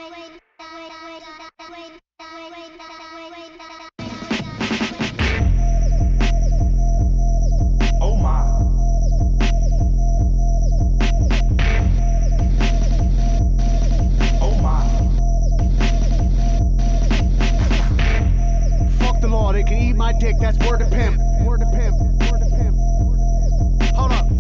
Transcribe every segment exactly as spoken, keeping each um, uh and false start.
Oh my. Oh my. Fuck the law, they can eat my dick, that's word to pimp. Word to pimp. Word to pimp. Hold up.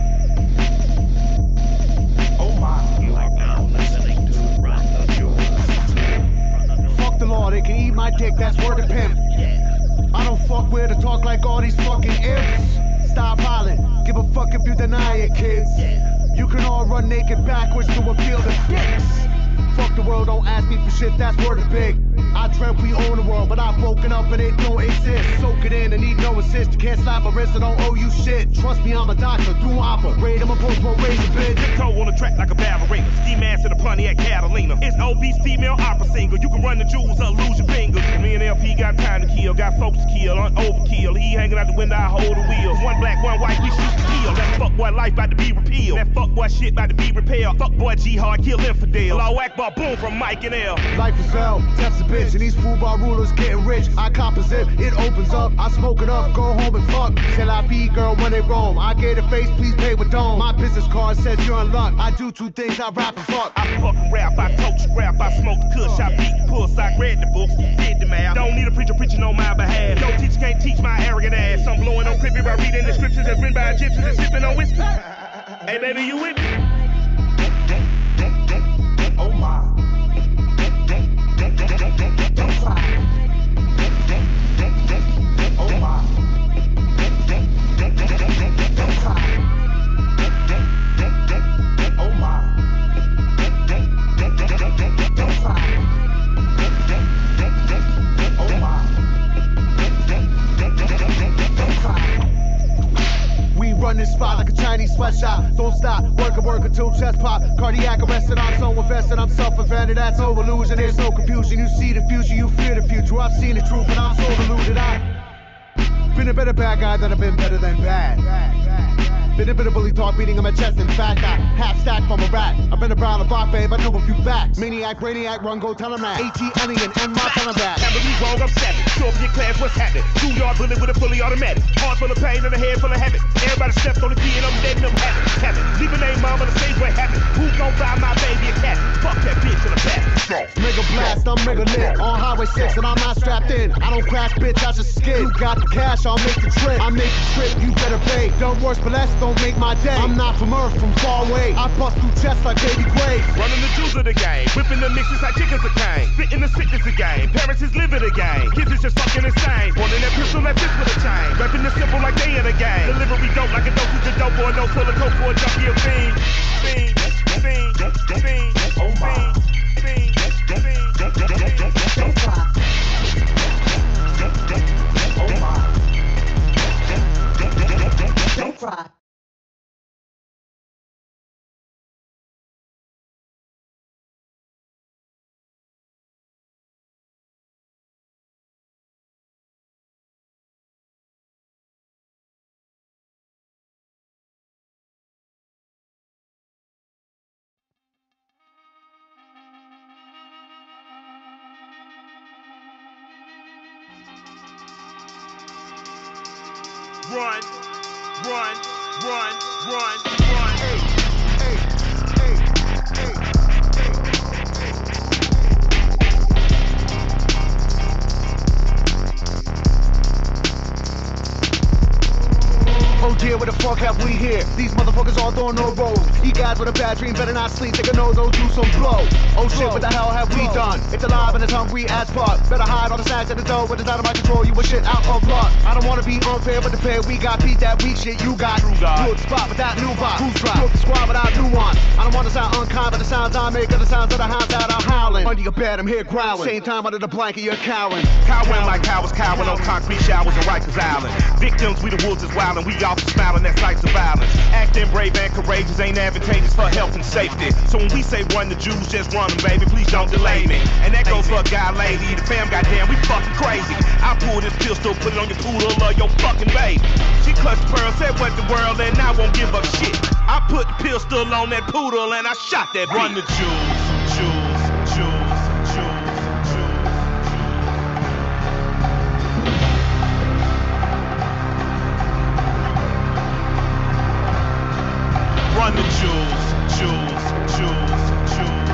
Oh my. You are now listening to Run the Jewels. Fuck the law, they can eat my dick, that's word to pimp. I don't fuck with or talk like all these fucking imps. Stop hollering, give a fuck if you deny it, kids. You can all run naked backwards to a field of dicks. Fuck the world, don't ask me for shit, that's word of big. I dreamt we own the world, but I've woken up and it don't exist. Soak it in and need no assist. You can't slap my wrist, I don't owe you shit. Trust me, I'm a doctor, do operate, I'm a post-war razor bitch. Tiptoe on the track like a ballerina. Ski mask in a Pontiac Catalina. It's obese female opera singer. You can run the jewels or lose your fingers. Me and L P got time to kill, got folks to kill, on overkill. He hanging out the window, I hold the wheels. One black, one white, we shoot to kill. That fuck boy life about to be repealed. That fuck boy shit about to be repaired. Fuck boy jihad, kill infidel. Allahu Akbar, boom from Mike and L. Life is hell, death's a bitch, and these football rulers getting rich. I cop a zip, it opens up, I smoke it up, go home and fuck. Till I be girl when they roam. I get a face, please pay with dome. My business card says you're in luck. I do two things, I rap and fuck. I fucking rap, I coach rap, I smoke the kush, I beat the puss, I read the books, did the math. Don't need a preacher preaching on my behalf. No teacher can't teach my arrogant ass. I'm blowing on crippy by reading the scriptures that's written by Egyptians and sipping on whiskey. Hey baby, you with me? Oh my. Don't cry. Oh my. Don't cry. Oh my. Don't cry. Oh my. Don't cry. We run this spot like a Chinese sweatshop. Don't stop, work and work until chest pop. Cardiac arrested, I'm so invested, I'm self-invented. That's no illusion, there's no confusion. You see the future, you fear the future. I've seen the truth and I'm so deluded. I've been a better bad guy than I've been better than bad. Been a bit of bully talk, beating on my chest. In fact, I half stack from a rat. I've been around the block, babe, I know a few facts. Maniac, brainiac, run, go tell him that. AT, alien, and my tell him that. Never be wrong, I'm savage. Show up in your class, what's happening? Two-yard bullet with a fully automatic. Heart full of pain and a head full of habit. Everybody steps on the key and I'm dead and I'm happy. Happy. Leave a name, mom, on the stage where it happened. Who gon' buy my baby a cat? Fuck that bitch in the back. Mega blast, I'm mega lit. On Highway six and I'm not strapped in. I don't crash, bitch, I just skid. You got the cash, I'll make the trip. I make the trip, you better pay. Don't worse, but less, don't make my day. I'm not from Earth, from far away. I bust through chests like baby Gray. Running the jewels of the game. Whipping the mixes like chickens a game. Spitting the sickness a game. Parents is living a game. Kids is just fucking insane. Wanting that pistol that fits with a chain. Rapping the simple like they in a game. Delivery dope like a dosage of dope or a dose full of coke for a junkie of fiend. Fiend, fiend, fiend, Oh my. fiend, fiend, fiend. Don't cry. Oh my. Don't cry. Run, run, run, run, run. Hey, hey, hey, hey. Oh dear, what the fuck have we here? These motherfuckers all throwing no rolls. You guys with a bad dream better not sleep. Take a nose, oh, do some blow. Oh shit, what the hell have we done? It's alive and it's hungry as fuck. Better hide all the snacks at the door when it's out of my control. You a shit out of luck. I don't wanna be unfair, but the pair we got beat that weak shit you got. Good spot without new bot. Who's drop? Good squad without nuance. I don't wanna sound unkind, but the sounds I make are the sounds of the hounds that are howling. Under your bed, I'm here growling. Same time under the blanket, you're cowering. Cowering like cowards, cowering on concrete showers on Rikers Island. Victims, we the wolves is wildin', we all smiling at sights of violence. Acting brave and courageous ain't advantageous for health and safety. So when we say run the Jews, just run them, baby, please don't delay me. And that goes for a guy, lady, the fam, goddamn, we fucking crazy. I pull this pistol, put it on your poodle or your fucking baby. She clutched the pearl, said what the world, and I won't give up shit. I put the pistol on that poodle and I shot that. Run the Jews, Jews, Jews. Jules, Jules, Jules, Jules.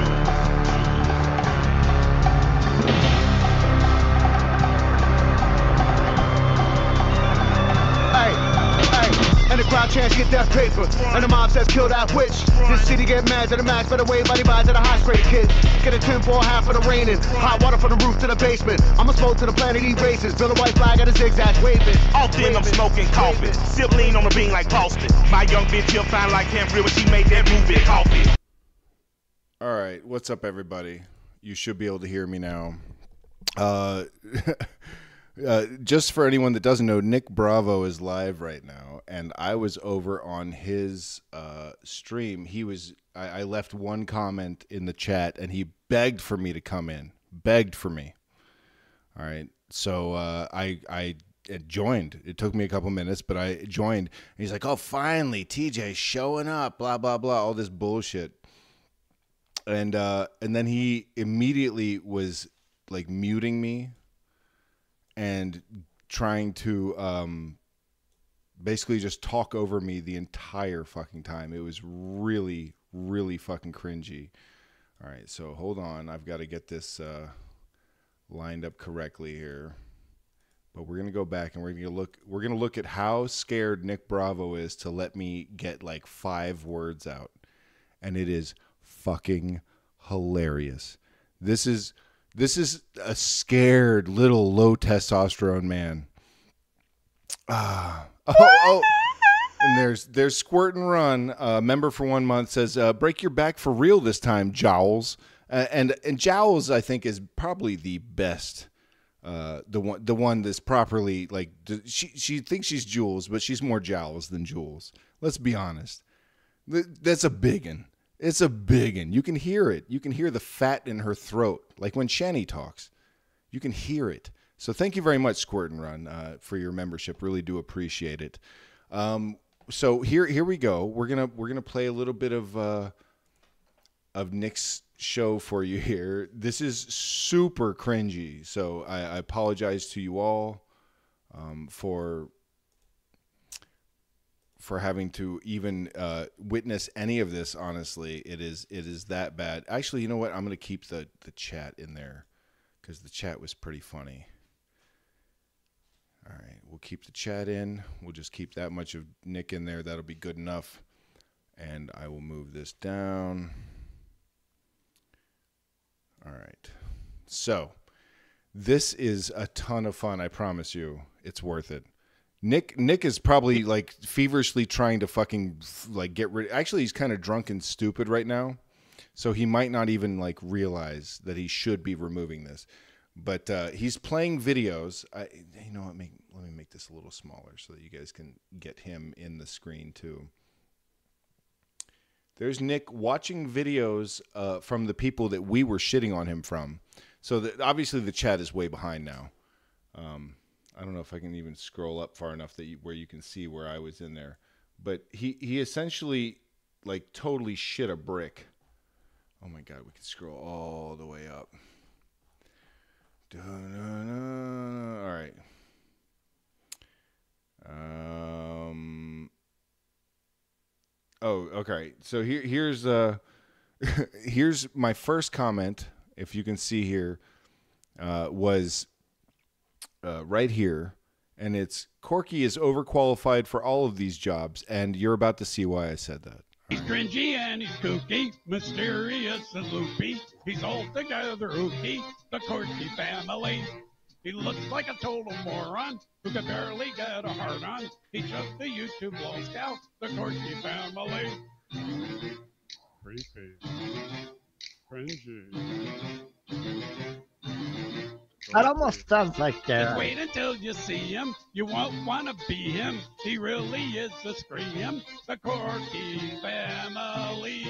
Hey, hey, and the crowd chants get death paper, and the mob says kill that witch. This city get mad to the max, better wave body buys to the high straight kids. Get a ten for half of the raining, hot water from the roof to the basement. I'ma smoke to the planet, eat races, build a white flag at a zigzag, wave it. Off then I'm smoking coffee, sip lean on the bean like Boston. My young bitch here fine like Cam River, she made that movie coffee. All right, what's up, everybody? You should be able to hear me now. Uh, uh, just for anyone that doesn't know, Nick Bravo is live right now, and I was over on his uh, stream. He was. I, I left one comment in the chat, and he begged for me to come in. Begged for me. All right, so uh, I I joined. It took me a couple minutes, but I joined. And he's like, "Oh, finally, T J showing up." Blah blah blah. All this bullshit. And uh, and then he immediately was like muting me and trying to um, basically just talk over me the entire fucking time. It was really, really fucking cringy. All right, so hold on. I've got to get this uh, lined up correctly here. But we're gonna go back and we're gonna look. We're gonna look at how scared Nick Bravo is to let me get like five words out, and it is fucking hilarious. This is this is a scared little low testosterone man. Ah, oh, oh. And there's there's Squirt and Run. Uh, member for one month says, uh, "Break your back for real this time, Jowls." Uh, and and Jowls, I think, is probably the best. Uh, the one the one that's properly like she she thinks she's Jules, but she's more Jowls than Jules. Let's be honest. That's a biggin. It's a biggin. You can hear it. You can hear the fat in her throat, like when Shani talks. You can hear it. So thank you very much, Squirt and Run, uh, for your membership. Really do appreciate it. Um, so here here we go. We're gonna we're gonna play a little bit of uh, of Nick's show for you here. This is super cringy, so I, I apologize to you all um, for. for having to even uh, witness any of this. Honestly, it is it is that bad. Actually, you know what? I'm going to keep the, the chat in there because the chat was pretty funny. All right, we'll keep the chat in. We'll just keep that much of Nick in there. That'll be good enough. And I will move this down. All right. So this is a ton of fun. I promise you. It's worth it. Nick Nick is probably like feverishly trying to fucking like get rid. Actually, he's kind of drunk and stupid right now, so he might not even like realize that he should be removing this. But uh, he's playing videos. I, you know what? Make, let me make this a little smaller so that you guys can get him in the screen too. There's Nick watching videos uh, from the people that we were shitting on him from. So that obviously the chat is way behind now. Um, I don't know if I can even scroll up far enough that you, where you can see where I was in there. But he, he essentially, like, totally shit a brick. Oh, my God. We can scroll all the way up. Da-na-na. All right. Um. Oh, okay. So here, here's, uh, here's my first comment, if you can see here, uh, was... Uh, right here, and it's Corky is overqualified for all of these jobs, and you're about to see why I said that. He's cringy and he's kooky, mysterious and loopy. He's altogether ooky, the Corky family. He looks like a total moron who could barely get a hard on. He's just a YouTube Low Scout, the Corky family. Creepy. Cringy. That almost sounds like Just uh, wait until you see him. You won't want to be him. He really is the scream. The Corky family.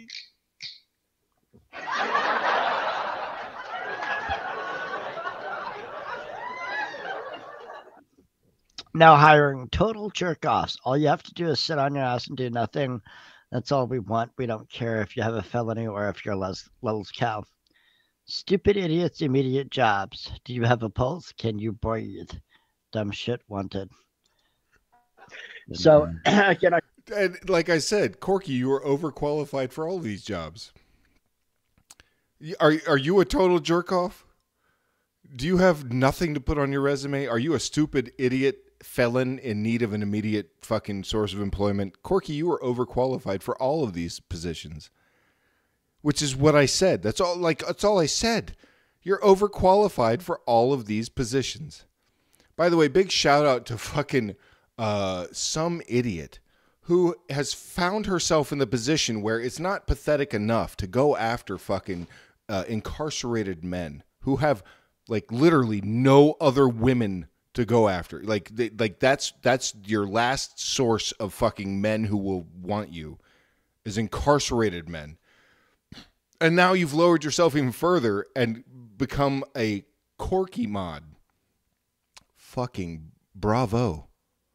now hiring total jerk-offs. All you have to do is sit on your ass and do nothing. That's all we want. We don't care if you have a felony or if you're Les L's cow. Stupid idiots, immediate jobs. Do you have a pulse? Can you breathe? Dumb shit wanted. So, can I? And like I said, Corky, you are overqualified for all these jobs. Y- Are are you a total jerk off? Do you have nothing to put on your resume? Are you a stupid idiot felon in need of an immediate fucking source of employment? Corky, you are overqualified for all of these positions. Which is what I said. That's all like that's all I said. You're overqualified for all of these positions. By the way, big shout out to fucking uh, some idiot who has found herself in the position where it's not pathetic enough to go after fucking uh, incarcerated men who have like literally no other women to go after. Like, they, like that's that's your last source of fucking men who will want you is incarcerated men. And now you've lowered yourself even further and become a Corky mod. Fucking bravo.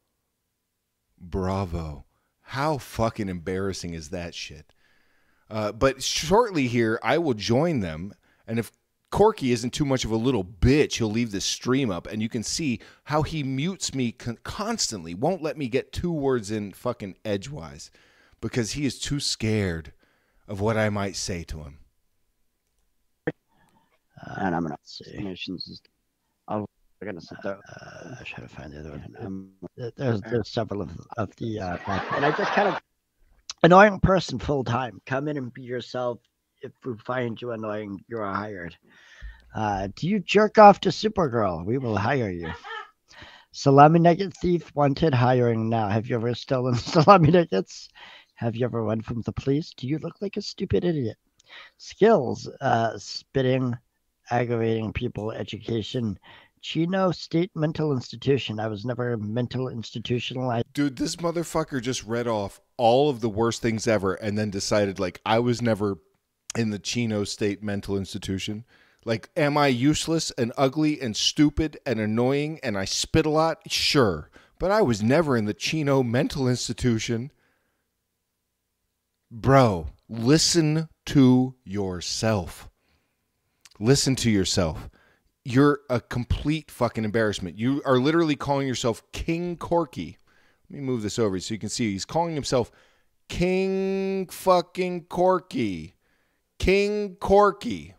Bravo. How fucking embarrassing is that shit? Uh, but shortly here, I will join them. And if Corky isn't too much of a little bitch, he'll leave this stream up. And you can see how he mutes me con- constantly. Won't let me get two words in fucking edgewise. Because he is too scared of what I might say to him. Uh, and I'm gonna see. nations is I'll we're gonna sit there. Uh, I try to find the other one. Um, there- there's there's several of of the uh, back- And I just kind of annoying person full time. Come in and be yourself. If we find you annoying, you are hired. Uh, do you jerk off to Supergirl? We will hire you. Salami nugget thief wanted hiring now. Have you ever stolen salami nuggets? Have you ever run from the police? Do you look like a stupid idiot? Skills: uh, spitting, aggravating people, education. Chino State Mental Institution. I was never mental institutionalized. Dude, this motherfucker just read off all of the worst things ever and then decided, like, I was never in the Chino State Mental Institution. Like, am I useless and ugly and stupid and annoying and I spit a lot? Sure. But I was never in the Chino Mental Institution. Bro, listen to yourself. Listen to yourself. You're a complete fucking embarrassment. You are literally calling yourself King Corky. Let me move this over so you can see. He's calling himself King fucking Corky. King Corky.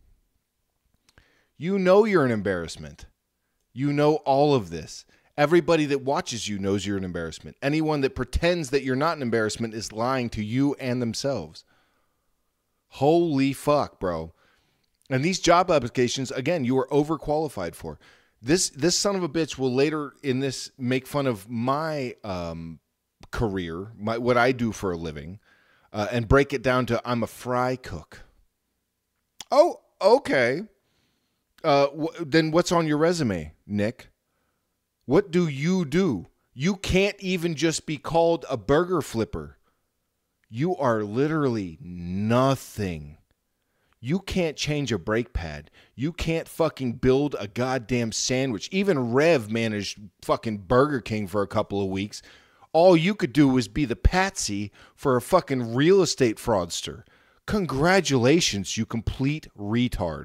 You know you're an embarrassment. You know all of this. Everybody that watches you knows you're an embarrassment. Anyone that pretends that you're not an embarrassment is lying to you and themselves. Holy fuck, bro. And these job applications, again, you are overqualified for. This this son of a bitch will later in this make fun of my um, career, my, what I do for a living, uh, and break it down to I'm a fry cook. Oh, okay. Uh, wh- then what's on your resume, Nick? What do you do? You can't even just be called a burger flipper. You are literally nothing. You can't change a brake pad. You can't fucking build a goddamn sandwich. Even Rev managed fucking Burger King for a couple of weeks. All you could do was be the patsy for a fucking real estate fraudster. Congratulations, you complete retard.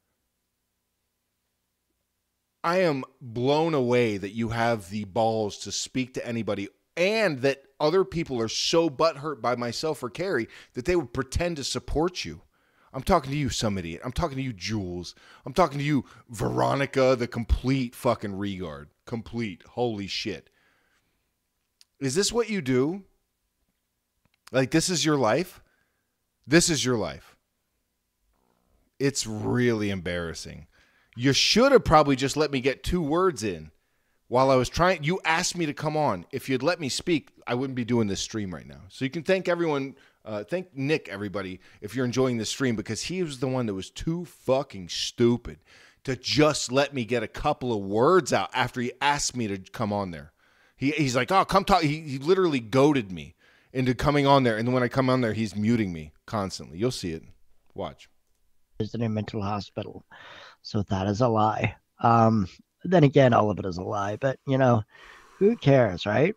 I am blown away that you have the balls to speak to anybody and that other people are so butthurt by myself or Carrie that they would pretend to support you. I'm talking to you, some idiot. I'm talking to you, Jules. I'm talking to you, Veronica, the complete fucking regard. Complete. Holy shit. Is this what you do? Like, this is your life? This is your life. It's really embarrassing. You should have probably just let me get two words in while I was trying. You asked me to come on. If you'd let me speak, I wouldn't be doing this stream right now. So you can thank everyone. Uh, thank Nick, everybody, if you're enjoying this stream, because he was the one that was too fucking stupid to just let me get a couple of words out after he asked me to come on there. He, he's like, oh, come talk. He, he literally goaded me into coming on there. And then when I come on there, he's muting me constantly. You'll see it. Watch. In a mental hospital. So that is a lie. Um, then again, all of it is a lie, but you know, who cares, right?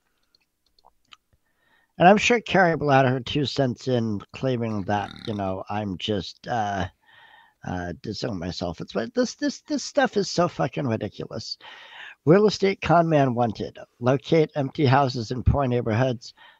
And I'm sure Carrie will add her two cents in claiming that, you know, I'm just uh, uh, dissing myself. It's what this, this, this stuff is so fucking ridiculous. Real estate con man wanted. Locate empty houses in poor neighborhoods.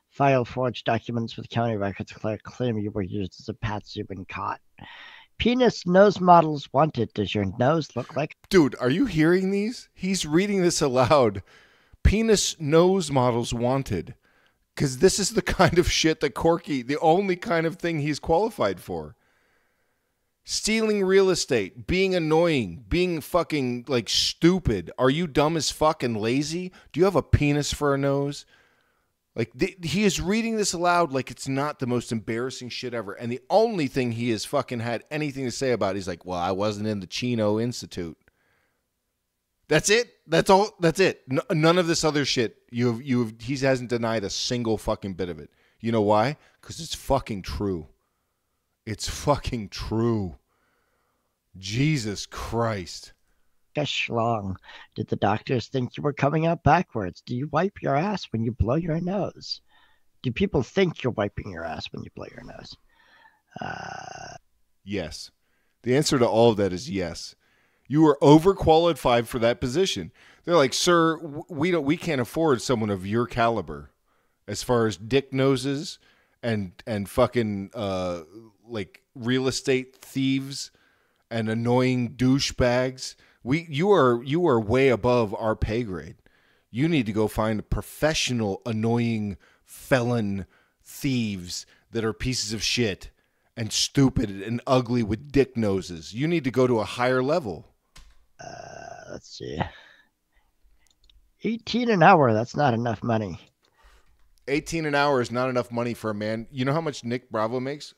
File forged documents with county records clerk. Claim you were used as a patsy when caught. Penis nose models wanted. Does your nose look like? Dude, are you hearing these? He's reading this aloud. Penis nose models wanted. Because this is the kind of shit that Corky, the only kind of thing he's qualified for. Stealing real estate, being annoying, being fucking like stupid. Are you dumb as fuck and lazy? Do you have a penis for a nose? Like, th- he is reading this aloud like it's not the most embarrassing shit ever. And the only thing he has fucking had anything to say about it, he's like, well, I wasn't in the Chino Institute. That's it. That's all. That's it. N- none of this other shit. You've, you've, he hasn't denied a single fucking bit of it. You know why? Because it's fucking true. It's fucking true. Jesus Christ. a schlong? Did the doctors think you were coming out backwards? Do you wipe your ass when you blow your nose? Do people think you're wiping your ass when you blow your nose? Uh, yes. The answer to all of that is yes. You are overqualified for that position. They're like, sir, we don't, we can't afford someone of your caliber, as far as dick noses and and fucking uh, like real estate thieves and annoying douchebags. We you are you are way above our pay grade. You need to go find professional annoying felon thieves that are pieces of shit and stupid and ugly with dick noses. You need to go to a higher level. uh, let's see. eighteen an hour. That's not enough money. eighteen an hour is not enough money for a man. You know how much Nick Bravo makes?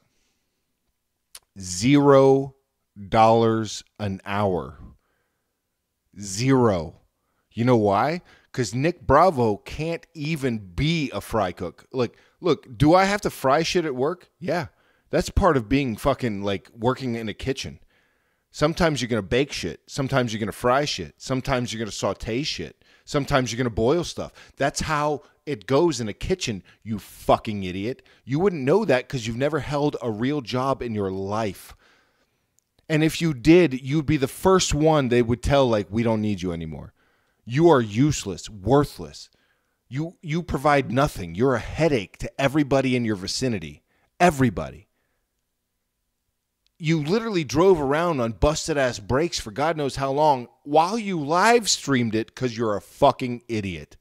Zero dollars an hour. Zero. You know why? Because Nick Bravo can't even be a fry cook. Like, look, do I have to fry shit at work? Yeah. That's part of being fucking, like, working in a kitchen. Sometimes you're going to bake shit. Sometimes you're going to fry shit. Sometimes you're going to saute shit. Sometimes you're going to boil stuff. That's how it goes in a kitchen, you fucking idiot. You wouldn't know that because you've never held a real job in your life. And if you did, you'd be the first one they would tell, like, we don't need you anymore. You are useless, worthless. You you provide nothing. You're a headache to everybody in your vicinity. Everybody. You literally drove around on busted-ass brakes for God knows how long while you live streamed it because you're a fucking idiot.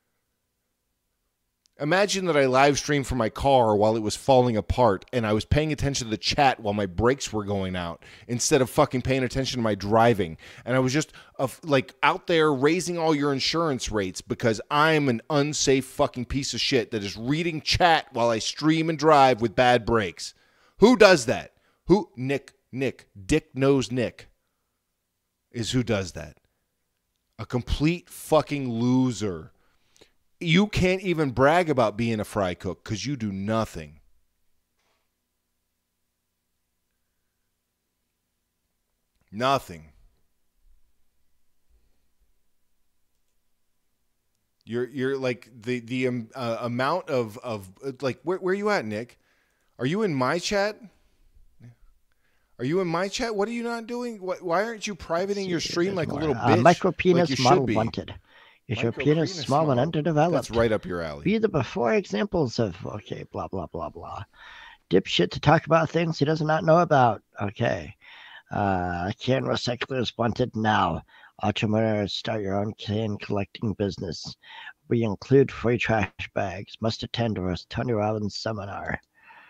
Imagine that I live streamed from my car while it was falling apart and I was paying attention to the chat while my brakes were going out instead of fucking paying attention to my driving. And I was just uh, like out there raising all your insurance rates because I'm an unsafe fucking piece of shit that is reading chat while I stream and drive with bad brakes. Who does that? Who? Nick, Nick, Dick Nose Nick is who does that. A complete fucking loser. You can't even brag about being a fry cook because you do nothing. Nothing. You're you're like the the um, uh, amount of of like where where are you at, Nick? Are you in my chat? Are you in my chat? What are you not doing? What, why aren't you privating your stream like a little uh, bitch? Micro penis like you should model be? wanted. Is your Micro penis penis small and model. underdeveloped? That's right up your alley. Be the before examples of, okay, blah, blah, blah, blah. Dipshit to talk about things he does not know about. Okay. Uh, can recyclers wanted now. Entrepreneurs, start your own can collecting business. We include free trash bags. Must attend a Tony Robbins seminar.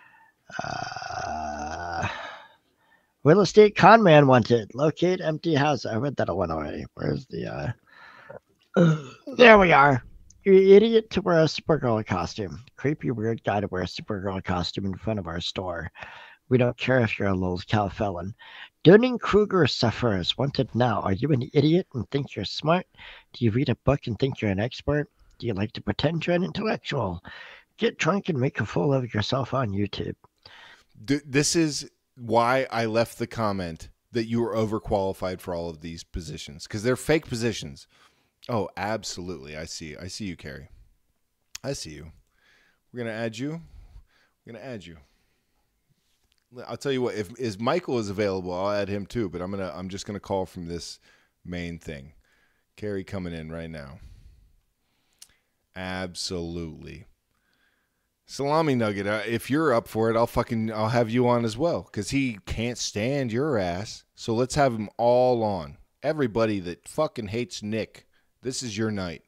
Uh, real estate con man wanted. Locate empty house. I read that one already. Where's the... Uh, There we are. You idiot to wear a Supergirl costume. Creepy weird guy to wear a Supergirl costume in front of our store. We don't care if you're a little cow felon. Dunning-Kruger suffers. Wanted now. Are you an idiot and think you're smart? Do you read a book and think you're an expert? Do you like to pretend you're an intellectual? Get drunk and make a fool of yourself on YouTube. D- this is why I left the comment that you were overqualified for all of these positions because they're fake positions. Oh, absolutely. I see. I see you, Carrie. I see you. We're going to add you. We're going to add you. I'll tell you what, if is Michael is available, I'll add him too, but I'm going to I'm just going to call from this main thing. Carrie coming in right now. Absolutely. Salami Nugget, uh, if you're up for it, I'll fucking I'll have you on as well because he can't stand your ass. So let's have him all on. Everybody that fucking hates Nick, this is your night.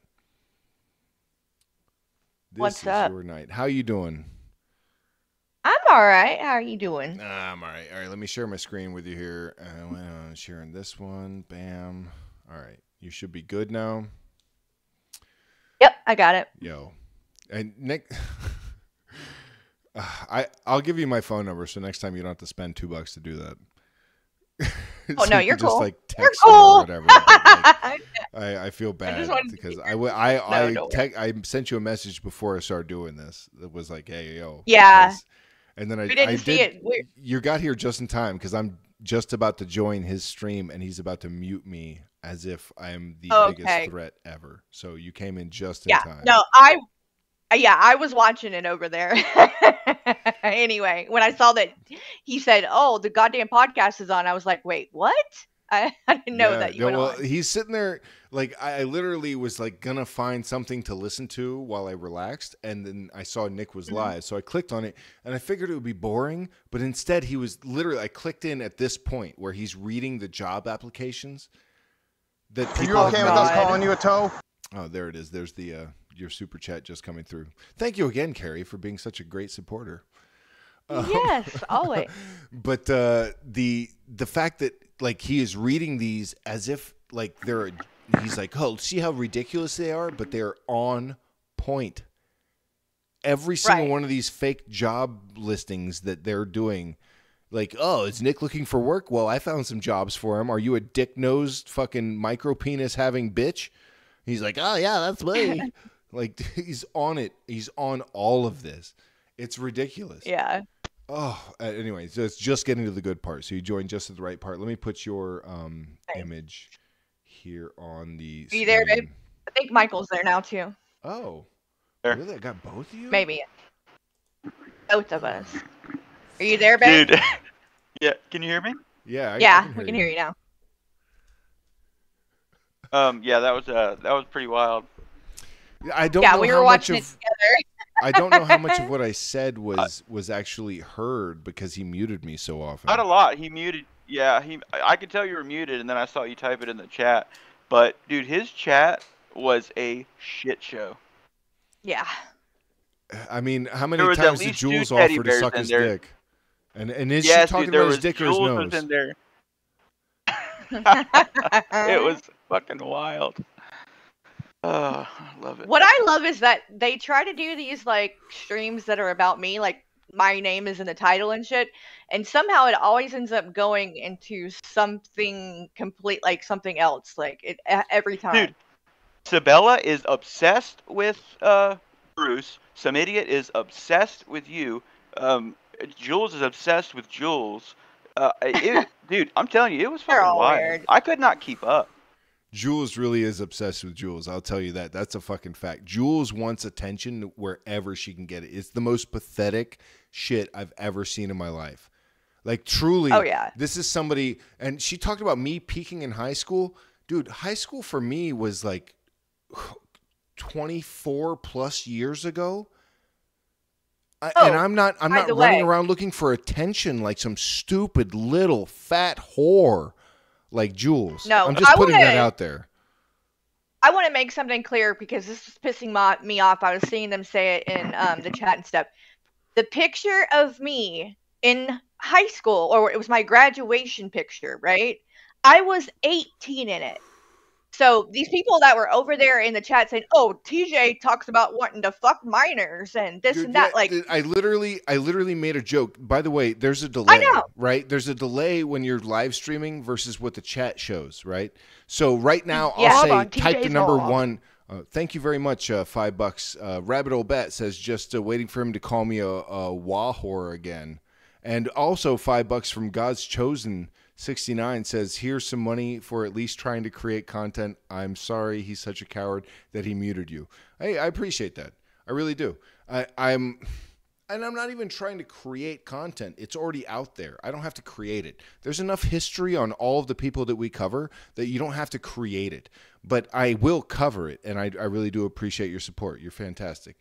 This What's is up? your night. How you doing? I'm all right. How are you doing? Nah, I'm all right. All right, let me share my screen with you here. Uh, well, sharing this one. Bam. All right, you should be good now. Yep, I got it. Yo, and Nick. Uh, I I'll give you my phone number so next time you don't have to spend two bucks to do that. Oh, So no, you you're can just cool. like You're text me or cool. whatever. but, like, I, I feel bad just wanted to because be I w- I I, don't te- I sent you a message before I started doing this. It was like, hey yo. Yeah. because- And then I We didn't I see did, it. We- You got here just in time because I'm just about to join his stream and he's about to mute me as if I am the Okay. biggest threat ever. So you came in just in Yeah. time. No, I. uh, Yeah, I was watching it over there. Anyway, when I saw that he said, "Oh, the goddamn podcast is on," I was like, "Wait, what?" I, I didn't know Yeah, that you no, went well, on. he's sitting there like I, I literally was like gonna find something to listen to while I relaxed, and then I saw Nick was Mhm. live, so I clicked on it, and I figured it would be boring, but instead he was literally. I clicked in at this point where he's reading the job applications that Are you people have okay with us God. calling you a toe? Oh, there it is. There's the uh, your super chat just coming through. Thank you again, Carrie, for being such a great supporter. Um, Yes, always. But uh, the the fact that like he is reading these as if like they're he's like, oh, see how ridiculous they are, but they're on point. Every single Right. one of these fake job listings that they're doing, like, oh, is Nick looking for work? Well, I found some jobs for him. Are you a dick nosed fucking micro penis having bitch? He's like, oh yeah, that's me. Like he's on it. He's on all of this. It's ridiculous. Yeah. Oh, uh, anyway, so it's just getting to the good part. So you joined just at the right part. Let me put your um, Nice. image here on the Are you there, babe? screen. I think Michael's there now too. Oh, There. really? I got both of you? Maybe. Both of us. Are you there, babe? Dude. Yeah, can you hear me? Yeah, I, yeah, I we can hear you now. Um, yeah, that was uh, that was pretty wild. Yeah, I don't Yeah, know we how were much watching it of together. I don't know how much of what I said was was actually heard because he muted me so often. Not a lot. He muted. Yeah, he. I I could tell you were muted, and then I saw you type it in the chat. But dude, his chat was a shit show. Yeah. I mean, how many There was at times did least two Jules teddy offer to bears suck in his there. dick? And and is yes, she talking dude, there about was his dick or his Jules nose? was in there. It was fucking wild. Oh, I love it. What I love is that they try to do these like streams that are about me, like my name is in the title and shit, and somehow it always ends up going into something complete, like something else, like it e- every time. Dude, Sabella is obsessed with uh Bruce. Some idiot is obsessed with you. Um, Jules is obsessed with Jules. Uh, it, dude, I'm telling you, it was They're fucking all wild. weird. I could not keep up. Jules really is obsessed with Jules. I'll tell you that. That's a fucking fact. Jules wants attention wherever she can get it. It's the most pathetic shit I've ever seen in my life. Like, truly. Oh, yeah. This is somebody, and she talked about me peaking in high school. Dude, high school for me was like twenty-four plus years ago. I, Oh, and I'm not I'm by not the running way- around looking for attention like some stupid little fat whore like Jules. No, I'm just I putting wanna- that out there. I want to make something clear because this is pissing mo- me off. I was seeing them say it in um, the chat and stuff. The picture of me in high school, or it was my graduation picture, right? I was eighteen in it. So these people that were over there in the chat saying, "Oh, T J talks about wanting to fuck minors and this Dude, and that," yeah, like, dude, I literally, I literally made a joke. By the way, there's a delay, know. right? There's a delay when you're live streaming versus what the chat shows, right? So right now, Yeah. I'll Hold say on, type the T J's number wrong. one. Uh, thank you very much, uh, five bucks. Uh, Rabbit Old Bat says just uh, waiting for him to call me a, a wah whore again, and also five bucks from God's Chosen. sixty-nine says, here's some money for at least trying to create content. I'm sorry he's such a coward that he muted you. Hey, I appreciate that. I really do. I, I'm, and I'm not even trying to create content. It's already out there. I don't have to create it. There's enough history on all of the people that we cover that you don't have to create it. But I will cover it, and I, I really do appreciate your support. You're fantastic.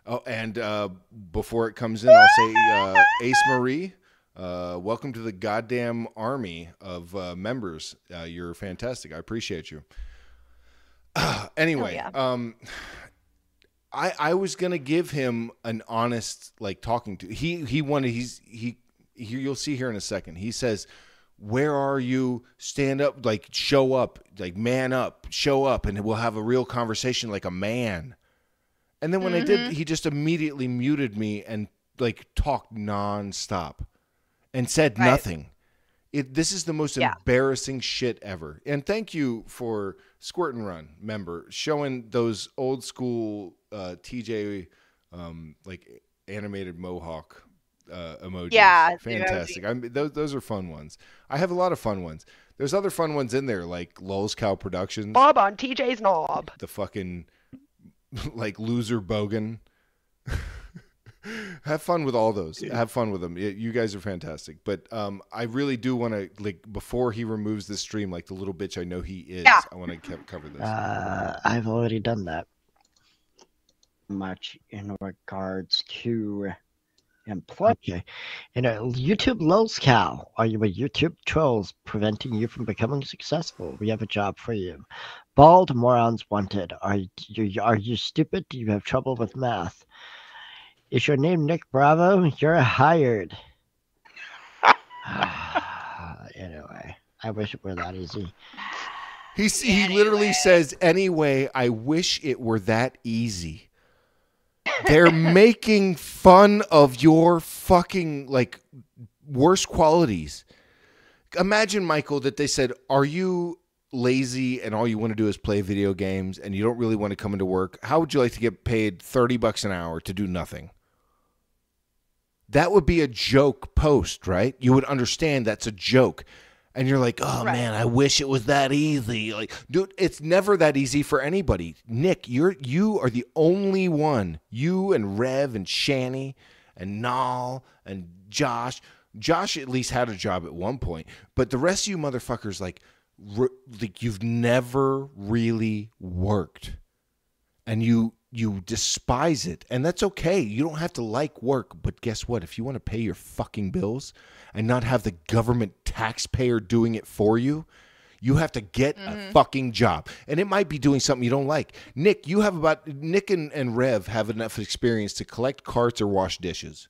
Oh, and uh, before it comes in, I'll say, uh, Ace Marie, uh, welcome to the goddamn army of uh, members. Uh, you're fantastic. I appreciate you. Anyway, Oh, yeah. um, I I was gonna give him an honest like talking to. He he wanted. He's he. he you'll see here in a second. He says, "Where are you? Stand up, like show up, like man up, show up, and we'll have a real conversation like a man." And then when I did, he just immediately muted me and like talked nonstop and said Right. nothing. It, this is the most Yeah. embarrassing shit ever. And thank you for Squirt and Run member showing those old school uh, T J um, like animated mohawk uh, emojis. Yeah, the Fantastic. I mean, those those are fun ones. I have a lot of fun ones. There's other fun ones in there like Lulz Cow Productions. Bob on T J's knob. The fucking like loser bogan. Have fun with all those. Have fun with them. Y- You guys are fantastic. But um, I really do want to like before he removes this stream, like the little bitch I know he is. Yeah. I want to cover this. Uh, I've already done that. Much in regards to employ. Okay. You know, YouTube Lulz Cow. Are you a YouTube trolls preventing you from becoming successful? We have a job for you. Bald morons wanted. Are you are you stupid? Do you have trouble with math? Is your name Nick Bravo? You're hired. Anyway, I wish it were that easy. He s- he literally says, "Anyway, I wish it were that easy." They're making fun of your fucking like worst qualities. Imagine, Michael, that they said, "Are you lazy and all you want to do is play video games and you don't really want to come into work? How would you like to get paid thirty bucks an hour to do nothing?" That would be a joke post, right? You would understand that's a joke. And you're like, "Oh Right. man, I wish it was that easy." Like, dude, it's never that easy for anybody. Nick, you're you are the only one. You and Rev and Shani and Nal and Josh. Josh at least had a job at one point, but the rest of you motherfuckers, like, re- like you've never really worked, and you you despise it, and that's okay. You don't have to like work, but guess what? If you want to pay your fucking bills and not have the government taxpayer doing it for you, you have to get a fucking job. And it might be doing something you don't like. Nick, you have about Nick and, and Rev have enough experience to collect carts or wash dishes.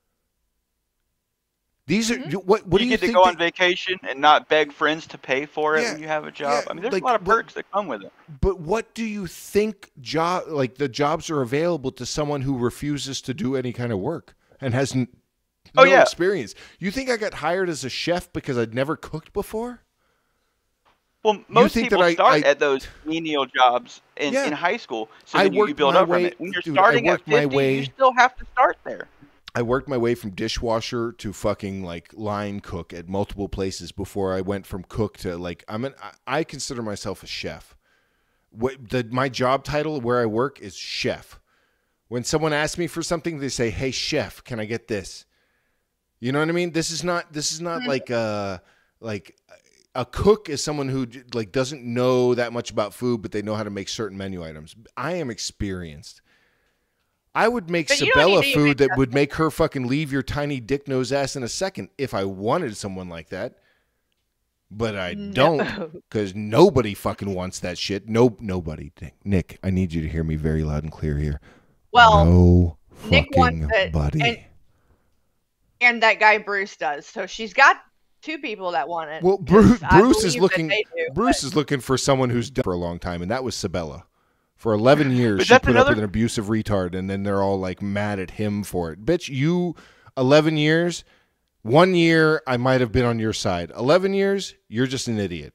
These are you- what what you do you get to think go that- on vacation and not beg friends to pay for it Yeah, when you have a job. yeah, I mean, there's like, a lot of what- perks that come with it. But what do you think job like the jobs are available to someone who refuses to do any kind of work and has n- no Oh, yeah. experience? You think I got hired as a chef because I'd never cooked before? Well, most think people that I- start I- at those menial jobs in, Yeah. in high school, so I then you, you worked build my up from way- it. When you're dude, I starting at worked my fifty, way- you still have to start there. I worked my way from dishwasher to fucking like line cook at multiple places before I went from cook to like I'm an I I consider myself a chef. What the my job title where I work is chef. When someone asks me for something, they say, "Hey chef, can I get this?" You know what I mean? This is not this is not like uh like a cook is someone who like doesn't know that much about food, but they know how to make certain menu items. I am experienced. I would make But you don't Sabella need to food make that would make her fucking leave your tiny dick nose ass in a second if I wanted someone like that. But I don't, No. because nobody fucking wants that shit. No, nobody. Nick, I need you to hear me very loud and clear here. Well, no Nick wants fucking it, buddy. and- and that guy Bruce does. So she's got two people that want it. Well, Bruce, I Bruce is believe that looking. they do, Bruce is looking for someone who's done for a long time, and that was Sabella. For eleven years, But she that's put up another- with an abusive retard, and then they're all like mad at him for it. Bitch, you eleven years. One year, I might have been on your side. Eleven years, you're just an idiot.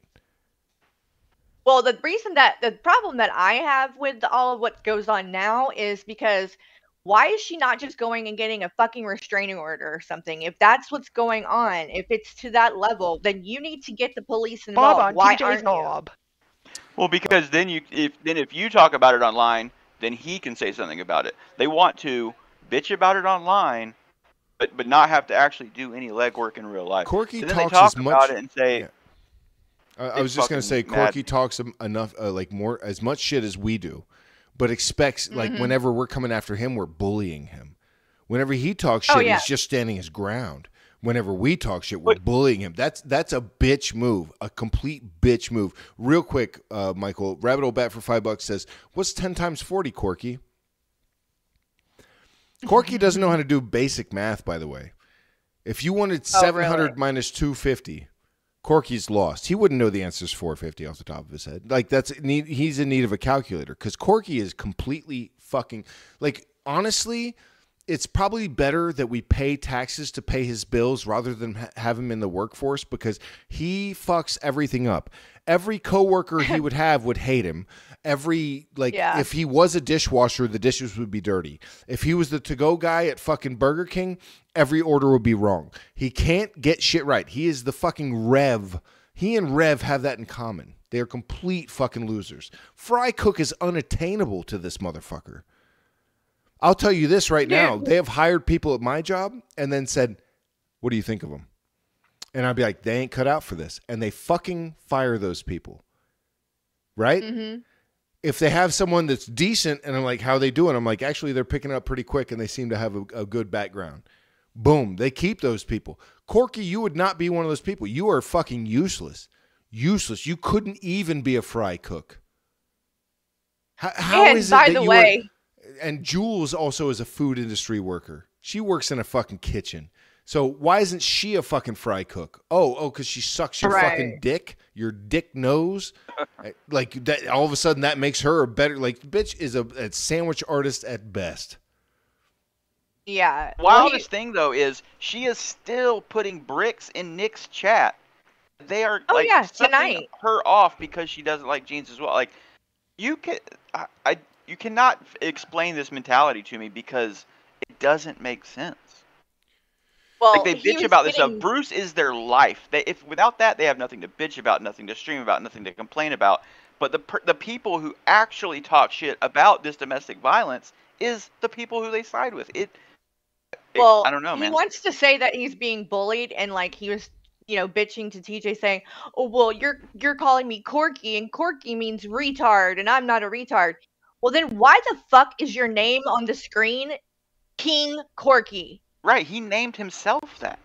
Well, the reason that the problem that I have with all of what goes on now is because why is she not just going and getting a fucking restraining order or something? If that's what's going on, if it's to that level, then you need to get the police involved. Bob on Why T J's aren't you? knob. Well, because then you if then if you talk about it online, then he can say something about it. They want to bitch about it online, but but not have to actually do any legwork in real life. Corky so then they talks talk as about much- it and say, Yeah. I, I It's was just gonna say, fucking mad. Corky talks em- enough, uh, like more as much shit as we do, but expects like Mhm. whenever we're coming after him, we're bullying him. Whenever he talks shit, Oh, yeah. he's just standing his ground. Whenever we talk shit, we're bullying him. That's that's a bitch move, a complete bitch move. Real quick, uh, Michael, Rabbit Hole Bat for five bucks says, "What's ten times forty, Corky?" Corky doesn't know how to do basic math, by the way. If you wanted Oh, seven hundred really? minus two fifty, Corky's lost. He wouldn't know the answer is four fifty off the top of his head. Like that's need, he's in need of a calculator because Corky is completely fucking like honestly. It's probably better that we pay taxes to pay his bills rather than ha- have him in the workforce because he fucks everything up. Every coworker he would have would hate him. Every like Yeah. if he was a dishwasher, the dishes would be dirty. If he was the to-go guy at fucking Burger King, every order would be wrong. He can't get shit right. He is the fucking Rev. He and Rev have that in common. They are complete fucking losers. Fry Cook is unattainable to this motherfucker. I'll tell you this right now. They have hired people at my job and then said, what do you think of them? And I'd be like, they ain't cut out for this. And they fucking fire those people. Right? Mm-hmm. If they have someone that's decent and I'm like, how are they doing? I'm like, actually, they're picking up pretty quick and they seem to have a, a good background. Boom. They keep those people. Corky, you would not be one of those people. You are fucking useless. Useless. You couldn't even be a Fry Cook. How, how And is it by that the you way, are, and Jules also is a food industry worker. She works in a fucking kitchen. So why isn't she a fucking Fry Cook? Oh, oh, because she sucks your Right. fucking dick, your dick nose. Like that. All of a sudden, that makes her a better. Like, bitch is a, a sandwich artist at best. yeah. Well, he- Wildest thing though is she is still putting bricks in Nick's chat. They are Oh, like yeah, sucking tonight. her off because she doesn't like jeans as well. Like you can, I, I you cannot f- explain this mentality to me because it doesn't make sense. well, Like they he bitch was about this getting- stuff. Bruce is their life. They if without that they have nothing to bitch about, nothing to stream about, nothing to complain about. But the per, the people who actually talk shit about this domestic violence is the people who they side with. It. it- Well, I don't know, he man. wants to say that he's being bullied, and like he was, you know, bitching to T J saying, "Oh, well, you're you're calling me Corky, and Corky means retard, and I'm not a retard." Well, then why the fuck is your name on the screen, King Corky? Right, he named himself that.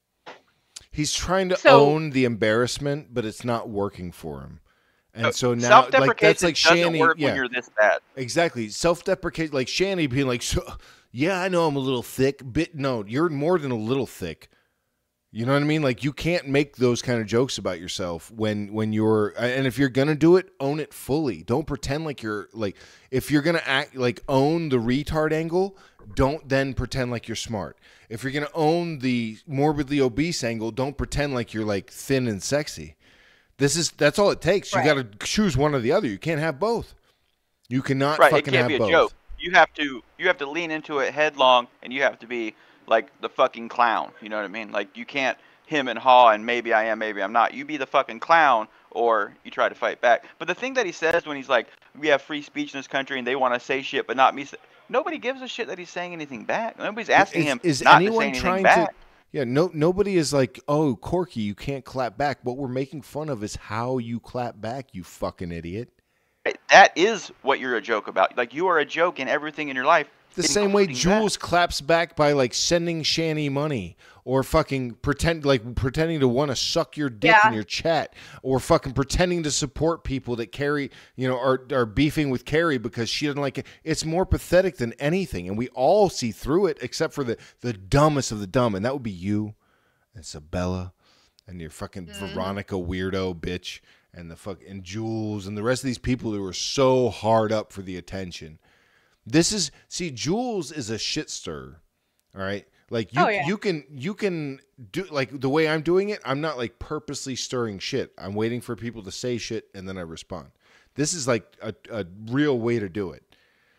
He's trying to So- own the embarrassment, but it's not working for him. And Uh, so now, like Self-deprecation that's like doesn't Shanny. work Yeah, when you're this bad. exactly. Self-deprecate, like Shanny being like, so, "Yeah, I know I'm a little thick." Bit no, you're more than a little thick. You know what I mean? Like you can't make those kind of jokes about yourself when when you're and if you're gonna do it, own it fully. Don't pretend like you're like if you're gonna act like own the retard angle, don't then pretend like you're smart. If you're gonna own the morbidly obese angle, don't pretend like you're like thin and sexy. This is that's all it takes. You Right. got to choose one or the other. You can't have both. You cannot Right, it fucking can't have be a both. joke. You have to you have to lean into it headlong, and you have to be like the fucking clown. You know what I mean? Like you can't him and haw and maybe I am, maybe I'm not. You be the fucking clown, or you try to fight back. But the thing that he says when he's like, "We have free speech in this country, and they want to say shit, but not me." Nobody gives a shit that he's saying anything back. Nobody's asking is, him is not to say anyone anything trying back. to yeah no nobody is like, "Oh, Corky, you can't clap back." What we're making fun of is how you clap back, you fucking idiot. That is what you're a joke about. Like you are a joke in everything in your life. The same way including that. Jules claps back by like sending Shanny money or fucking pretend like pretending to want to suck your dick Yeah. in your chat or fucking pretending to support people that Carrie, you know, are are beefing with Carrie because she doesn't like it. It's more pathetic than anything, and we all see through it except for the the dumbest of the dumb, and that would be you and Sabella and your fucking Veronica weirdo bitch and the fuck and Jules and the rest of these people who are so hard up for the attention. This is see, Jules is a shit stirrer. All right. Like you Oh, yeah. you can you can do like the way I'm doing it, I'm not like purposely stirring shit. I'm waiting for people to say shit and then I respond. This is like a, a real way to do it.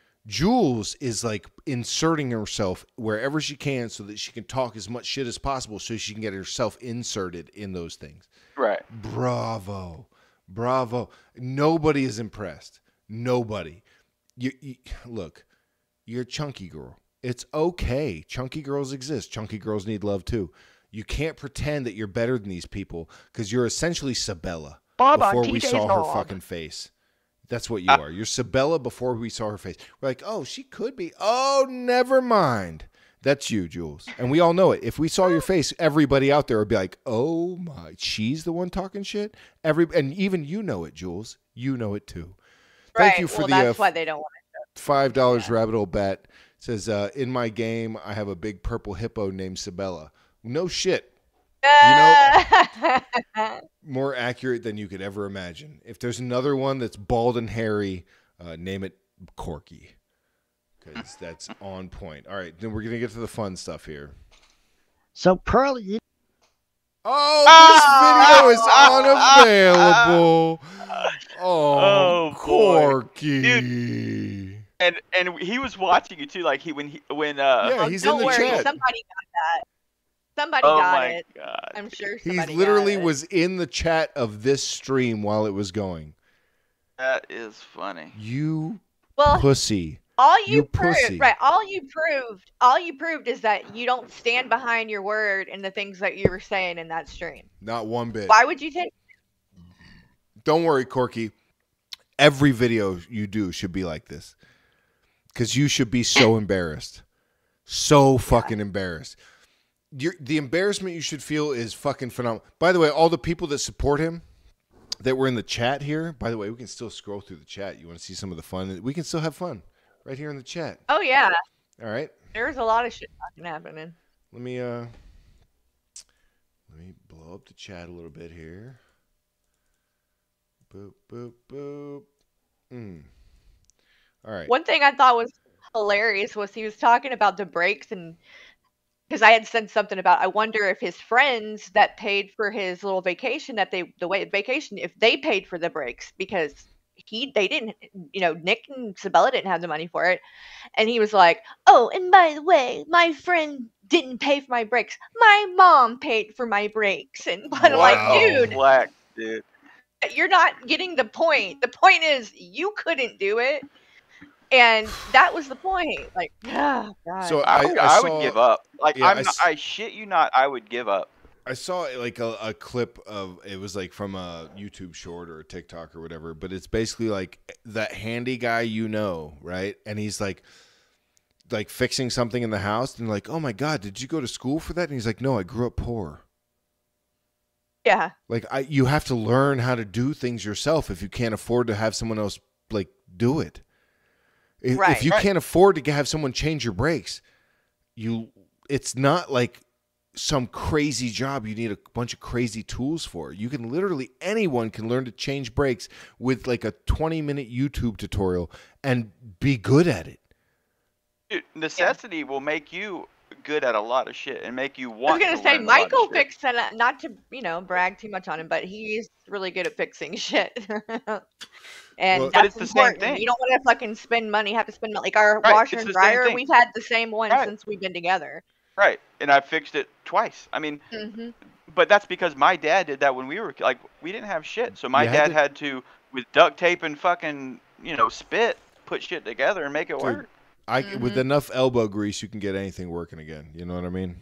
Jules is like inserting herself wherever she can so that she can talk as much shit as possible so she can get herself inserted in those things. Right. Bravo. Bravo. Nobody is impressed. Nobody. You, you look, you're a chunky girl. It's okay. Chunky girls exist. Chunky girls need love too. You can't pretend that you're better than these people because you're essentially Sabella Bob on before we T J's saw her dog. fucking face. That's what you Uh, are. You're Sabella before we saw her face. We're like, oh, she could be. Oh, never mind. That's you, Jules. And we all know it. If we saw your face, everybody out there would be like, oh my, she's the one talking shit. Every and even you know it, Jules. You know it too. Thank Right. you for well, the that's uh, why they don't want five dollars Yeah. rabbit hole bet. It says uh, in my game, I have a big purple hippo named Sabella. No shit. to. More accurate than you could ever imagine. If there's another one that's bald and hairy, uh, name it Corky, because that's on point. All right, then we're gonna get to the fun stuff here. So Pearl, you Oh, this video is unavailable. Oh, Oh, boy. Corky. And and he was watching it too. Like he when he when uh. Yeah, Oh, he's don't in the worry, chat. somebody got that. Somebody Oh got my it. god. I'm sure He somebody literally got it. was in the chat of this stream while it was going. That is funny. You Well, pussy. all you, you proved, pussy. right? All you proved, all you proved is that you don't stand behind your word and the things that you were saying in that stream. Not one bit. Why would you take? Don't worry, Corky. Every video you do should be like this. Because you should be so embarrassed. So fucking embarrassed. You're, the embarrassment you should feel is fucking phenomenal. By the way, all the people that support him that were in the chat here, by the way, we can still scroll through the chat. You want to see some of the fun? We can still have fun right here in the chat. Oh yeah, All right. there's a lot of shit fucking happening. Let me uh let me blow up the chat a little bit here. Boop, boop, boop. Mm. All right. One thing I thought was hilarious was he was talking about the breaks, and because I had said something about I wonder if his friends that paid for his little vacation, that they the way vacation, if they paid for the breaks, because he they didn't, you know, Nick and Sabella didn't have the money for it. And he was like, oh, and by the way, my friend didn't pay for my breaks, my mom paid for my breaks. And but I'm like, Wow. dude, Black dude. you're not getting the point. The point is you couldn't do it, and that was the point. Like, oh, God. So I, I, would- I I saw, would give up. Like Yeah, I'm I not, s- I shit you not, I would give up. I saw like a, a clip of it was like from a YouTube short or a TikTok or whatever, but it's basically like that handy guy you know, right? And he's like like fixing something in the house and like, "Oh my god, did you go to school for that?" And he's like, "No, I grew up poor." yeah. Like I you have to learn how to do things yourself if you can't afford to have someone else like do it. If, Right. if you Right. can't afford to have someone change your brakes, you it's not like some crazy job you need a bunch of crazy tools for. You can literally anyone can learn to change brakes with like a twenty minute YouTube tutorial and be good at it. Dude, necessity will make you good at a lot of shit and make you I was want gonna to say learn a lot of Michael shit. fixed it. Not to you know brag too much on him, but he's really good at fixing shit. And Well- But that's it's the same important. thing. You don't want to fucking spend money. Have to spend like our Right, washer it's and the same dryer. thing. We've had the same one Right. since we've been together. Right, and I fixed it twice. I mean, Hmm. but that's because my dad did that when we were like we didn't have shit, so my You had dad to- had to with duct tape and fucking you know spit put shit together and make it Dude, work. I Mhm. with enough elbow grease you can get anything working again. You know what I mean?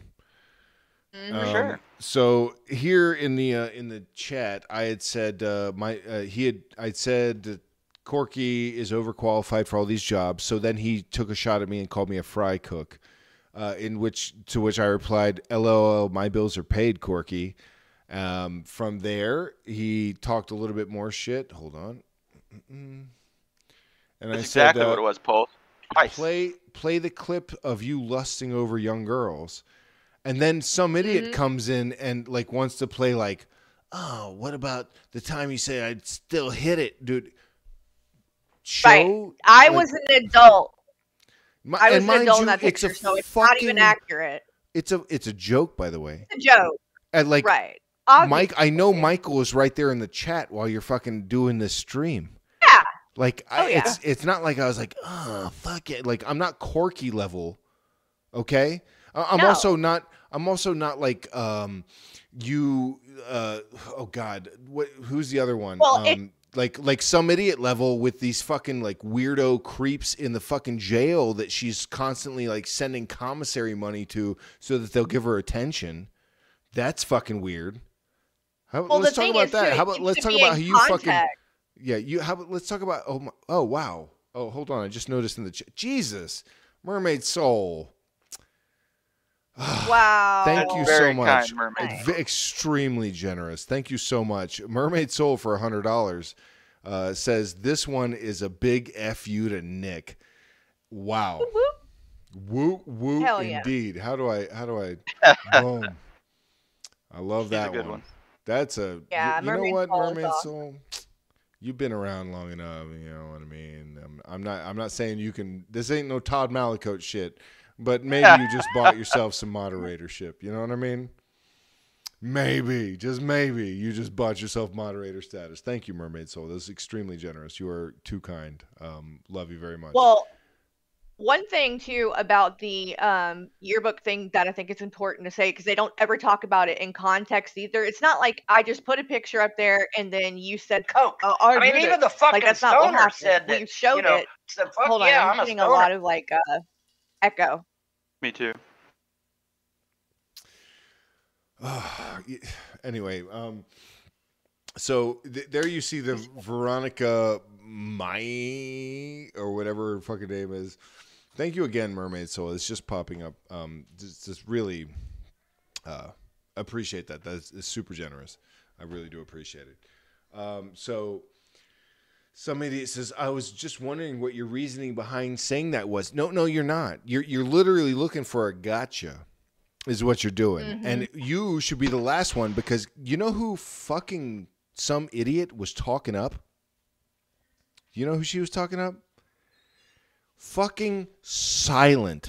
Mhm. For sure. So here in the uh, in the chat, I had said uh, my uh, he had I said that Corky is overqualified for all these jobs. So then he took a shot at me and called me a fry cook. Uh, in which to which I replied, "L O L, my bills are paid, Corky." Um, from there, he talked a little bit more shit. Hold on, Mm-mm. and That's I exactly said, uh, what it was, Paul. Twice. play play the clip of you lusting over young girls, and then some idiot Mhm. comes in and like wants to play like, oh, what about the time you say I'd still hit it, dude? Show, Right. I like, was an adult. mi- I was and an mind adult in you, that it's picture, a so it's not even fucking- accurate. It's a it's a joke, by the way. It's a joke. And like Right. Mike, I know Obviously. Michael is right there in the chat while you're fucking doing this stream. Yeah. Like, I, Oh, yeah. it's it's not like I was like, oh, fuck it. Like, I'm not Corky level, okay? I- I'm No. also not. I'm also not like um, you. Uh, oh God, what? Who's the other one? Well, um, it- like like some idiot level with these fucking like weirdo creeps in the fucking jail that she's constantly like sending commissary money to so that they'll give her attention. That's fucking weird. How, Well, let's the talk thing about is, that. too, How it about needs let's to talk be about in how you fucking context. Yeah, you. How about let's talk about? Oh, my, oh wow. Oh, hold on. I just noticed in the chat. Jesus, Mermaid Soul. Wow. Thank That's you very so much. kind, Mermaid It's v- extremely generous. Thank you so much. Mermaid Soul for a hundred dollars uh, says this one is a big F you to Nick. Wow. Whoop, whoop. Woo woo Hell yeah. indeed. How do I how do I boom. I love He's that a good one. one. That's a Yeah, you, you know Mermaid what, Soul is Mermaid awesome. Soul? You've been around long enough, you know what I mean? I'm, I'm not I'm not saying you can this ain't no Todd Malicote shit, but maybe you just bought yourself some moderatorship, you know what I mean? Maybe, just maybe, you just bought yourself moderator status. Thank you, Mermaid Soul. That's extremely generous. You are too kind. Um, love you very much. Well, one thing too about the um, yearbook thing that I think is important to say, because they don't ever talk about it in context either. It's not like I just put a picture up there and then you said Coke. Oh, I mean, did even it. the fucking like that's not what stoner happened. said that. We showed you know, it. said, fuck Hold on, yeah, I'm I'm a getting a stoner. lot of like uh, echo. Me too. Anyway, um, so th- there you see the Veronica Mai or whatever her fucking name is. Thank you again, Mermaid Soul. It's just popping up. Um, just, just really uh, appreciate that. That's it's super generous. I really do appreciate it. Um, so some idiot says, "I was just wondering what your reasoning behind saying that was." No, no, you're not. You're you're literally looking for a gotcha. Is what you're doing. Mhm. And you should be the last one because you know who fucking some idiot was talking up? You know who she was talking up? Fucking Silent.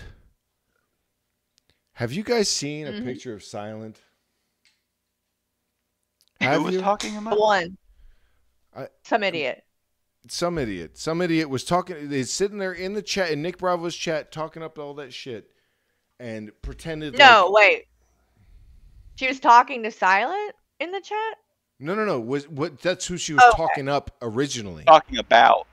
Have you guys seen a Mhm. picture of Silent? Who Have was you? talking The about? one. I- Some idiot. Some idiot. Some idiot was talking. They're sitting there in the chat, in Nick Bravo's chat, talking up all that shit. And pretended No, like, wait. She was talking to Silent in the chat? no, no, no. Was what? That's who she was Okay. talking up originally. Talking about.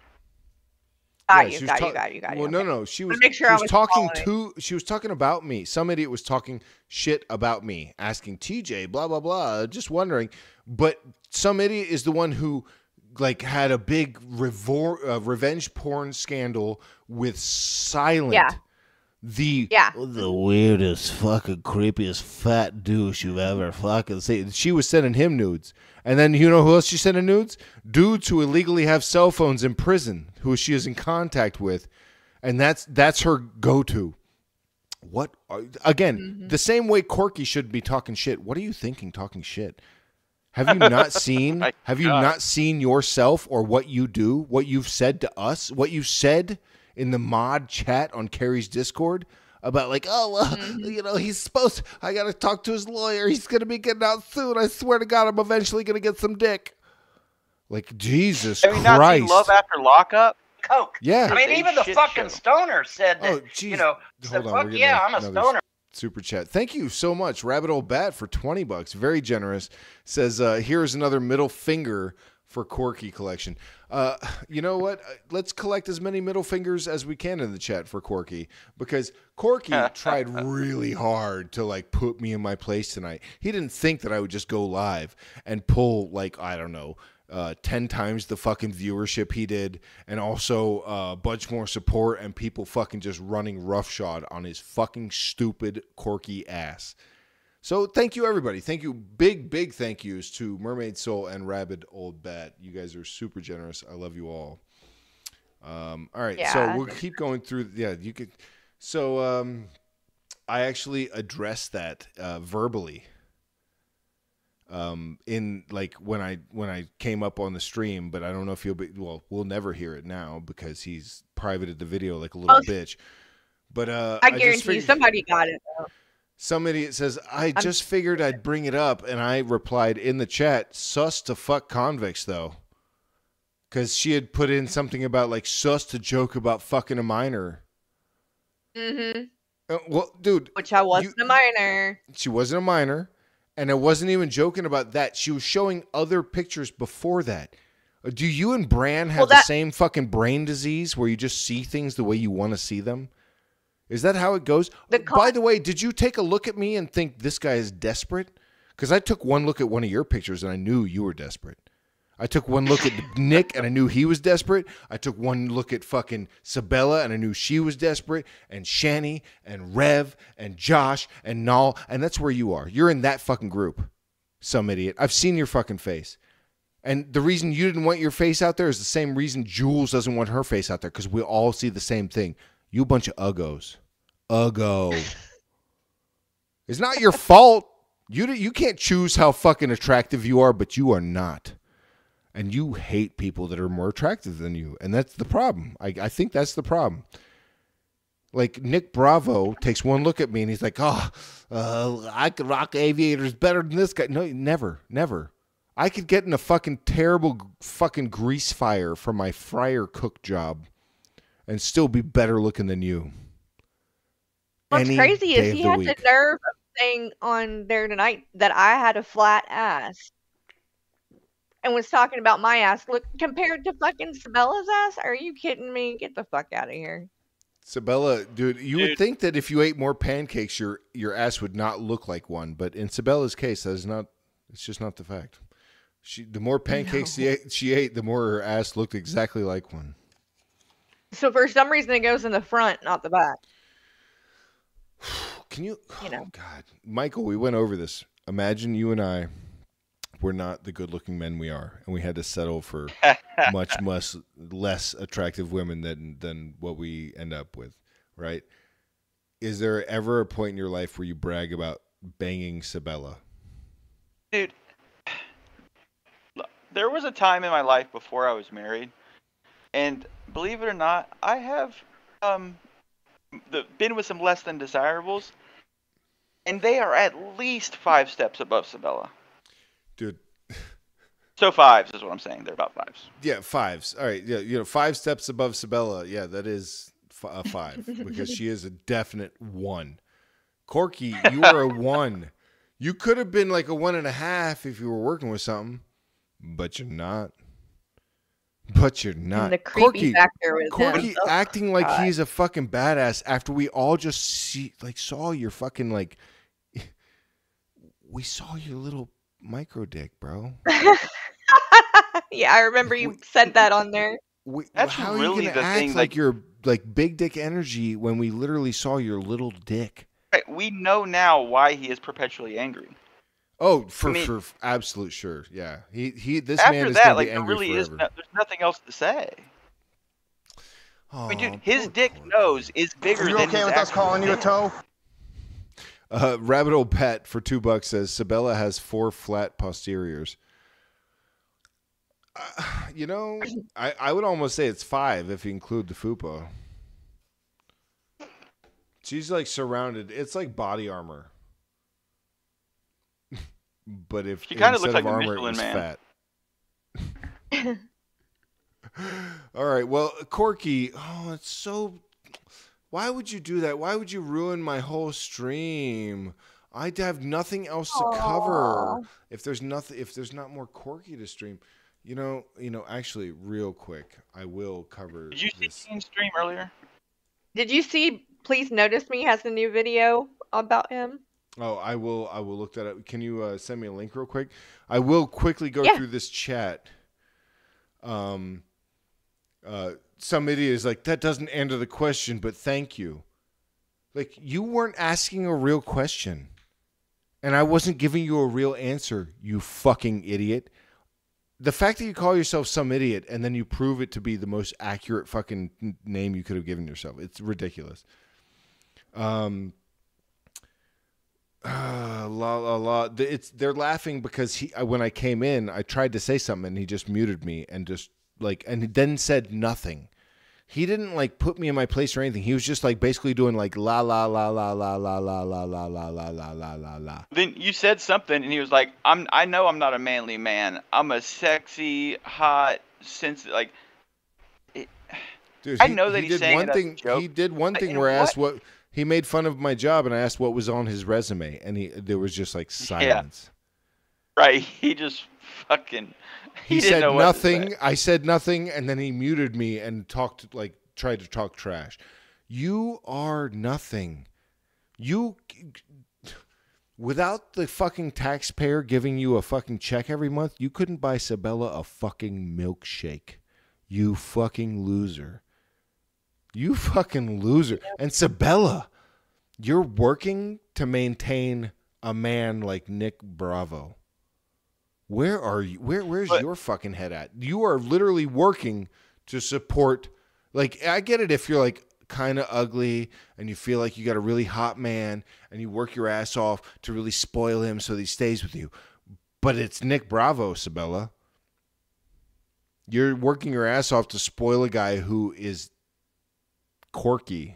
Got Yeah, you, she was got ta- you, got you, got you. Well, no, okay. no, she was. Wanna make sure she I was, was talking following. to. She was talking about me. Some idiot was talking shit about me, asking T J, blah blah blah. Just wondering, but some idiot is the one who, like, had a big revor- uh, revenge porn scandal with Silent. Yeah. The Yeah. the weirdest fucking creepiest fat douche you've ever fucking seen. She was sending him nudes, and then you know who else she's sending nudes? Dudes who illegally have cell phones in prison, who she is in contact with, and that's that's her go-to. What are, again? Mm-hmm. The same way Corky should be talking shit. What are you thinking? Talking shit? Have you not seen? My have you God. not seen yourself or what you do? What you've said to us? What you said in the mod chat on Carrie's Discord about like, oh, well, Mm-hmm. you know, he's supposed to, I got to talk to his lawyer. He's going to be getting out soon. I swear to God, I'm eventually going to get some dick. Like, Jesus Have you not Christ. seen Love After Lockup? Coke. Yeah. I mean, It's a even the shit fucking show. stoner said that, Oh, geez. you know, said, Hold on, fuck we're getting yeah, a- I'm a another stoner. Super chat. Thank you so much. Rabbit Old Bat for twenty bucks. Very generous. Says, uh, here's another middle finger for Corky collection. Uh, you know what? Uh, Let's collect as many middle fingers as we can in the chat for Corky because Corky tried really hard to like put me in my place tonight. He didn't think that I would just go live and pull like, I don't know, uh, ten times the fucking viewership he did and also uh, a bunch more support and people fucking just running roughshod on his fucking stupid Corky ass. So thank you, everybody. Thank you. Big, big thank yous to Mermaid Soul and Rabid Old Bat. You guys are super generous. I love you all. Um, all right. So Yeah. we'll keep going through. Yeah, you could. So um, I actually addressed that uh, verbally um, in like when I when I came up on the stream, but I don't know if you'll be. Well, we'll never hear it now because he's privated the video like a little Oh, bitch. But uh, I just guarantee you figured- somebody got it. Though. Some idiot says, I just figured I'd bring it up, and I replied in the chat, sus to fuck convicts, though. Because she had put in something about, like, sus to joke about fucking a minor. Mm-hmm. Uh, well, dude, Which I wasn't you- a minor. she wasn't a minor, and I wasn't even joking about that. She was showing other pictures before that. Uh, Do you and Bran have Well, the that- same fucking brain disease where you just see things the way you want to see them? Is that how it goes? The con- By the way, did you take a look at me and think this guy is desperate? Because I took one look at one of your pictures and I knew you were desperate. I took one look at Nick and I knew he was desperate. I took one look at fucking Sabella and I knew she was desperate. And Shani and Rev and Josh and Nall. And that's where you are. You're in that fucking group. Some idiot. I've seen your fucking face. And the reason you didn't want your face out there is the same reason Jules doesn't want her face out there. Because we all see the same thing. You a bunch of uggos. Uggo. It's not your fault. You you can't choose how fucking attractive you are, but you are not. And you hate people that are more attractive than you. And that's the problem. I, I think that's the problem. Like, Nick Bravo takes one look at me and he's like, oh, uh, I could rock aviators better than this guy. No, never, never. I could get in a fucking terrible fucking grease fire for my fryer cook job and still be better looking than you. What's Any crazy day is of he the had week. the nerve of saying on there tonight that I had a flat ass. And was talking about my ass. Look, compared to fucking Sabella's ass? Are you kidding me? Get the fuck out of here. Sabella, dude, you Dude. would think that if you ate more pancakes, your your ass would not look like one. But in Sabella's case, that is not. It's just not the fact. She, the more pancakes she, ate, she ate, the more her ass looked exactly like one. So for some reason it goes in the front, not the back. Can you? You know. Oh God, Michael, we went over this. Imagine you and I were not the good-looking men we are, and we had to settle for much, much less attractive women than than what we end up with, right? Is there ever a point in your life where you brag about banging Sabella? Dude, look, there was a time in my life before I was married, and believe it or not, I have um the, been with some less than desirables, and they are at least five steps above Sabella. Dude. So fives is what I'm saying. They're about fives. Yeah, fives. All right. Yeah, you know, five steps above Sabella. Yeah, that is f- a five because she is a definite one. Corky, you are a one. You could have been like a one and a half if you were working with something, but you're not. But you're not. And the creepy Corky, factor with Corky him. Oh, acting like God. he's a fucking badass after we all just see, like, saw your fucking like. We saw your little micro dick, bro. Yeah, I remember you said that on there. We, That's how really are you gonna the act thing, like like- you're like big dick energy when we literally saw your little dick? Right, we know now why he is perpetually angry. Oh, for I mean- for absolute sure, yeah. He he. This After man is that, gonna like be there angry really is forever. no, there's nothing else to say. Oh, I mean, dude, his poor dick Corky. nose is bigger Are you than okay his with us actual calling you a dick. toe? Uh, Rabbit Old Pet for two bucks says Sabella has four flat posteriors. Uh, you know, I, I would almost say it's five if you include the fupa. She's like surrounded. It's like body armor. But if She kinda instead looks of like a armor, it Michelin was Man. fat. All right. Well, Corky, oh, it's so. Why would you do that? Why would you ruin my whole stream? I'd have nothing else to cover Aw. if there's nothing. If there's not more Corky to stream, you know. You know. Actually, real quick, I will cover Did you see this. Dean's stream earlier? Did you see Please Notice Me has a new video about him? Oh, I will. I will look that up. Can you uh, send me a link real quick? I will quickly go Yeah. through this chat. Um. Uh, some idiot is like, that doesn't answer the question, but thank you. Like, you weren't asking a real question. And I wasn't giving you a real answer, you fucking idiot. The fact that you call yourself some idiot and then you prove it to be the most accurate fucking n- name you could have given yourself. It's ridiculous. Um, uh, la la la. The- It's they're laughing because he when I came in, I tried to say something and he just muted me and just like and then said nothing. He didn't like put me in my place or anything. He was just like basically doing like la la la la la la la la la la la la la la la. Then you said something, and he was like, "I'm. I know I'm not a manly man. I'm a sexy, hot, sensitive. Like, it, Dude, I he- know that he he's did saying one it as a thing. joke, He did one but thing in where I asked what- what he made fun of my job, and I asked what was on his resume, and he there was just like silence. right? He just fucking. He, He, didn't said know what to say. nothing. I said nothing, and then he muted me and talked like tried to talk trash. You are nothing. You. Without the fucking taxpayer giving you a fucking check every month, you couldn't buy Sabella a fucking milkshake. You fucking loser. You fucking loser. And Sabella, you're working to maintain a man like Nick Bravo. Where are you? Where Where's But- your fucking head at? You are literally working to support. Like, I get it if you're like kind of ugly and you feel like you got a really hot man and you work your ass off to really spoil him so that he stays with you. But it's Nick Bravo, Sabella. You're working your ass off to spoil a guy who is quirky.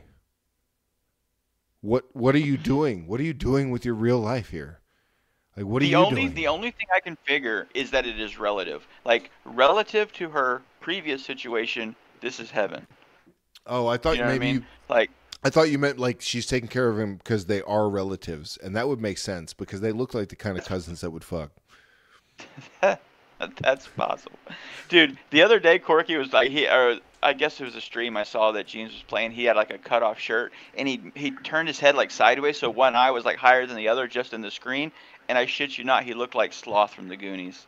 What What are you doing? What are you doing with your real life here? Like, what are the you only doing? the only thing I can figure is that it is relative. Like relative to her previous situation, this is heaven. Oh, I thought You know what I maybe mean? you. Like I thought you meant like she's taking care of him because they are relatives, and that would make sense because they look like the kind of cousins that would fuck. that's possible, dude. The other day, Corky was like he, or I guess it was a stream I saw that Jeans was playing. He had like a cut off shirt, and he he turned his head like sideways, so one eye was like higher than the other, just in the screen. And I shit you not, he looked like Sloth from the Goonies.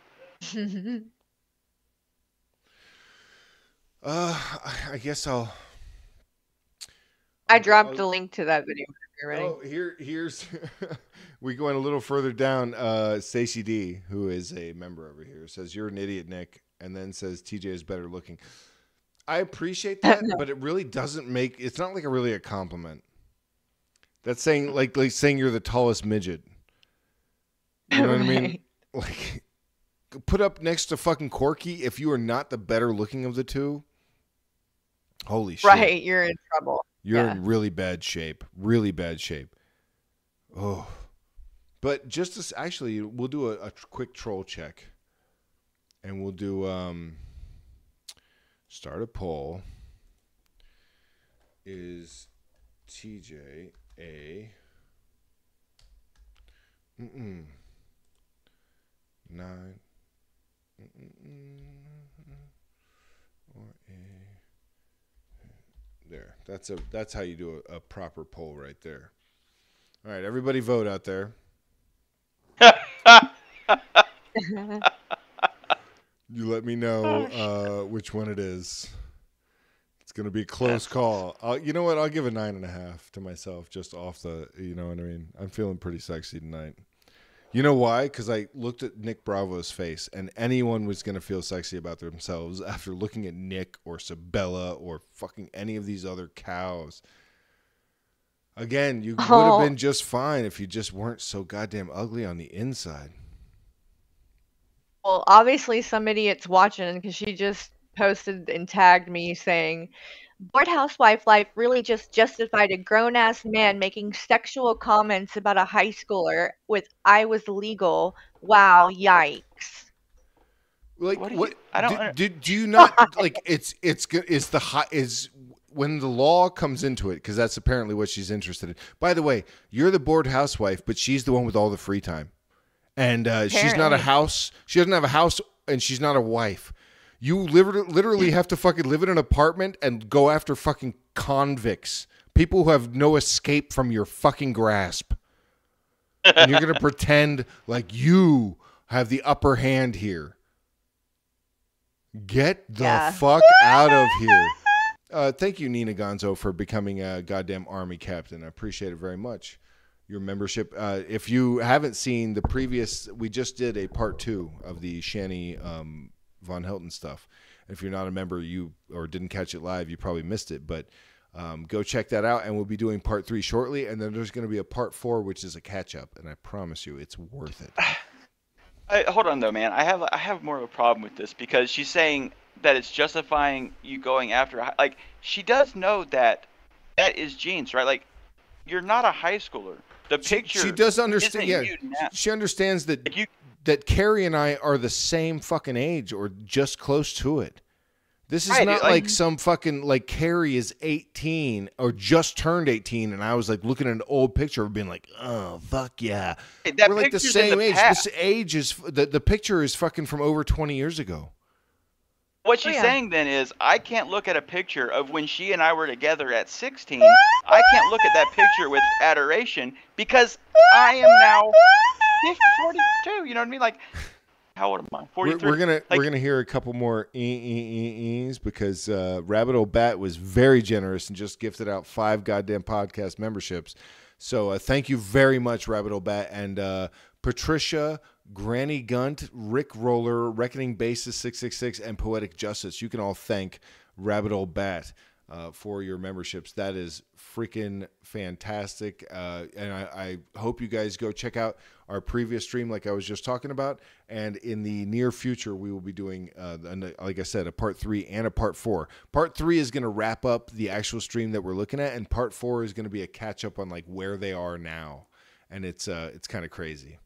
Uh, I guess I'll. I dropped a link to that video. If you're ready. Oh, here, here's. We going a little further down. Uh, Stacey D, who is a member over here, says you're an idiot, Nick, and then says T J is better looking. I appreciate that, but it really doesn't make. It's not like a really a compliment. That's saying like like saying you're the tallest midget. You know what I mean? Right. Like, put up next to fucking Corky if you are not the better looking of the two. Holy shit! Right, you're in trouble. You're Yeah. in really bad shape. Really bad shape. Oh. But just to, s- actually, we'll do a, a tr- quick troll check. And we'll do, um, start a poll. Is T J a, mm-mm, nine, mm-mm, or a, there. That's a that's how you do a, a proper poll right there. All right, everybody vote out there. You let me know uh, which one it is. It's gonna be a close call. I'll, you know what? I'll give a nine and a half to myself, just off the. You know what I mean? I'm feeling pretty sexy tonight. You know why? Because I looked at Nick Bravo's face, and anyone was gonna feel sexy about themselves after looking at Nick or Sabella or fucking any of these other cows. Again, you would have Oh. been just fine if you just weren't so goddamn ugly on the inside. Well, obviously some idiot's watching because she just posted and tagged me saying, "Bored housewife life really just justified a grown-ass man making sexual comments about a high schooler with I was legal. Wow, yikes." Like What what? do you- I don't do, under- do, do you not like it's it's go- it's the high is when the law comes into it because that's apparently what she's interested in. By the way, you're the bored housewife, but she's the one with all the free time, and uh, she's not a Apparently. house. She doesn't have a house, and she's not a wife. You literally literally have to fucking live in an apartment and go after fucking convicts, people who have no escape from your fucking grasp, and you're gonna pretend like you have the upper hand here. Get the Yeah. fuck out of here. Uh, thank you, Nina Gonzo, for becoming a goddamn army captain. I appreciate it very much. Your membership. Uh, if you haven't seen the previous, we just did a part two of the Shani um, Von Helton stuff. If you're not a member, you or didn't catch it live, you probably missed it. But um, go check that out, and we'll be doing part three shortly. And then there's going to be a part four, which is a catch up, and I promise you, it's worth it. I, hold on though, man. I have I have more of a problem with this because she's saying that it's justifying you going after a hi- like she does know that that is Jeans, right? Like you're not a high schooler. The picture She does understand. isn't Yeah, you now. she understands that Like, you that Carrie and I are the same fucking age or just close to it. This is Right, not like- like some fucking like Carrie is eighteen or just turned eighteen, and I was like looking at an old picture of being like, oh fuck yeah, Hey, that we're like the picture's in same the age. past. This age is the the picture is fucking from over twenty years ago. What she's yeah. saying then is, I can't look at a picture of when she and I were together at sixteen. I can't look at that picture with adoration because I am now forty-two. You know what I mean? Like, how old am I? We're, forty-three. we're gonna Like, we're gonna hear a couple more e e e e's because uh, Rabbit Old Bat was very generous and just gifted out five goddamn podcast memberships. So uh, thank you very much, Rabbit Old Bat, and uh, Patricia, Granny Gunt, Rick Roller, Reckoning Basis six six six, and Poetic Justice. You can all thank Rabbit Old Bat uh, for your memberships. That is freaking fantastic. Uh, and I, I hope you guys go check out our previous stream like I was just talking about. And in the near future, we will be doing, uh, like I said, a part three and a part four. Part three is going to wrap up the actual stream that we're looking at. And part four is going to be a catch up on like where they are now. And it's uh, it's kind of crazy.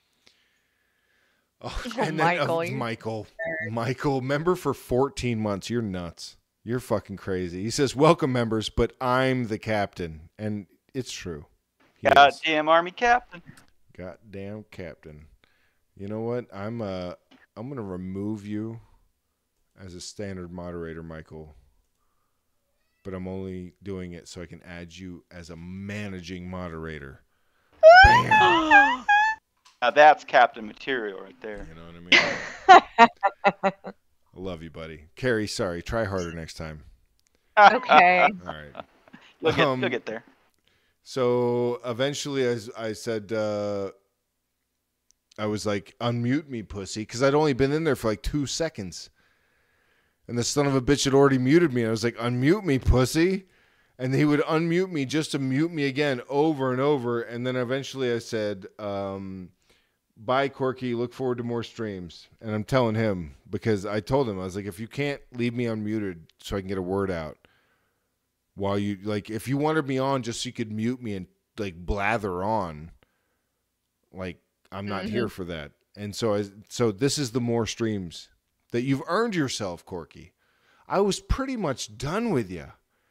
Oh, Oh, and then, Michael, uh, you're Michael, Michael, member for fourteen months. You're nuts. You're fucking crazy. He says, welcome members, but I'm the captain. And it's true. He is. goddamn Army captain. Goddamn captain. You know what? I'm uh I'm gonna remove you as a standard moderator, Michael. But I'm only doing it so I can add you as a managing moderator. Bam. Now that's captain material right there. You know what I mean? I love you, buddy. Carrie, sorry. Try harder next time. Okay. All right. You'll get, Um, you'll get there. So eventually I, I said, uh, I was like, unmute me, pussy, because I'd only been in there for like two seconds. And the son of a bitch had already muted me. I was like, unmute me, pussy. And he would unmute me just to mute me again over and over. And then eventually I said, um, bye, Corky. Look forward to more streams. And I'm telling him, because I told him, I was like, if you can't leave me unmuted so I can get a word out, while you, like, if you wanted me on just so you could mute me and, like, blather on, like, I'm not Mhm. here for that. And so, I, so this is the more streams that you've earned yourself, Corky. I was pretty much done with you.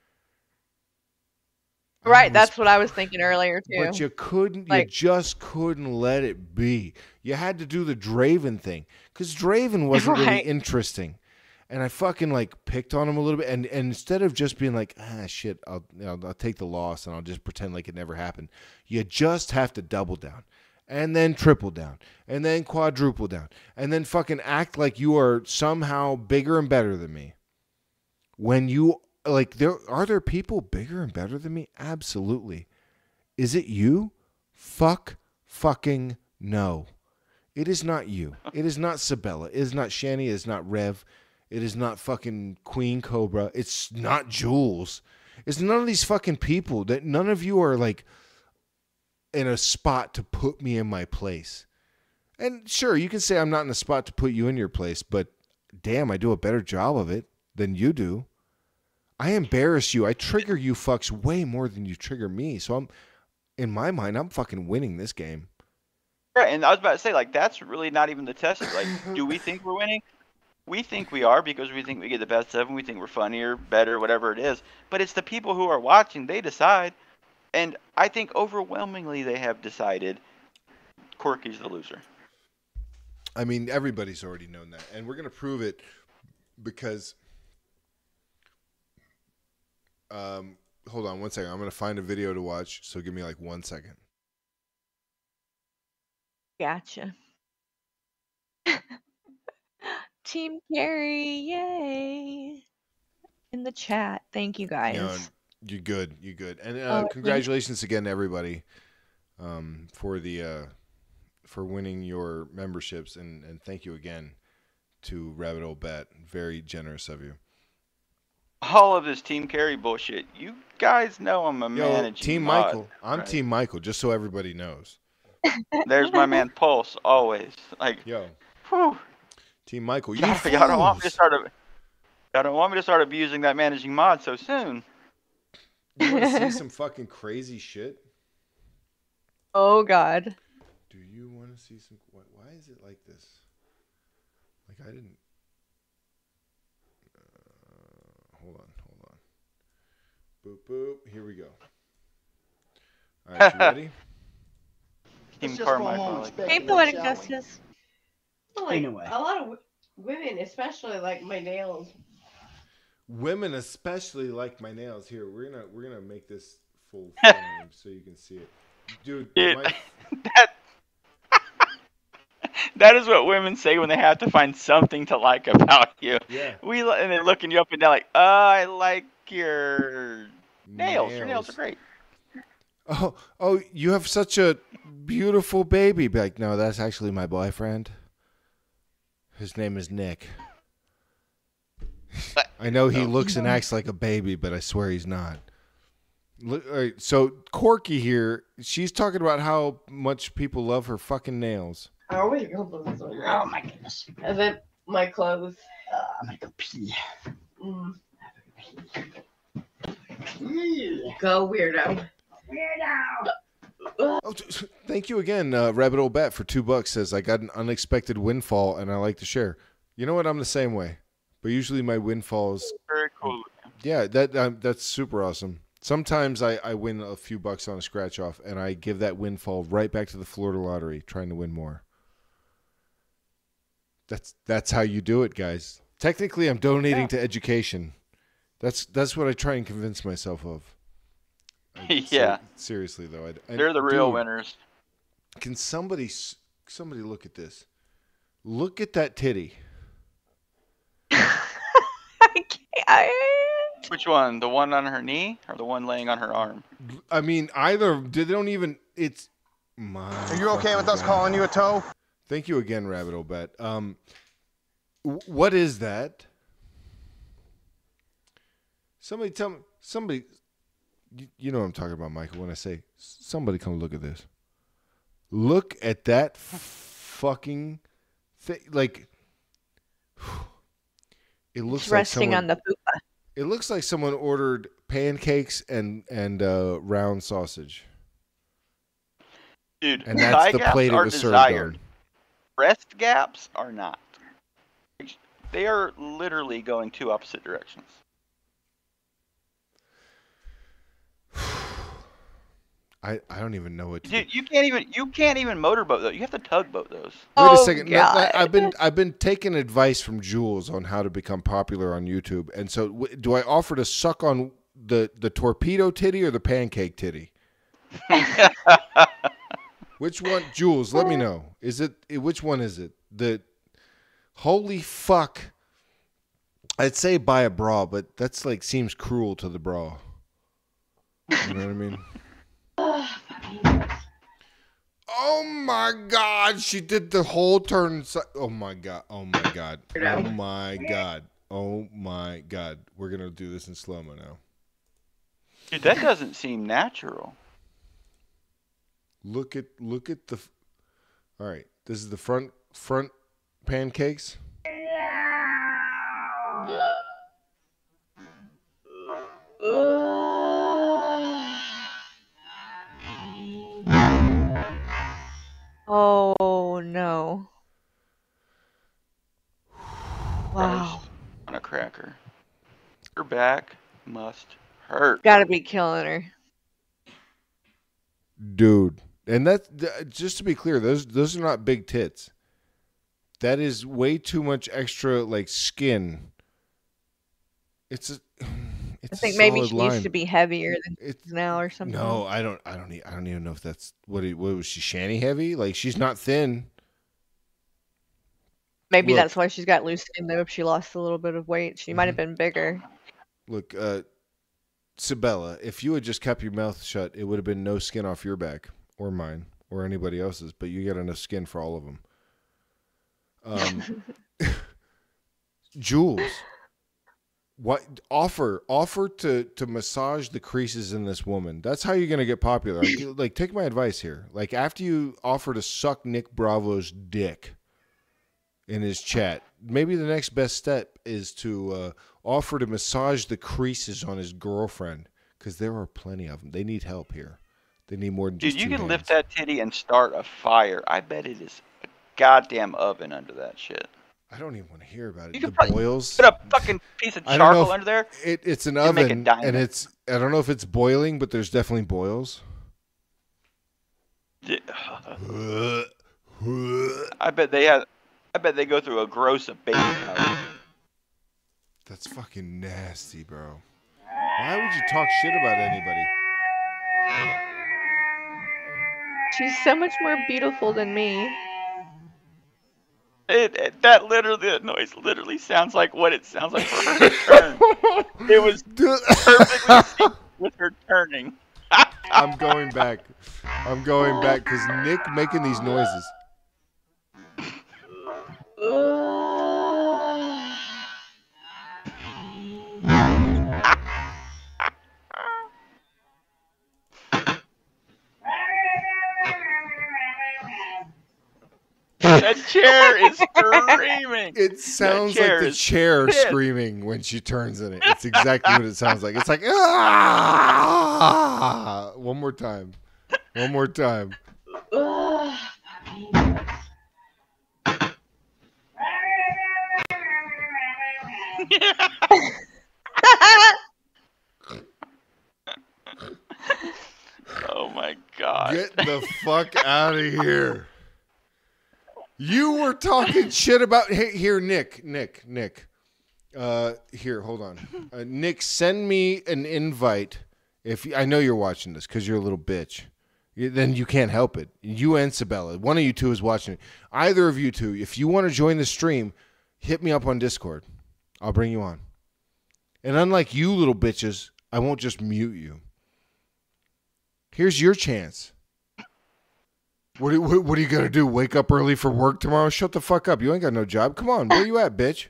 I Right, was- that's what I was thinking earlier too. But you couldn't, Like- you just couldn't let it be. You had to do the Draven thing because Draven wasn't really Right. interesting. And I fucking like picked on him a little bit. And, and instead of just being like, ah, shit, I'll, you know, I'll take the loss and I'll just pretend like it never happened. You just have to double down and then triple down and then quadruple down and then fucking act like you are somehow bigger and better than me. When you like, there are there people bigger and better than me? Absolutely. Is it you? Fuck fucking no. It is not you. It is not Sabella. It is not Shani. It is not Rev. It is not fucking Queen Cobra. It's not Jules. It's none of these fucking people. That none of you are like in a spot to put me in my place. And sure, you can say I'm not in a spot to put you in your place, but damn, I do a better job of it than you do. I embarrass you. I trigger you fucks way more than you trigger me. So I'm, in my mind, I'm fucking winning this game. Right, and I was about to say, like, that's really not even the test. Like, do we think we're winning? We think we are because we think we get the best of them. We think we're funnier, better, whatever it is. But it's the people who are watching, they decide. And I think overwhelmingly they have decided Corky's the loser. I mean, everybody's already known that. And we're going to prove it because... Um, hold on one second. I'm going to find a video to watch, so give me like one second. Gotcha. Team Carrie, yay! In the chat, thank you guys. You know, you're good. You're good. And uh, Oh, thank- congratulations again to everybody um, for the uh, for winning your memberships, and, and thank you again to Rabbit Old Bat. Very generous of you. All of this Team Carry bullshit. You guys know I'm a Yo, managing Team mod, Michael. I'm right? Team Michael, just so everybody knows. There's my man Pulse, always. Like, Yo, whew. Team Michael. You Y'all, y'all don't want me to fools. start. A, y'all don't want me to start abusing that managing mod so soon. You want to see some fucking crazy shit? Oh God. Do you want to see some? Why, why is it like this? Like I didn't. Uh, hold on, hold on. Boop boop. Here we go. All right, you ready? Team Carmichael. Like, Hey, Poetic Justice. Like, Anyway. a lot of Women especially like my nails. Women especially like my nails. Here, we're gonna we're gonna make this full frame so you can see it, dude. Dude, my- that that is what women say when they have to find something to like about you. Yeah. We li- and they're looking you up and down like, oh, I like your nails. Your nails are great. Oh, oh, you have such a beautiful baby. Be like, no, that's actually my boyfriend. His name is Nick. I know he looks and acts like a baby, but I swear he's not. Look, all right, so Corky here, she's talking about how much people love her fucking nails. I always go for this one. Oh my goodness. And then my clothes. Uh, I'm gonna go pee. Mm. Go weirdo. Weirdo. Oh, t- thank you again, uh, Rabbit Old Bat for two bucks. Says I got an unexpected windfall and I like to share. You know what? I'm the same way, but usually my windfalls. Very cool. Yeah, that um, that's super awesome. Sometimes I, I win a few bucks on a scratch off, and I give that windfall right back to the Florida Lottery, trying to win more. That's that's how you do it, guys. Technically, I'm donating Yeah. to education. That's that's what I try and convince myself of. I- Yeah. ser- seriously though, I, I- They're the real dude, winners. Can somebody s- somebody look at this? Look at that titty. I can't. I... Which one? The one on her knee or the one laying on her arm? I mean, either they don't even. It's my. Are you okay with us fucking calling God. you a toe? Thank you again, Rabbit Old Bat. Um, w- what is that? Somebody tell me. Somebody, you, you know what I'm talking about, Michael. When I say somebody, come look at this. Look at that f- fucking thing. Like, it looks It's like resting someone, on the fupa. It looks like someone ordered pancakes and and uh, round sausage, Dude, and that's thigh the gaps plate it are was served desired. on. Breast gaps are not. They are literally going two opposite directions. I, I don't even know what to Dude, do. you can't even you can't even motorboat those. You have to tugboat those. Wait a Oh, second. No, no, God. I've been I've been taking advice from Jules on how to become popular on YouTube. And so, w- do I offer to suck on the the torpedo titty or the pancake titty? Which one, Jules? Let me know. Is it eh, which one is it? The holy fuck. I'd say buy a bra, but that's like seems cruel to the bra. You know what I mean? Oh my God! She did the whole turn. si- Oh my God! Oh my God! Oh my God! Oh my God! We're gonna do this in slow mo now. Dude, that doesn't seem natural. Look at look at the. f- All right, this is the front front pancakes. Oh no. Wow. On a cracker. Her back must hurt. Gotta be killing her. Dude, and that th- just to be clear, those those are not big tits. That is way too much extra like skin. It's a. It's I think a maybe solid she line. used to be heavier than It's she is now or something. No, I don't. I don't. e- I don't even know if that's what. It, what was she? Shanny heavy? Like she's not thin. Maybe Look. that's why she's got loose skin though. If she lost a little bit of weight, she might have Mm-hmm. been bigger. Look, uh, Sabella, if you had just kept your mouth shut, it would have been no skin off your back or mine or anybody else's. But you got enough skin for all of them. Um, Jules, what offer offer to to massage the creases in this woman? That's how you're gonna get popular. Like, like, take my advice here. Like after you offer to suck Nick Bravo's dick in his chat, maybe the next best step is to uh, offer to massage the creases on his girlfriend, because there are plenty of them. They need help here. They need more than Dude, just you two can hands. lift that titty and start a fire. I bet it is a goddamn oven under that shit. I don't even want to hear about it. You The could probably boils. Put a fucking piece of I don't know charcoal if- under there. It, it's an and make a oven, diamond. and it's I don't know if it's boiling, but there's definitely boils. I bet they have. I bet they go through a gross of baby powder. That's fucking nasty, bro. Why would you talk shit about anybody? She's so much more beautiful than me. It, it that literally that noise literally sounds like what it sounds like for her to turn. It was perfectly synced with her turning. I'm going back. I'm going back because Nick making these noises. That chair is screaming. It sounds like the is chair pissed. screaming when she turns in it. It's exactly what it sounds like. It's like, ah! One more time. One more time. Oh my god. Get the fuck out of here. You were talking shit about hey, here, Nick, Nick, Nick. Uh, here, hold on, uh, Nick. Send me an invite if I know you're watching this because you're a little bitch. You, then you can't help it. You and Sabella, one of you two is watching it. Either of you two, if you want to join the stream, hit me up on Discord. I'll bring you on. And unlike you little bitches, I won't just mute you. Here's your chance. What do, what, what are you going to do? Wake up early for work tomorrow? Shut the fuck up. You ain't got no job. Come on. Where you at, bitch?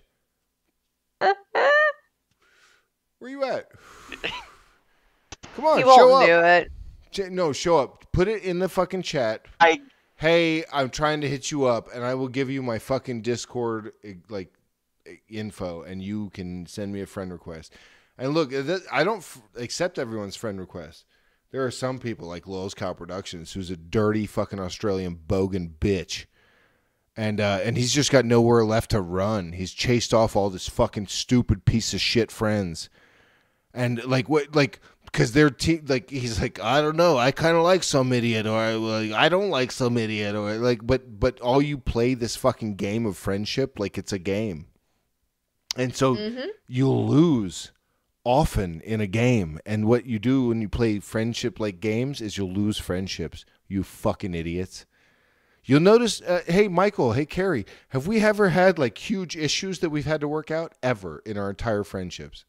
Where you at? Come on, He show won't up. do it. Ch- No, show up. Put it in the fucking chat. I Hey, I'm trying to hit you up, and I will give you my fucking Discord eh, like eh, info, and you can send me a friend request. And look, th- I don't f- accept everyone's friend request. There are some people like Lowe's Cow Productions, who's a dirty fucking Australian bogan bitch. And uh, and he's just got nowhere left to run. He's chased off all this fucking stupid piece of shit friends. And like what like because they're te- like he's like, I don't know, I kind of like some idiot, or like, I don't like some idiot, or like but but all you play this fucking game of friendship like it's a game. And so Mhm. you'll lose often in a game, and what you do when you play friendship like games is you'll lose friendships, you fucking idiots. You'll notice, uh, hey Michael, hey Carrie, have we ever had like huge issues that we've had to work out ever in our entire friendships?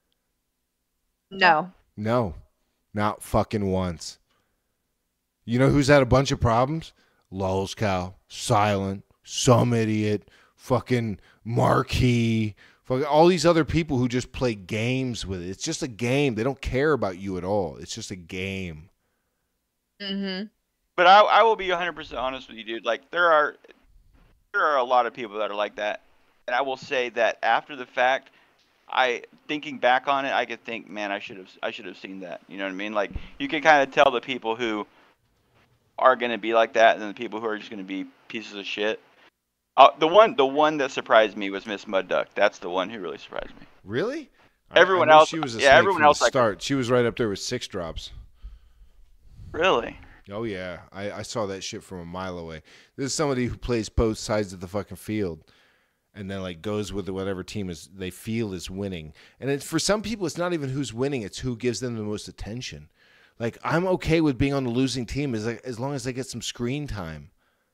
No. No, not fucking once. You know who's had a bunch of problems? Lowe's Cow, Silent, Some Idiot, fucking Marquee, fucking all these other people who just play games with it. It's just a game. They don't care about you at all. It's just a game. Mm-hmm. But I, I will be one hundred percent honest with you, dude. Like, there are there are a lot of people that are like that. And I will say that after the fact, I thinking back on it, I could think, man, I should have I should have seen that. You know what I mean? Like, you can kind of tell the people who are going to be like that and then the people who are just going to be pieces of shit. Uh, the one the one that surprised me was Miss Mud Duck. That's the one who really surprised me. Really? Everyone I, I knew else- she was a yeah, snake everyone from else, the like- start. She was right up there with six drops. Really? Oh yeah, I, I saw that shit from a mile away. This is somebody who plays both sides of the fucking field, and then like goes with whatever team is they feel is winning. And it's, for some people, it's not even who's winning; it's who gives them the most attention. Like I'm okay with being on the losing team as like, as long as they get some screen time.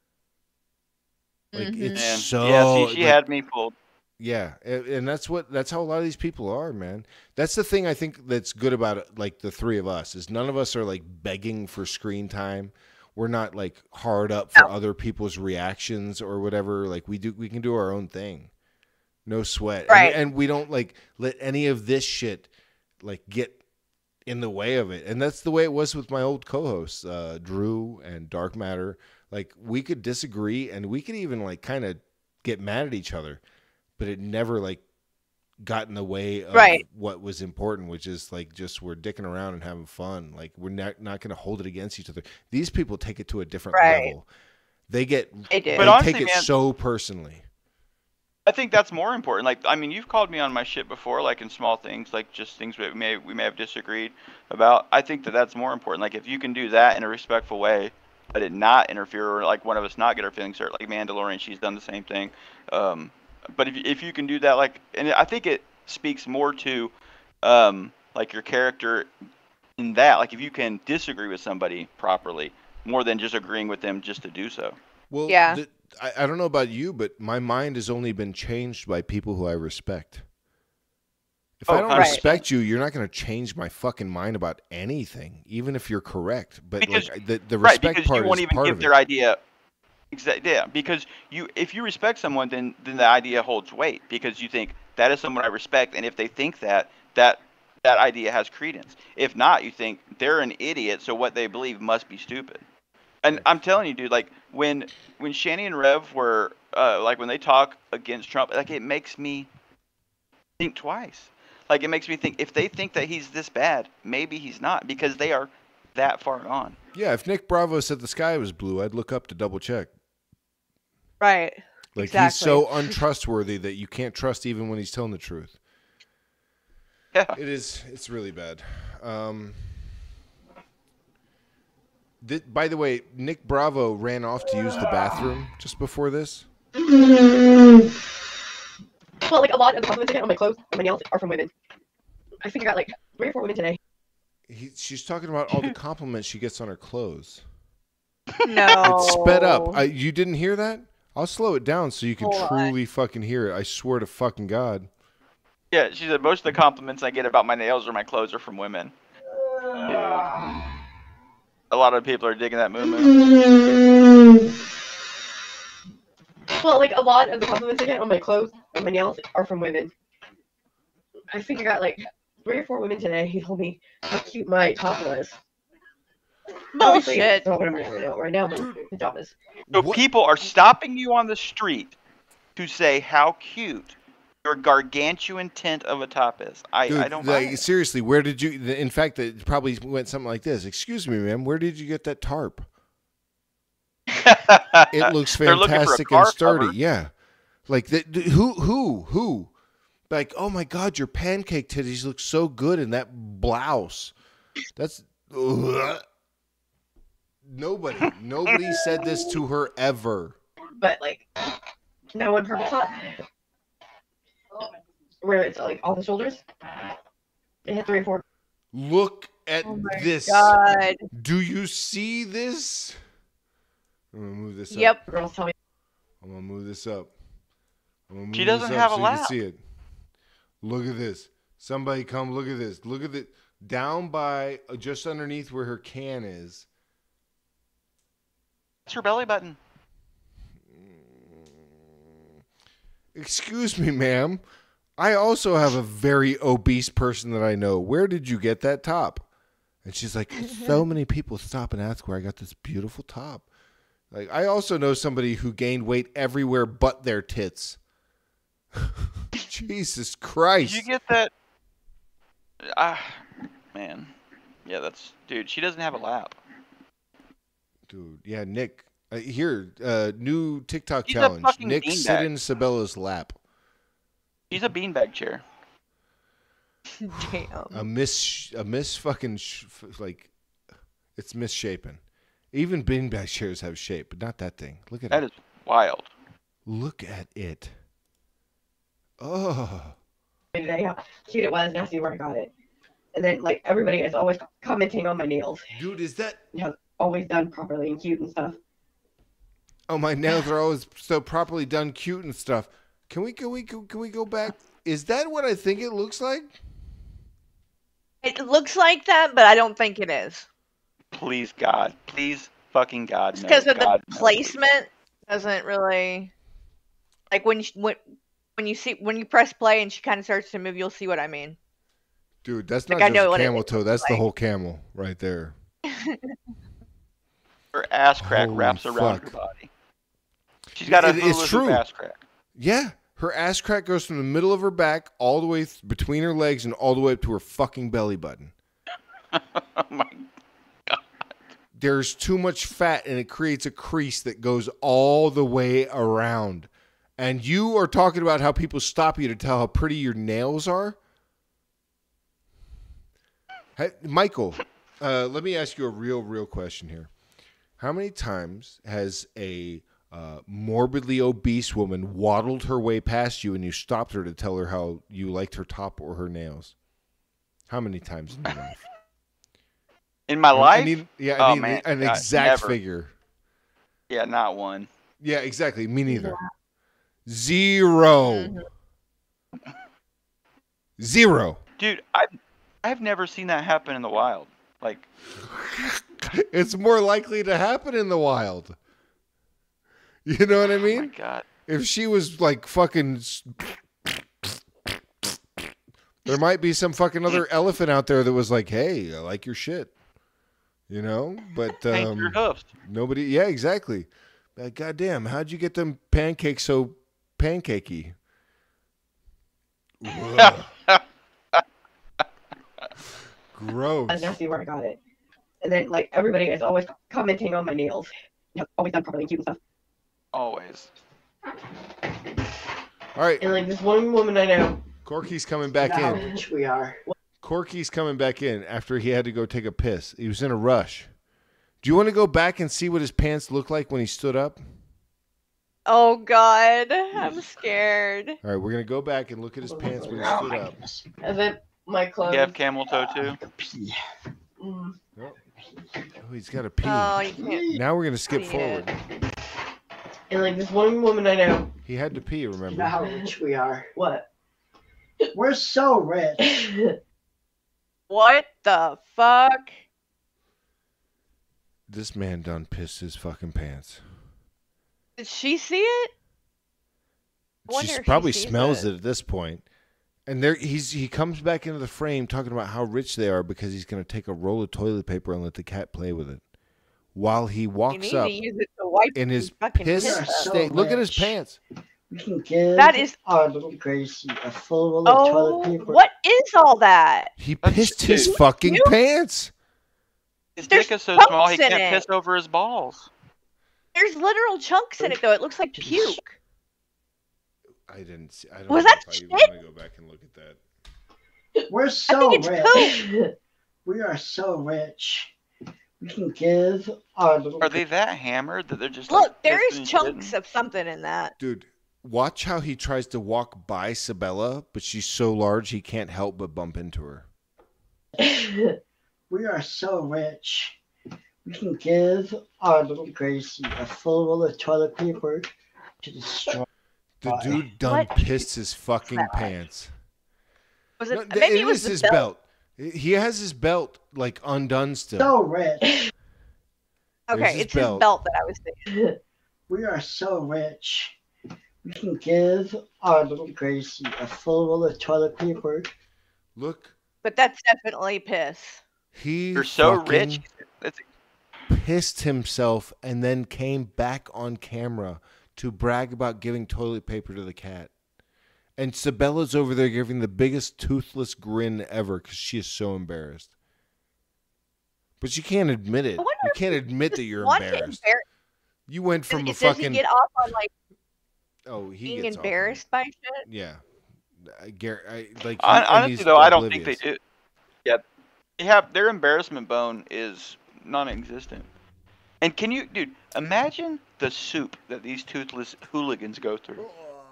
Like Mhm. it's And, so yeah, see, she like, had me fooled. yeah, and and that's what that's how a lot of these people are, man. That's the thing I think that's good about it, like the three of us is none of us are like begging for screen time. We're not like hard up for other people's reactions or whatever. Like we do, we can do our own thing, no sweat, Right. and, and we don't like let any of this shit like get in the way of it. And that's the way it was with my old co-hosts, uh, Drew and Dark Matter. Like we could disagree, and we could even like kind of get mad at each other. But it never like got in the way of Right. what was important, which is like just we're dicking around and having fun. Like we're not not going to hold it against each other. These people take it to a different Right. level. They get They do. they But honestly, take it man- so personally. I think that's more important. Like, I mean, you've called me on my shit before, like in small things, like just things we may we may have disagreed about. I think that that's more important. Like, if you can do that in a respectful way, let it not interfere, or like one of us not get our feelings hurt. Like Mandalorian, she's done the same thing. Um, but if if you can do that, like, and I think it speaks more to, um, like your character in that. Like if you can disagree with somebody properly, more than just agreeing with them just to do so. Well, Yeah. the, I, I don't know about you, but my mind has only been changed by people who I respect. If Oh, I don't right. respect you, you're not going to change my fucking mind about anything, even if you're correct. But Because- like the the Right, respect because part you won't is even part give of their it. idea. Exactly. Yeah, because you, if you respect someone, then then the idea holds weight because you think that is someone I respect, and if they think that, that that idea has credence. If not, you think they're an idiot, so what they believe must be stupid. And I'm telling you, dude, like when when Shani and Rev were uh, like when they talk against Trump, like it makes me think twice. Like it makes me think if they think that he's this bad, maybe he's not because they are that far gone. Yeah, if Nick Bravo said the sky was blue, I'd look up to double check. Right. Like Exactly. he's so untrustworthy that you can't trust even when he's telling the truth. Yeah. It is. It's really bad. Um, th- by the way, Nick Bravo ran off to use the bathroom just before this. Well, like a lot of the compliments I get on my clothes and my nails are from women. I figured out like three or four women today. He, she's talking about all the compliments she gets on her clothes. No. It's sped up. I, you didn't hear that? I'll slow it down so you can Hold on. truly fucking hear it. I swear to fucking God. Yeah, she said most of the compliments I get about my nails or my clothes are from women. A lot of people are digging that moo moo. Well, like a lot of the compliments I get on my clothes and my nails are from women. I figured out like three or four women today who told me how cute my top was. Obviously, Bullshit. it's not what I'm doing right now. Right now, my pajamas. So What- people are stopping you on the street to say how cute your gargantuan tent of a top is. I, Dude, I don't buy like, it. seriously, where did you... In fact, it probably went something like this. Excuse me, ma'am, where did you get that tarp? It looks They're looking for a fantastic car and sturdy. cover. Yeah. Like, the, the- who, who, who? Like, oh my God, your pancake titties look so good in that blouse. That's... Ugh. Nobody, nobody said this to her ever. But like, no one purple top. Where it's like all the shoulders. It hit three or four. Look at Oh my this. God. Do you see this? I'm gonna move this up. Yep. Girls tell me. I'm gonna move this up. I'm gonna move She this doesn't up have a so you can lap. see it. Look at this. Somebody come look at this. Look at it. Down by uh, just underneath where her can is. It's her belly button. Excuse me, ma'am. I also have a very obese person that I know. Where did you get that top? And she's like, so many people stop and ask where I got this beautiful top. Like, I also know somebody who gained weight everywhere but their tits. Jesus Christ. Did you get that? Ah, man. Yeah, that's dude. She doesn't have a lap. Dude, yeah, Nick. Uh, here, uh, new TikTok He's a challenge. fucking Nick, beanbag. sit in Sabella's lap. She's a beanbag chair. Damn. A miss, a miss fucking, sh- f- like, it's misshapen. Even beanbag chairs have shape, but not that thing. Look at That it. is wild. Look at it. Oh. Today how cute it was, and asked me where I got it. And then like everybody is always commenting on my nails. Dude, is that... You know, always done properly and cute and stuff. Oh, my nails are always so properly done, cute and stuff. Can we, can we, can we go back? Is that what I think it looks like? It looks like that, but I don't think it is. Please God, please fucking God, Just no. because of God, the no. placement doesn't really like when you when when you see when you press play and she kind of starts to move, you'll see what I mean. Dude, that's Like, not I know just a what it camel looks toe. That's the like. whole camel right there. Her ass crack Holy wraps around fuck. her body. She's got a It- it's hula true. hoop ass crack. Yeah. Her ass crack goes from the middle of her back all the way th- between her legs and all the way up to her fucking belly button. Oh my God. There's too much fat and it creates a crease that goes all the way around. And you are talking about how people stop you to tell how pretty your nails are? Hey, Michael, uh, let me ask you a real, real question here. How many times has a uh, morbidly obese woman waddled her way past you and you stopped her to tell her how you liked her top or her nails? How many times in your life? In my I- life? I need, yeah, Oh, I need man, an God, exact never. figure. Yeah, not one. Yeah, exactly. Me neither. Zero. Zero. Dude, I I've never seen that happen in the wild. Like, It's more likely to happen in the wild. You know what I mean? oh my God. If she was like fucking, s- there might be some fucking other elephant out there that was like, "Hey, I like your shit," you know. But Paint your um, hoofs. nobody. Yeah, exactly. Like, goddamn, how'd you get them pancakes so pancakey? Ugh. Gross. I now see where I got it. And then, like, everybody is always commenting on my nails. You know, always done properly, cute and stuff. Always. All right, And, like, this one woman I know. Corky's coming back How in. rich we are. Corky's coming back in after he had to go take a piss. He was in a rush. Do you want to go back and see what his pants looked like when he stood up? Oh God, I'm scared. All right, we're gonna go back and look at his pants when he stood up. And then my clothes. You have camel toe too? Mm. Oh, he's got to pee. Oh, you can't. Now we're gonna skip see forward. it. And, like, this one woman I know. He had to pee. You know Remember? how rich we are. What? We're so rich. What the fuck? This man done pissed his fucking pants. Did she see it? I wonder She if she probably sees smells it. it at this point. And there, he's he comes back into the frame talking about how rich they are because he's gonna take a roll of toilet paper and let the cat play with it, while he You walks need up to use it to wipe in his fucking piss piss You're up. so state. Look at his rich. pants. We can give That is- our little Gracie a full roll of Oh, toilet paper. what is all that? He That's pissed his cute. fucking Cute. pants. His There's dick is so chunks small he in can't it. piss over his balls. There's literal chunks in it though. It looks like puke. I didn't see. I don't Was know that if I even shit? want to go back and look at that. We're so think it's rich. We are so rich. We can give our little Are they that hammered that they're just Look, like there pissing is and chunks shitting? of something in that. Dude, watch how he tries to walk by Sabella, but she's so large he can't help but bump into her. We are so rich. We can give our little Gracie a full roll of toilet paper to destroy. The dude done What pissed his fucking that? pants. Was it? No, th- maybe it it was is the his belt. belt. He has his belt like undone still. So rich. Okay, There's his it's his belt. belt that I was thinking. We are so rich. We can give our little Gracie a full roll of toilet paper. Look, But that's definitely piss. he You're so fucking rich. That's pissed himself and then came back on camera to brag about giving toilet paper to the cat. And Sabella's over there giving the biggest toothless grin ever because she is so embarrassed. But you can't admit it. I wonder You if can't he admit that just you're wanted embarrassed. embar- You went from a Does, does he fucking get off on like oh he being gets off on it. embarrassed by shit? Yeah, I, gar- I like. Hon- he- and honestly he's though, I don't think they oblivious. do. Yeah, they have their embarrassment bone is non-existent. And can you, dude, imagine the soup that these toothless hooligans go through?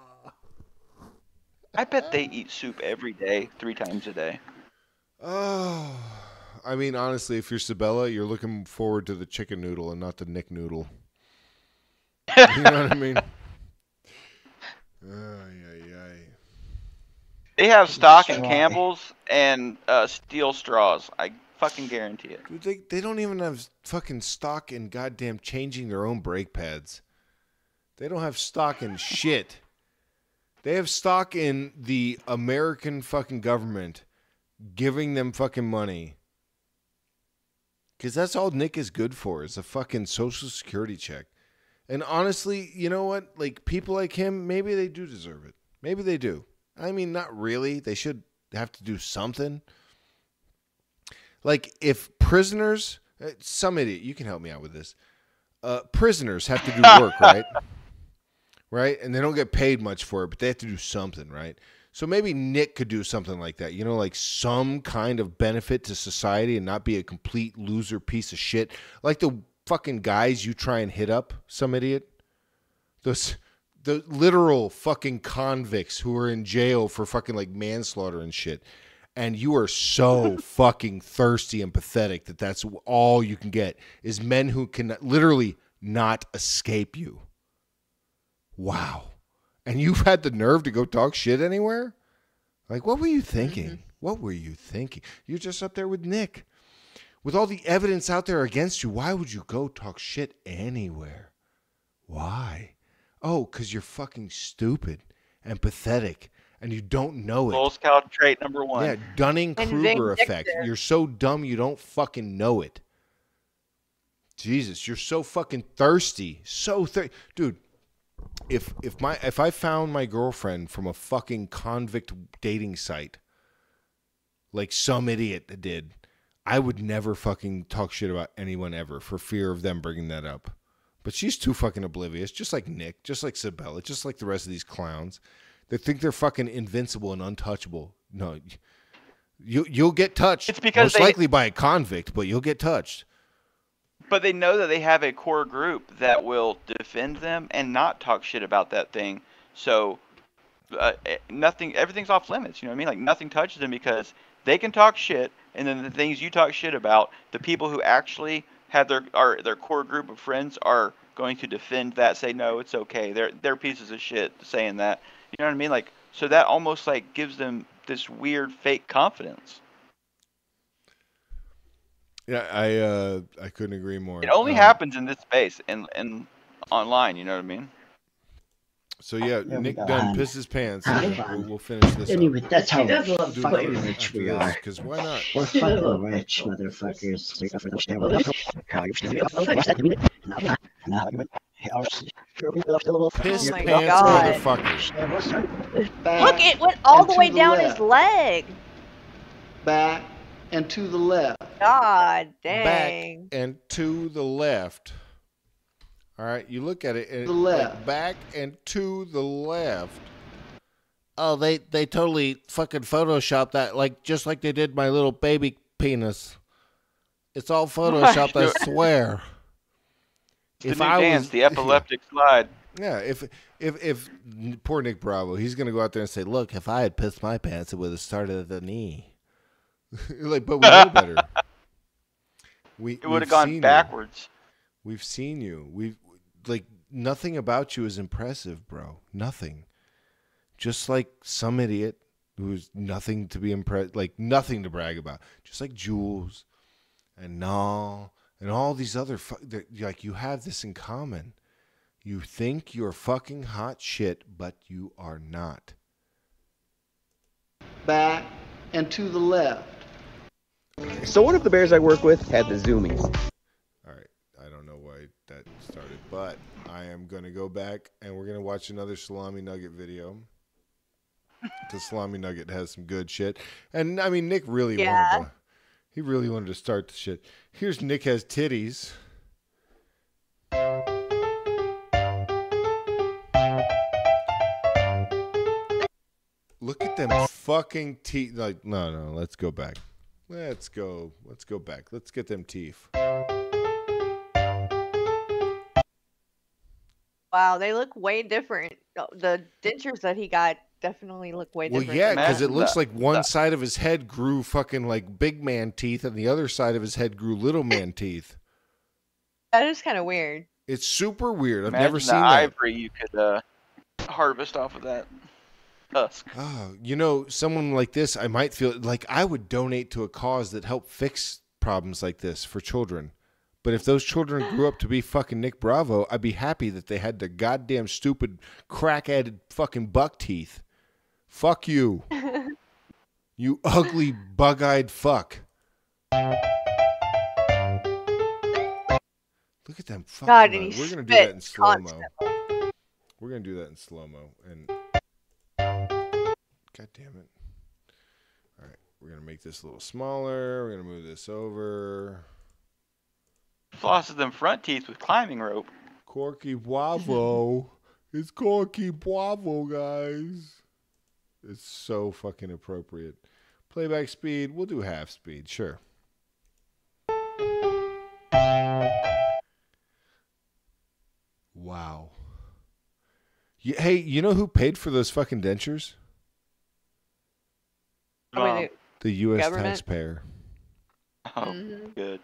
I bet they eat soup every day, three times a day. Oh, I mean, honestly, if you're Sabella, you're looking forward to the chicken noodle and not the Nick noodle. You know what I mean? Ay, ay, ay. They have stock in Straw. Campbell's and uh, steel straws. I fucking guarantee it. Dude, they, they don't even have fucking stock in goddamn changing their own brake pads. They don't have stock in shit. They have stock in the American fucking government giving them fucking money. Because that's all Nick is good for, is a fucking social security check. And honestly, you know what? Like, people like him, maybe they do deserve it. Maybe they do. I mean, not really. They should have to do something. Like, if prisoners, uh, some idiot, you can help me out with this. Uh, prisoners have to do work, right? Right? And they don't get paid much for it, but they have to do something, right? So maybe Nick could do something like that. You know, like some kind of benefit to society and not be a complete loser piece of shit. Like the fucking guys you try and hit up, some idiot. Those the literal fucking convicts who are in jail for fucking like manslaughter and shit. And you are so fucking thirsty and pathetic that that's all you can get is men who can literally not escape you. Wow. And you've had the nerve to go talk shit anywhere? Like, what were you thinking? Mm-hmm. What were you thinking? You're just up there with Nick. With all the evidence out there against you, why would you go talk shit anywhere? Why? Oh, because you're fucking stupid and pathetic. And you don't know it. Bull Scout trait number one. Yeah, Dunning-Kruger effect. You're so dumb you don't fucking know it. Jesus, you're so fucking thirsty. So thirsty. Dude, if if my if I found my girlfriend from a fucking convict dating site, like some idiot did, I would never fucking talk shit about anyone ever for fear of them bringing that up. But she's too fucking oblivious, just like Nick, just like Sabella, just like the rest of these clowns. They think they're fucking invincible and untouchable. No, you you'll get touched. It's because most they, likely by a convict, but you'll get touched. But they know that they have a core group that will defend them and not talk shit about that thing. So uh, nothing, everything's off limits. You know what I mean? Like nothing touches them because they can talk shit, and then the things you talk shit about, the people who actually have their are their core group of friends are going to defend that. Say no, it's okay. They're they're pieces of shit saying that. You know what I mean? Like, so that almost like gives them this weird fake confidence. Yeah, I uh, I couldn't agree more. It only um, happens in this space and and online. You know what I mean? So yeah, There we Nick go. done pissed his pants. Have We'll, fun. we'll finish this. Anyway, up. that's how She does love Do fucking another rich after we this, are. Because why not? We're fucking rich, motherfuckers. Piss Oh my pants God. motherfuckers. Look, it went all and the to way the down left. his leg. Back and to the left. God Back dang. and to the left. All right, you look at it and The it's like left. back and to the left. Oh, they they totally fucking photoshopped that, like just like they did my little baby penis. It's all photoshopped, I swear. It's the new dance, the epileptic slide. Yeah, if if if poor Nick Bravo, he's gonna go out there and say, "Look, if I had pissed my pants, it would have started at the knee." Like, but we know better. We It would we've have gone seen you. backwards. We've seen you. We've like nothing about you is impressive, bro. Nothing. Just like some idiot who's nothing to be impressed, like nothing to brag about. Just like Jules and Nall and all these other, fu- that- like you have this in common. You think you're fucking hot shit, but you are not. Back and to the left. So one of the bears I work with had the zoomies. All right. I don't know why that started, but I am going to go back and we're going to watch another Salami Nugget video. Because Salami Nugget has some good shit. And, I mean, Nick really Yeah. wanted to, he really wanted to start the shit. Here's Nick has titties. Look at them fucking teeth. Like, no, no, let's go back. Let's go. Let's go back. Let's get them teeth. Wow, they look way different. Oh, the dentures that he got definitely look way Well, different. yeah, than because that. it looks like one side of his head grew fucking like big man teeth, and the other side of his head grew little man teeth. That is kind of weird. It's super weird. I've Imagine never the seen that. ivory you could uh, harvest off of that husk. Oh, you know, someone like this, I might feel like I would donate to a cause that help fix problems like this for children. But if those children grew up to be fucking Nick Bravo, I'd be happy that they had the goddamn stupid crack-added fucking buck teeth. Fuck you. You ugly bug-eyed fuck. Look at them fucking God, and eyes. he We're gonna do that in spits slow-mo. constantly. We're gonna do that in slow-mo. And God damn it. Alright, we're gonna make this a little smaller. We're gonna move this over. Flosses them front teeth with climbing rope. Corky Bravo. It's Corky Bravo, guys. It's so fucking appropriate. Playback speed, we'll do half speed, sure. Wow. You, hey, you know who paid for those fucking dentures? Oh, wait, The U S Government? taxpayer. Oh, Mhm. good.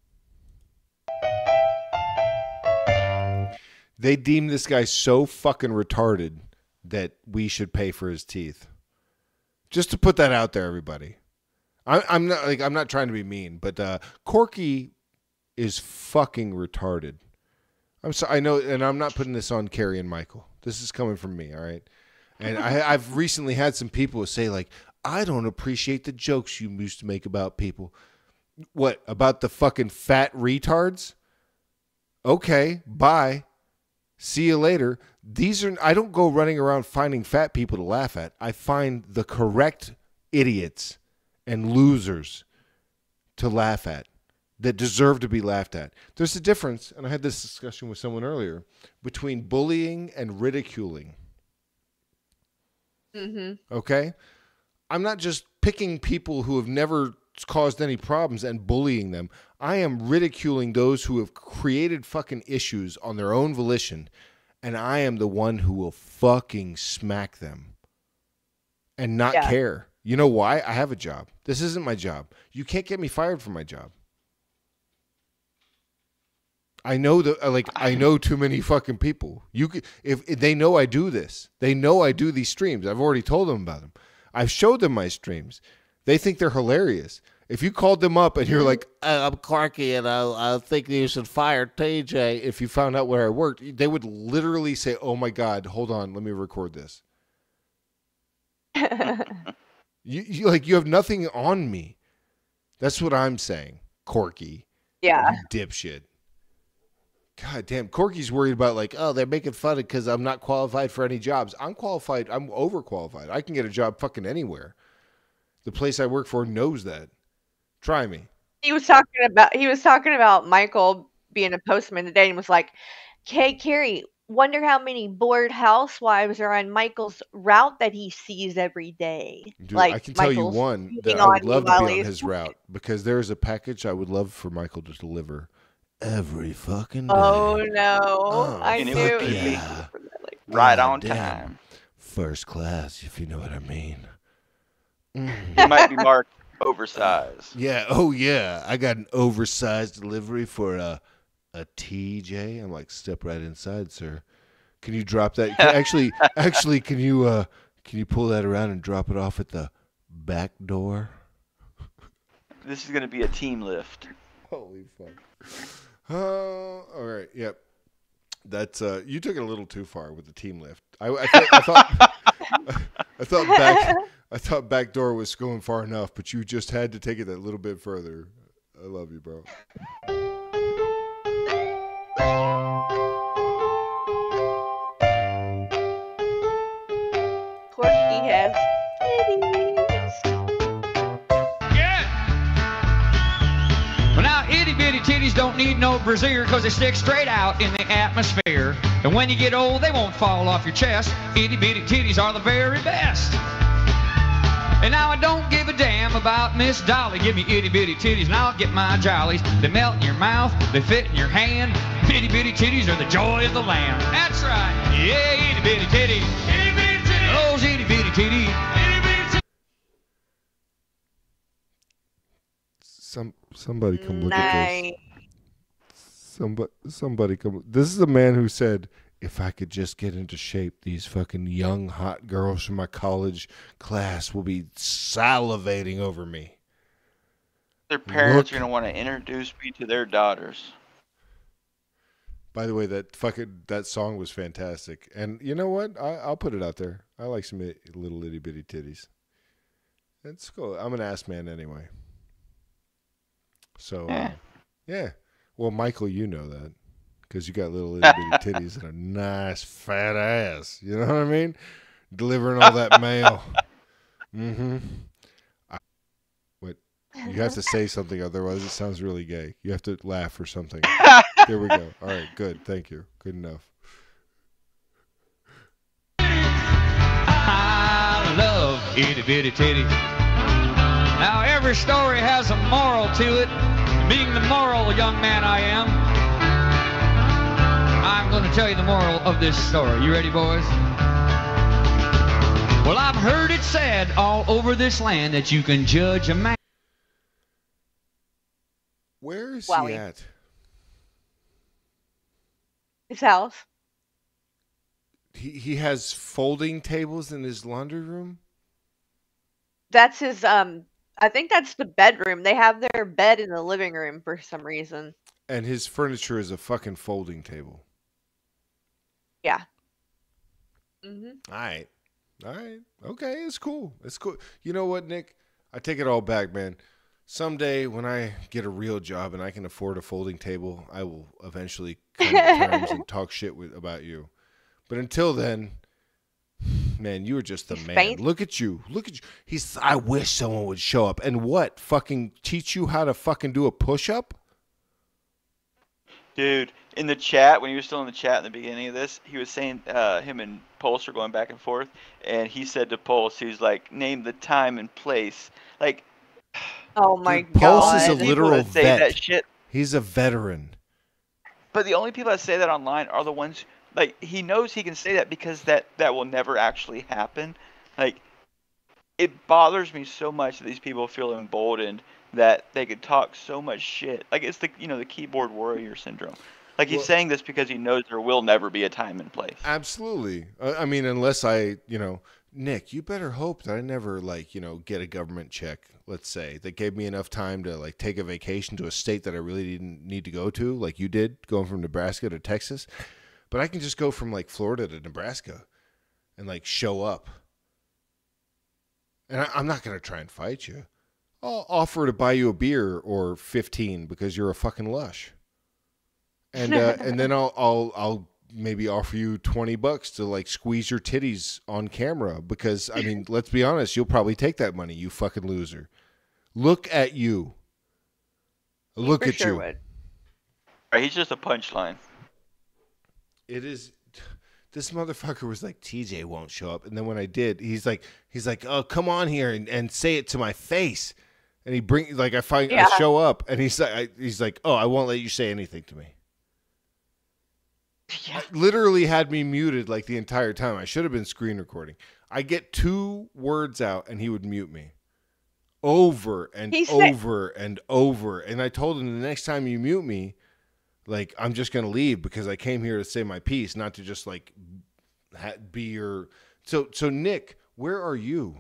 They deemed this guy so fucking retarded that we should pay for his teeth. Just to put that out there, everybody. I, I'm not like I'm not trying to be mean, but uh, Corky is fucking retarded. I'm so I know, and I'm not putting this on Carrie and Michael. This is coming from me, all right. And I, I've recently had some people say like, I don't appreciate the jokes you used to make about people. What about the fucking fat retards? Okay, bye. See you later. These are I don't go running around finding fat people to laugh at. I find the correct idiots and losers to laugh at that deserve to be laughed at. There's a difference, and I had this discussion with someone earlier, between bullying and ridiculing. Mm-hmm. Okay? I'm not just picking people who have never caused any problems and bullying them. I am ridiculing those who have created fucking issues on their own volition, and I am the one who will fucking smack them and not Yeah. care. You know why? I have a job. This isn't my job. You can't get me fired from my job. I know that, like, I know too many fucking people. You could, if, if they know I do this, they know I do these streams. I've already told them about them. I've showed them my streams. They think they're hilarious. If you called them up and you're like, "Uh, I'm Clarky and I, I think you should fire T J if you found out where I worked, they would literally say, oh my God, hold on, let me record this. You, you like you have nothing on me. That's what I'm saying, Corky. Yeah. You dipshit. God damn, Corky's worried about like, oh, they're making fun of because I'm not qualified for any jobs. I'm qualified. I'm overqualified. I can get a job fucking anywhere. The place I work for knows that. Try me. He was talking about he was talking about Michael being a postman today and was like, "Hey Carrie, wonder how many bored housewives are on Michael's route that he sees every day." Dude, like I can tell Michael's you one beating that I would on love you to while be on he's- his route because there is a package I would love for Michael to deliver every fucking day. Oh no! Oh, I And it knew. would be yeah. right God on damn. time. First class, if you know what I mean. Mm. It might be marked oversized. Yeah. Oh, yeah. I got an oversized delivery for a a T J. I'm like, step right inside, sir. Can you drop that? Can- actually, actually, can you uh, can you pull that around and drop it off at the back door? This is going to be a team lift. Holy fuck. Oh, all right. Yep. That's uh, you took it a little too far with the team lift. I, I, thought, I thought I thought back I thought backdoor was going far enough, but you just had to take it that little bit further. I love you, bro. Corky has titties. Well, now, itty bitty titties don't need no brassiere because they stick straight out in the atmosphere. And when you get old, they won't fall off your chest. Itty bitty titties are the very best. And now I don't give a damn about Miss Dolly. Give me itty bitty titties and I'll get my jollies. They melt in your mouth, they fit in your hand. Itty bitty titties are the joy of the land. That's right. Yeah, itty bitty titties. Itty bitty titties. Those itty bitty titties. Itty bitty titties. Some somebody come look at this. Nice. Somebody somebody come. This is a man who said, if I could just get into shape, these fucking young hot girls from my college class will be salivating over me. Their parents Look- are going to want to introduce me to their daughters. By the way, that fucking that song was fantastic, and you know what? I, I'll put it out there. I like some i- little itty bitty titties. That's cool. I'm an ass man anyway. So, uh, yeah. Well, Michael, you know that because you got little itty bitty titties and a nice fat ass. You know what I mean? Delivering all that mail. Mm-hmm. I, wait, you have to say something, otherwise it sounds really gay. You have to laugh or something. There we go. All right, good. Thank you. Good enough. I love itty bitty titties. Now every story has a moral to it. Being the moral young man I am, I'm going to tell you the moral of this story. You ready, boys? Well, I've heard it said all over this land that you can judge a man. Where is Wowie. he at? His house. He he has folding tables in his laundry room. That's his. Um, I think that's the bedroom. They have their bed in the living room for some reason. And his furniture is a fucking folding table. Yeah. Mhm. All right. All right. Okay, it's cool. It's cool. You know what, Nick? I take it all back, man. Someday when I get a real job and I can afford a folding table, I will eventually come to terms and talk shit with, about you. But until then, man, you were just the man. faint. Look at you. Look at you. He's I wish someone would show up. And what? Fucking teach you how to fucking do a push-up? Dude, in the chat, when he was still in the chat in the beginning of this, he was saying uh, him and Pulse are going back and forth, and he said to Pulse, he's like, name the time and place. Like, Oh my Dude, Pulse god. is a people literal that say vet. that shit. He's a veteran. But the only people that say that online are the ones, like, he knows he can say that because that, that will never actually happen. Like, it bothers me so much that these people feel emboldened that they could talk so much shit. Like, it's the, you know, the keyboard warrior syndrome. Like, he's Well- saying this because he knows there will never be a time and place. Absolutely. Uh, I mean, unless I, you know, Nick, you better hope that I never, like, you know, get a government check, let's say, that gave me enough time to, like, take a vacation to a state that I really didn't need to go to, like you did, going from Nebraska to Texas. But I can just go from, like, Florida to Nebraska and, like, show up. And I, I'm not going to try and fight you. I'll offer to buy you a beer or fifteen because you're a fucking lush. And uh, and then I'll I'll I'll maybe offer you twenty bucks to like squeeze your titties on camera because I mean, let's be honest, you'll probably take that money, you fucking loser. Look at you. Look For at sure you. would. Right, he's just a punchline. It is. This motherfucker was like, T J won't show up, and then when I did, he's like, he's like, oh, come on here and, and say it to my face, and he bring like I find Yeah. I show up, and he's like, I, he's like, oh, I won't let you say anything to me. Yeah. Literally had me muted like the entire time. I should have been screen recording. I get two words out, and he would mute me over and He said- over and over, and I told him the next time you mute me, like, I'm just going to leave because I came here to say my piece, not to just, like, ha- be your... So, so Nick, where are you?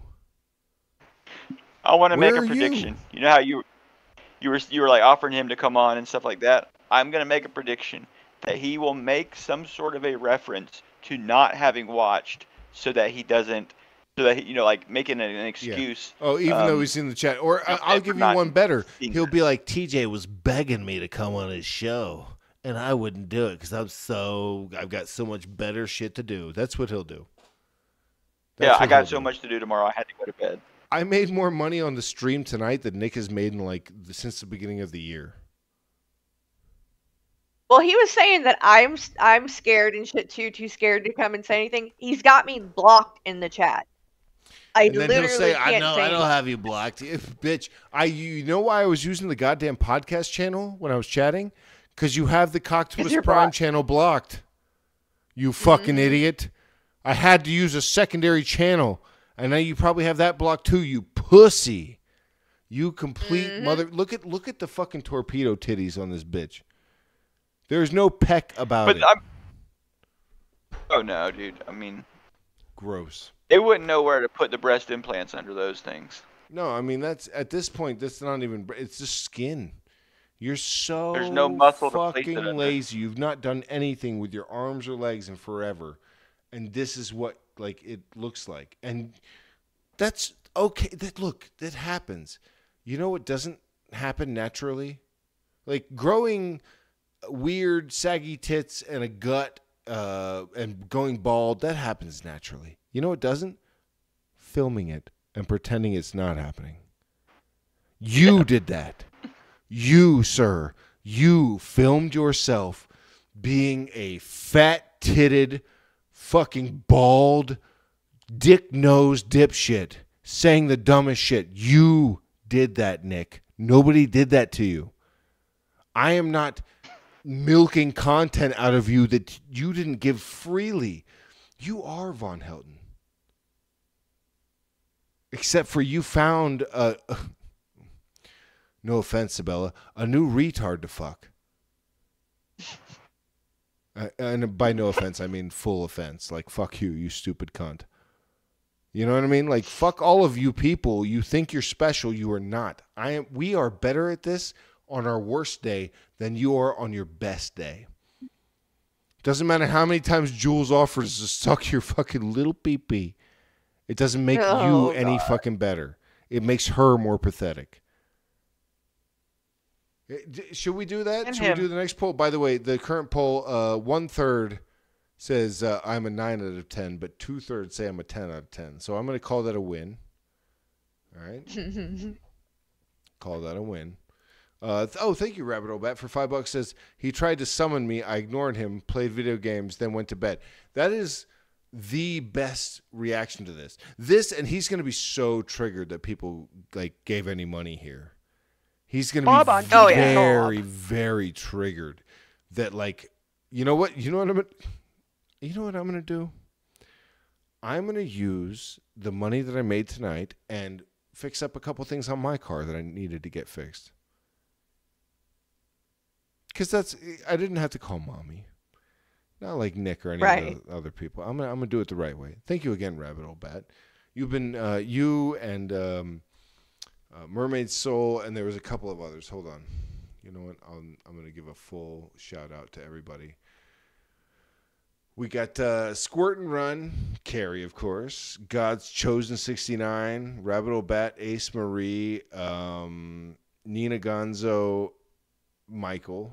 I want to make Where a are you? prediction. You? know how you you were you were like offering him to come on and stuff like that? I'm going to make a prediction that he will make some sort of a reference to not having watched so that he doesn't, so that, he, you know, like making an, an excuse. Oh, even though um, he's in the chat. Or I- for I'll give you not one better. seeing He'll that. be like, T J was begging me to come on his show, and I wouldn't do it because I'm so... I've got so much better shit to do. That's what he'll do. Yeah, That's I what got he'll so do. much to do tomorrow. I had to go to bed. I made more money on the stream tonight than Nick has made in, like, the, since the beginning of the year. Well, he was saying that I'm I'm scared and shit too, too scared to come and say anything. He's got me blocked in the chat. I And then literally he'll say, can't I know, say I don't anything. have you blocked. If, bitch, I, you know why I was using the goddamn podcast channel when I was chatting? Because you have the 'Cause Cocktopus you're Prime blocked. channel blocked. You fucking Mm-hmm. idiot. I had to use a secondary channel. And now you probably have that blocked too, you pussy. You complete Mm-hmm. mother. Look at look at the fucking torpedo titties on this bitch. There's no peck about But it. I'm. Oh no, dude. I mean, Gross. they wouldn't know where to put the breast implants under those things. No, I mean that's at this point. That's not even. It's just skin. You're so There's no muscle to place fucking it under. lazy. You've not done anything with your arms or legs in forever, and this is what like it looks like. And that's okay. That look that happens. You know what doesn't happen naturally? Like growing weird saggy tits and a gut uh, and going bald. That happens naturally. You know what doesn't? Filming it and pretending it's not happening. You did that. You, sir, you filmed yourself being a fat-titted, fucking bald, dick-nosed dipshit, saying the dumbest shit. You did that, Nick. Nobody did that to you. I am not milking content out of you that you didn't give freely. You are Von Helton. Except for you found a, a no offense, Sabella, a new retard to fuck. Uh, and by no offense, I mean full offense. Like, fuck you, you stupid cunt. You know what I mean? Like, fuck all of you people. You think you're special. You are not. I am. We are better at this on our worst day than you are on your best day. Doesn't matter how many times Jules offers to suck your fucking little pee-pee. It doesn't make Oh, you any God. fucking better. It makes her more pathetic. Eh, d- Should we do that? And Should him. we do the next poll? By the way, the current poll, uh, one third says uh, I'm a nine out of ten, but two thirds say I'm a ten out of ten. So I'm going to call that a win. All right, call that a win. Uh, th- oh, thank you, Rabbit Hole Bat, for five bucks. Says he tried to summon me. I ignored him, played video games, then went to bed. That is the best reaction to this. This, and he's going to be so triggered that people like gave any money here. He's going to Bob be on- oh, yeah. very, very triggered. That like, you know what? You know what I'm. Gonna, you know what I'm going to do? I'm going to use the money that I made tonight and fix up a couple things on my car that I needed to get fixed. Because that's, I didn't have to call mommy. Not like Nick or any Right. of the other people. I'm gonna, I'm gonna do it the right way. Thank you again, Rabbit Hole Bat. You've been, uh, you and um, uh, Mermaid Soul, and there was a couple of others. Hold on. You know what? I'll, I'm gonna give a full shout out to everybody. We got uh, Squirt and Run, Carrie, of course. God's Chosen sixty-nine, Rabbit Hole Bat, Ace Marie, um, Nina Gonzo, Michael,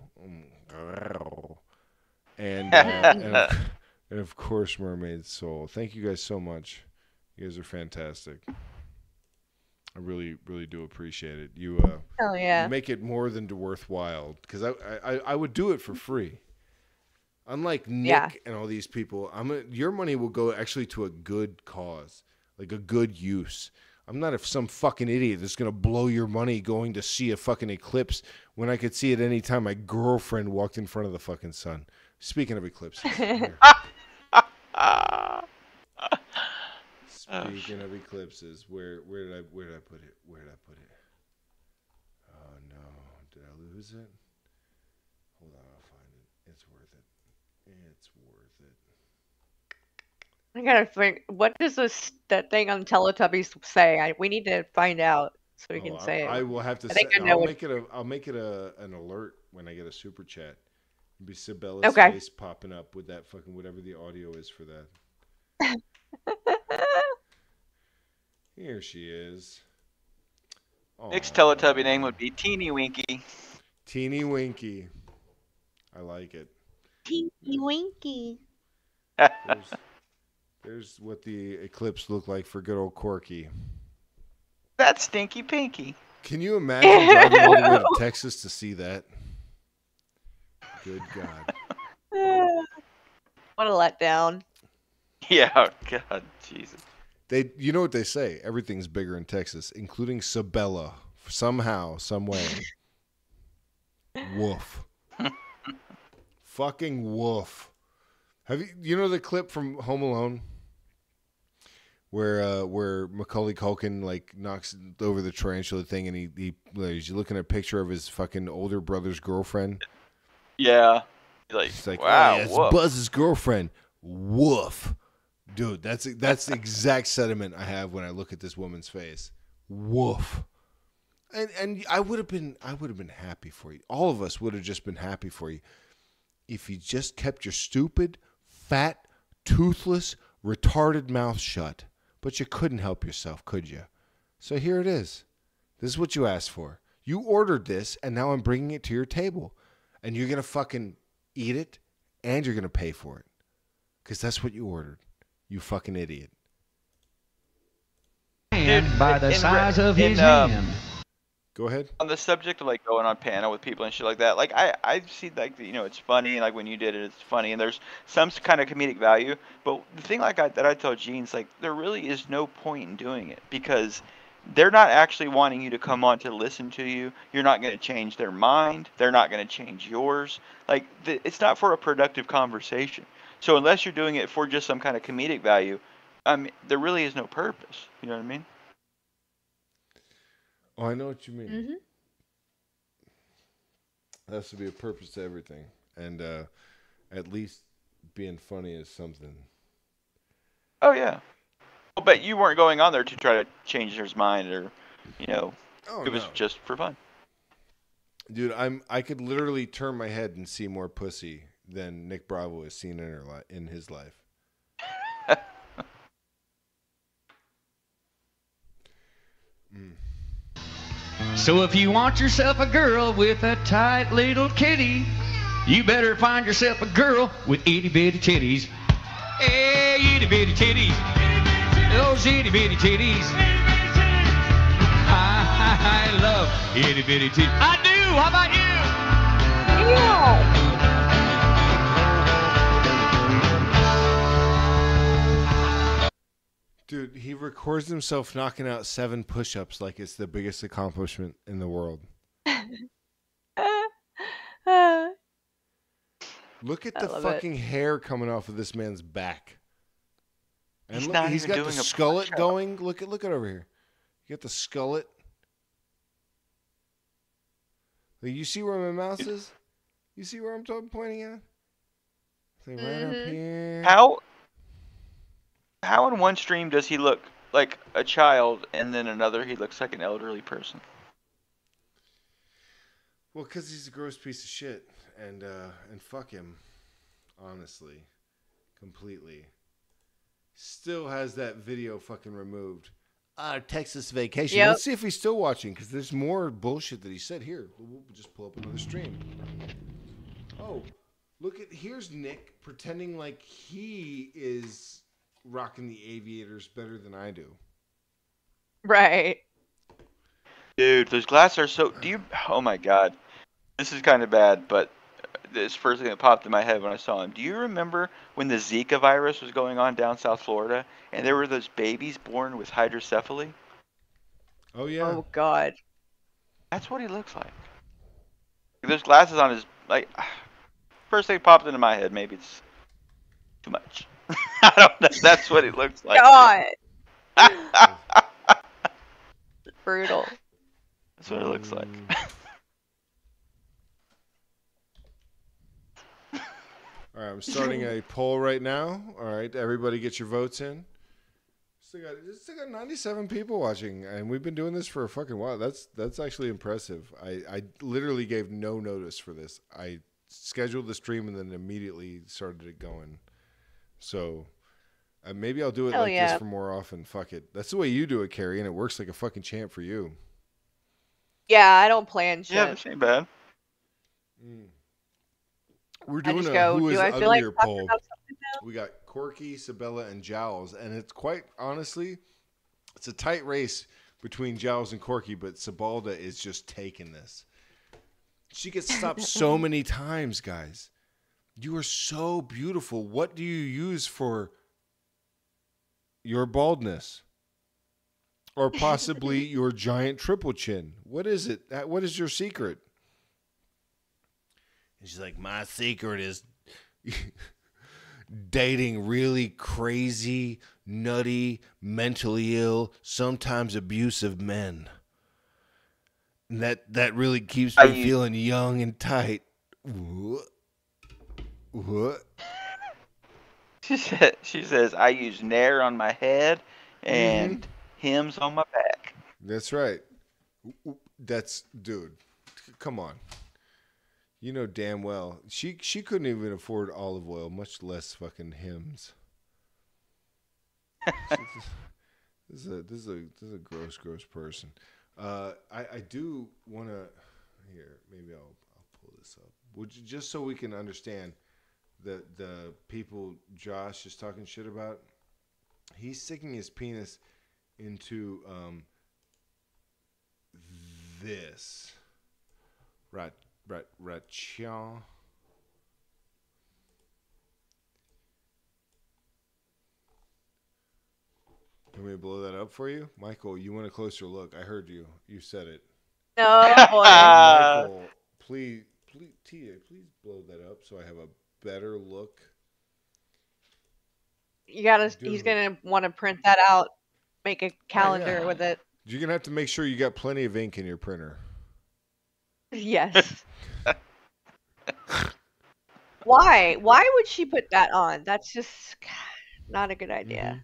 and, uh, and, of, and of course Mermaid Soul. Thank you guys so much. You guys are fantastic. I really, really do appreciate it. You, uh, Hell yeah. you make it more than worthwhile because I, I, I would do it for free. Unlike Nick Yeah. and all these people, I'm gonna, your money will go actually to a good cause, like a good use. I'm not a, some fucking idiot that's gonna blow your money going to see a fucking eclipse when I could see it any time my girlfriend walked in front of the fucking sun. Speaking of eclipses, here. Speaking of eclipses, where where did I where did I put it? Where did I put it? Oh no, did I lose it? Hold on, I'll find it. It's worth it. It's worth it. I gotta think. What does this that thing on Teletubbies say? I, we need to find out so we can Oh, say I, it. I will have to. I think say, I know I'll what- make it a. I'll make it a an alert when I get a super chat. It'll be Sabella's Okay. face popping up with that fucking whatever the audio is for that. Here she is. Nick's Aw. Teletubby name would be Teeny Winky. Teeny Winky. I like it. Tinky Winky. There's, there's what the eclipse looked like for good old Corky. That's Stinky Pinky. Can you imagine driving all the way to Texas to see that? Good God. What a letdown. Yeah, oh God, Jesus. They, you know what they say? Everything's bigger in Texas, including Sabella. Somehow, some way. Woof. Fucking woof. Have you, you know the clip from Home Alone, where uh, where Macaulay Culkin like knocks over the tarantula thing, and he he like, he's looking at a picture of his fucking older brother's girlfriend. Yeah. Like, It's like, wow, oh, yeah, it's woof. Buzz's girlfriend. Woof. Dude, that's that's the exact sentiment I have when I look at this woman's face. Woof. And and I would have been I would have been happy for you. All of us would have just been happy for you if you just kept your stupid, fat, toothless, retarded mouth shut. But you couldn't help yourself, could you? So here it is. This is what you asked for. You ordered this, and now I'm bringing it to your table. And you're going to fucking eat it, and you're going to pay for it. Because that's what you ordered. You fucking idiot. And by the in re- size of in, his um, hand. Go ahead. On the subject of like going on panel with people and shit like that, like I I see like you know it's funny, and like when you did it, it's funny, and there's some kind of comedic value. But the thing like I, that I tell Gene is like there really is no point in doing it because they're not actually wanting you to come on to listen to you. You're not going to change their mind. They're not going to change yours. Like, th- it's not for a productive conversation. So unless you're doing it for just some kind of comedic value, I mean, there really is no purpose. You know what I mean? Oh, I know what you mean. Mm-hmm. There has to be a purpose to everything, and uh, at least being funny is something. Oh yeah. Well, but you weren't going on there to try to change his mind, or, you know, Oh, it was no. just for fun. Dude, I'm I could literally turn my head and see more pussy than Nick Bravo has seen in her li- in his life. mm. So if you want yourself a girl with a tight little kitty, you better find yourself a girl with itty bitty titties. Hey, itty bitty titties. Those itty bitty titties. I, I, I love itty bitty titties. I do. How about you? Dude, he records himself knocking out seven push-ups like it's the biggest accomplishment in the world. Look at I the love fucking hair coming off of this man's back. And He's look, not he's even got the doing a skullet push-up. going. Look at look at over here. You got the skullet. Like, you see where my mouse is? You see where I'm talking, pointing at? It's like right up Mhm. here. How how in one stream does he look like a child, and then another he looks like an elderly person? Well, because he's a gross piece of shit, and uh, and fuck him, honestly, completely. Still has that video fucking removed. Our Texas vacation. Yep. Let's see if he's still watching, because there's more bullshit that he said here. We'll just pull up another stream. Oh, look at here's Nick pretending like he is rocking the aviators better than I do. Right. Dude, those glasses are so. Do you? Oh my god, this is kind of bad, but this first thing that popped in my head when I saw him. Do you remember when the Zika virus was going on down South Florida, and there were those babies born with hydrocephaly? Oh yeah. Oh God. That's what he looks like. There's glasses on his like. First thing popped into my head. Maybe it's too much. I don't know. That's what he looks like. God. Brutal. That's what it looks like. All right, I'm starting a poll right now. All right, everybody get your votes in. Still got, still got ninety-seven people watching, and we've been doing this for a fucking while. That's that's actually impressive. I, I literally gave no notice for this. I scheduled the stream and then immediately started it going. So uh, maybe I'll do it Hell like yeah. this for more often. Fuck it. That's the way you do it, Carrie, and it works like a fucking champ for you. Yeah, I don't plan shit. Yeah, this ain't bad. Mm. We're I doing just a go, who is do I feel like uglier talking poll. about something now? We got Corky, Sabella, and Jowls, and it's quite honestly, it's a tight race between Jowls and Corky, but Sabalda is just taking this. She gets stopped so many times, guys. You are so beautiful. What do you use for your baldness? Or possibly your giant triple chin? What is it? What is your secret? And she's like, my secret is dating really crazy, nutty, mentally ill, sometimes abusive men. And that that really keeps me I use- feeling young and tight. What? What? She said. She says I use Nair on my head and hymns on my back. That's right. That's dude. Come on. You know damn well she she couldn't even afford olive oil, much less fucking hymns. This is a this is a this is a gross gross person. Uh, I I do want to here maybe I'll I'll pull this up. Would you, just so we can understand the the people Josh is talking shit about. He's sticking his penis into um this right. Right, right, yeah. Want me to blow that up for you? Michael, you want a closer look. I heard you. You said it. No, boy. Michael, please, please, Tia, please blow that up so I have a better look. You gotta. He's gonna want to print that out, make a calendar yeah. with it. You're going to have to make sure you got plenty of ink in your printer. Yes. Why? Why would she put that on? That's just not a good idea.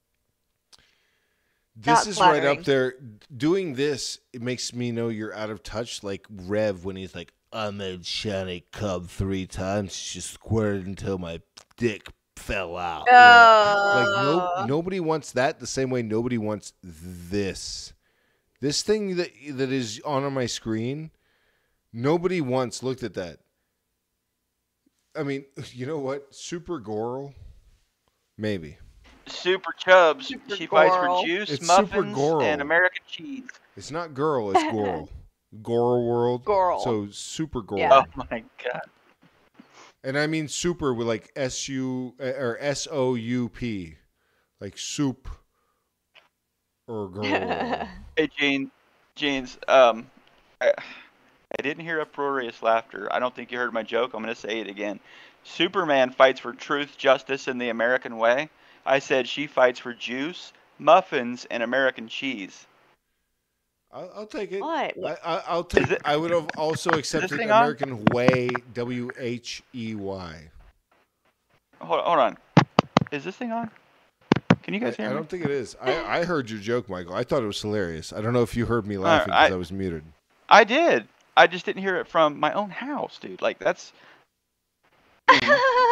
This Not is right flattering. up there. Doing this, it makes me know you're out of touch. Like Rev when he's like, I made Shani come three times. She squirted until my dick fell out. You know? Like no, nobody wants that the same way nobody wants this. This thing that that is on my screen, nobody once looked at that. I mean, you know what? Super Goral? Maybe. Super Chubs. Super she fights Goral. for juice, It's Super muffins, Goral. and American cheese. It's not girl, it's Goral. Goral World. Goral. So Super Goral. Yeah. Oh my god. And I mean super with like S U or S O U P. Like soup or girl. Hey, Gene. Jeans, um, I, I didn't hear uproarious laughter. I don't think you heard my joke. I'm going to say it again. Superman fights for truth, justice, and the American way. I said she fights for juice, muffins, and American cheese. I'll, I'll take it. What? I, I, I'll take it. I would have also accepted thing on? American Way, W H E Y. Hold, hold on. Is this thing on? Can you guys I, hear I me? don't think it is. I, I heard your joke, Michael. I thought it was hilarious. I don't know if you heard me Uh, laughing because I- I was muted. I did. I just didn't hear it from my own house, dude. Like, that's... There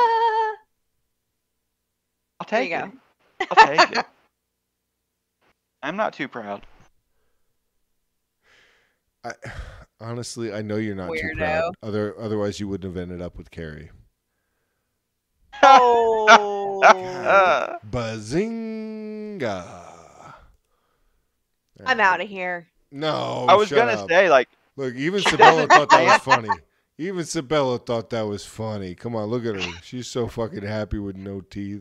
I'll take you it. go. I'll take it. I'm not too proud. I, honestly, I know you're not too Weirdo. proud. Other, otherwise, you wouldn't have ended up with Carrie. Oh. Bazinga! I'm out of here. No, I was shut gonna up. say, like, Look, even She Sabella doesn't thought that was dance. funny. Even Sabella thought that was funny. Come on, look at her. She's so fucking happy with no teeth.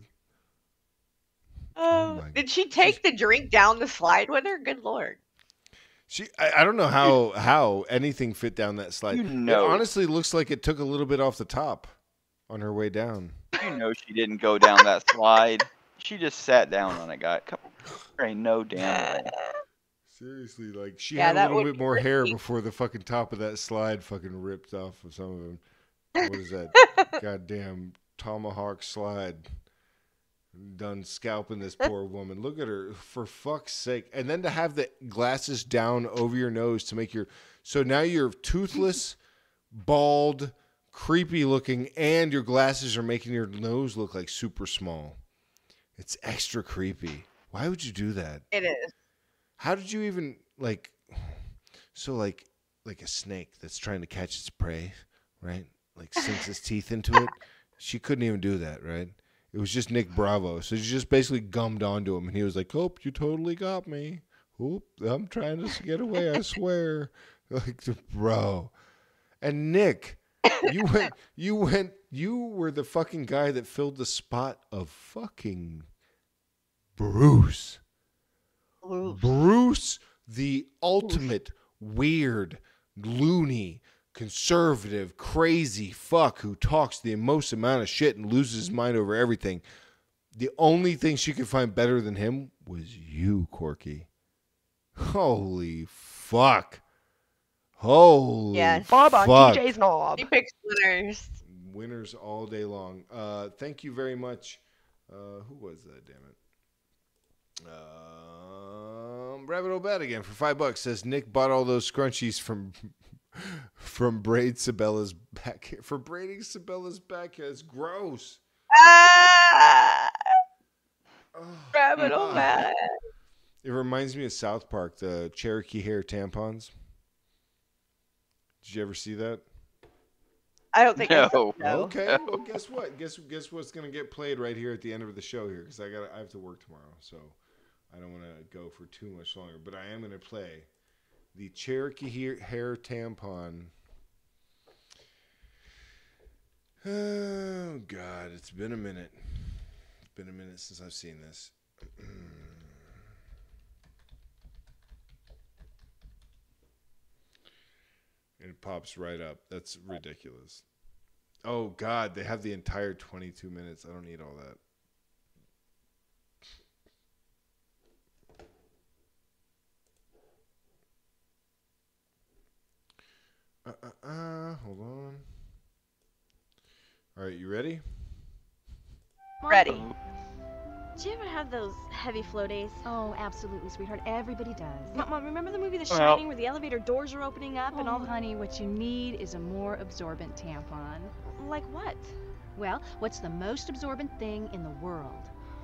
Oh, my did she take the drink down the slide with her? Good lord. She, I, I don't know how how anything fit down that slide. You know. It honestly looks like it took a little bit off the top on her way down. you know she didn't go down that slide. She just sat down on it, guy. Come there ain't no damn way. Seriously, like she Yeah, had a that little would bit be more hair risky. before the fucking top of that slide fucking ripped off of some of them. What is that? Goddamn tomahawk slide. Done scalping this poor woman. Look at her, for fuck's sake. And then to have the glasses down over your nose to make your... So now you're toothless, bald, creepy looking, and your glasses are making your nose look like super small. It's extra creepy. Why would you do that? It is. How did you even, like... So like like a snake that's trying to catch its prey, right? Like sinks its teeth into it. She couldn't even do that, right? It was just Nick Bravo. So she just basically gummed onto him, and he was like, "Oh, you totally got me. Oop, I'm trying to get away, I swear." Like, bro. And Nick, you went, you went, you were the fucking guy that filled the spot of fucking Bruce. Bruce. Bruce, the ultimate weird, loony, conservative, crazy fuck who talks the most amount of shit and loses his mind over everything. The only thing she could find better than him was you, Corky. Holy fuck. Holy Yeah. Bob on fuck. T J's knob. She picks winners. Winners all day long. Uh, thank you very much. Uh, who was that, damn it? Um, Rabbit Obed again for five bucks says Nick bought all those scrunchies from from braid Sabella's back hair. For braiding Sabella's back hair. It's gross. Ah! Oh, Rabbit God. Obed. It reminds me of South Park, the Cherokee hair tampons. Did you ever see that? I don't think I No. said no. Okay, well, guess what? Guess guess what's gonna get played right here at the end of the show here, because I got I have to work tomorrow, so I don't want to go for too much longer. But I am gonna play the Cherokee hair, hair tampon. Oh God, it's been a minute. It's been a minute since I've seen this. And it pops right up. That's ridiculous. Oh, God. They have the entire twenty-two minutes. I don't need all that. Uh, uh, uh, hold on. All right, you ready? Ready. Do you ever have those heavy flow days? Oh, absolutely, sweetheart. Everybody does. Mom, Mom, remember the movie The Well- Shining where the elevator doors are opening up and Oh, all the... honey, what you need is a more absorbent tampon. Like what? Well, what's the most absorbent thing in the world?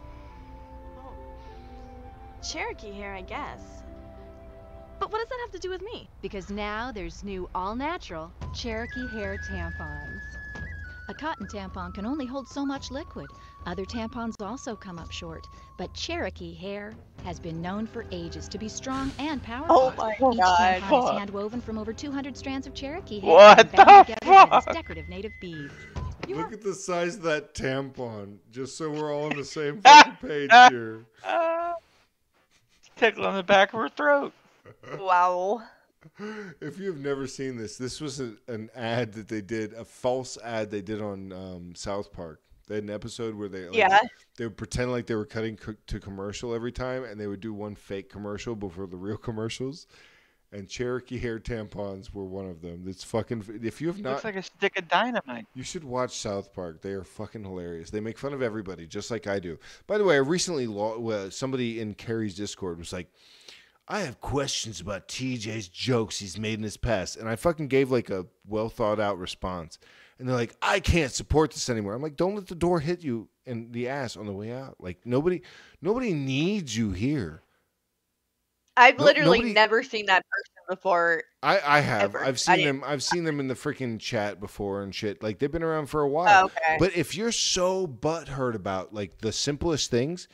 Cherokee hair, I guess. But what does that have to do with me? Because now there's new all-natural Cherokee hair tampons. A cotton tampon can only hold so much liquid. Other tampons also come up short. But Cherokee hair has been known for ages to be strong and powerful. Oh my Each God. tampon Fuck. is hand-woven from over two hundred strands of Cherokee hair What and the bound together by fuck? this decorative native beads. Look at the size of that tampon. Just so we're all on the same fucking page here. Tickle on the back of her throat. Wow. If you've never seen this, this was a, an ad that they did, a false ad they did on um, South Park. They had an episode where they like, Yeah. they would pretend like they were cutting co- to commercial every time, and they would do one fake commercial before the real commercials. And Cherokee hair tampons were one of them. It's fucking. If you have not, Looks like a stick of dynamite. you should watch South Park. They are fucking hilarious. They make fun of everybody, just like I do. By the way, I recently lo- uh, somebody in Carrie's Discord was like, I have questions about T J's jokes he's made in his past. And I fucking gave like a well thought out response. And they're like, I can't support this anymore. I'm like, don't let the door hit you in the ass on the way out. Like nobody nobody needs you here. I've No- literally nobody- never seen that person before. I, I have. Ever. I've I seen didn't- them I've seen them in the freaking chat before and shit. Like they've been around for a while. Oh, okay. But if you're so butthurt about like the simplest things,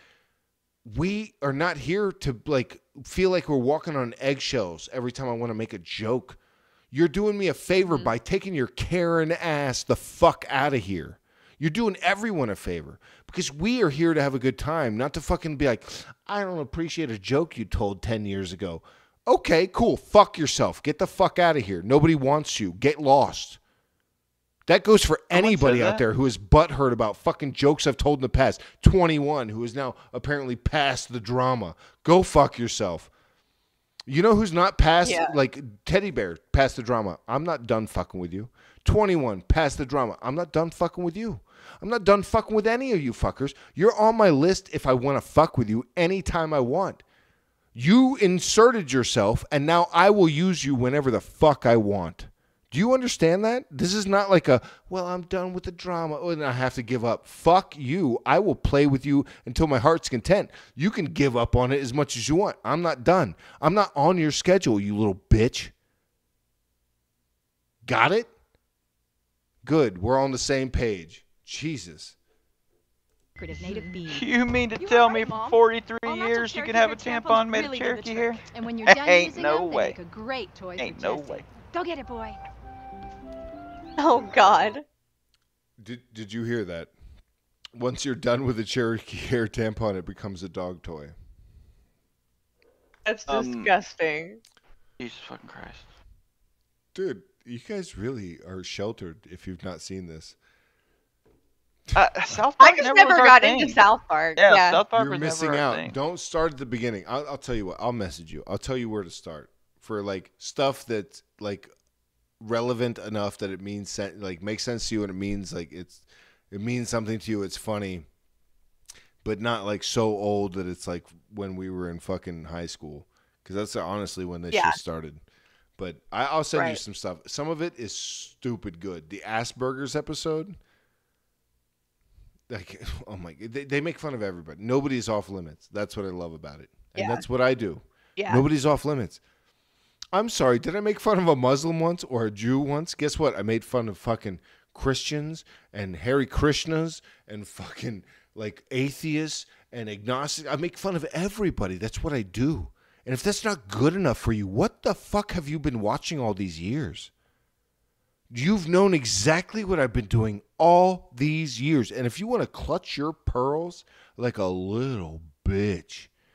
we are not here to like feel like we're walking on eggshells every time I want to make a joke. You're doing me a favor Mm-hmm. by taking your Karen ass the fuck out of here. You're doing everyone a favor because we are here to have a good time, not to fucking be like, I don't appreciate a joke you told ten years ago. Okay, cool. Fuck yourself. Get the fuck out of here. Nobody wants you. Get lost. That goes for anybody said out that. there who is butthurt about fucking jokes I've told in the past. twenty-one, who is now apparently past the drama. Go fuck yourself. You know who's not past, Yeah. like Teddy Bear, past the drama. I'm not done fucking with you. twenty-one, past the drama. I'm not done fucking with you. I'm not done fucking with any of you fuckers. You're on my list if I want to fuck with you anytime I want. You inserted yourself, and now I will use you whenever the fuck I want. Do you understand that? This is not like a, well, I'm done with the drama, oh, and I have to give up. Fuck you. I will play with you until my heart's content. You can give up on it as much as you want. I'm not done. I'm not on your schedule, you little bitch. Got it? Good. We're on the same page. Jesus. Decorative native beads. You mean to You tell are me right, for Mom. forty-three All-natural years you Cherokee can have a hair tampons tampon made really of do the Cherokee hair? trick. And when you're done Ain't using no them, way. they make a great toy Ain't for no Jesse. way. Go get it, boy. Oh God. Did Did you hear that? Once you're done with the Cherokee hair tampon, it becomes a dog toy. That's Um, disgusting. Jesus fucking Christ. Dude, you guys really are sheltered if you've not seen this. Uh, South I Park just never, never was our got thing. into South Park. Yeah, Yeah. South Park You're was missing never our out. thing. Don't start at the beginning. I'll, I'll tell you what. I'll message you. I'll tell you where to start for like stuff that's like relevant enough that it means sen- like makes sense to you and it means like it's it means something to you. It's funny, but not like so old that it's like when we were in fucking high school. Because that's honestly when this Yeah. shit started. But I, I'll send you Right. some stuff. Some of it is stupid good. The Asperger's episode. Like, oh my, they, they make fun of everybody. Nobody's off limits. That's what I love about it. And Yeah. that's what I do. Yeah. Nobody's off limits. I'm sorry, did I make fun of a Muslim once or a Jew once? Guess what? I made fun of fucking Christians and Hare Krishnas and fucking like atheists and agnostics. I make fun of everybody. That's what I do. And if that's not good enough for you, what the fuck have you been watching all these years? You've known exactly what I've been doing all these years. And if you want to clutch your pearls like a little bitch,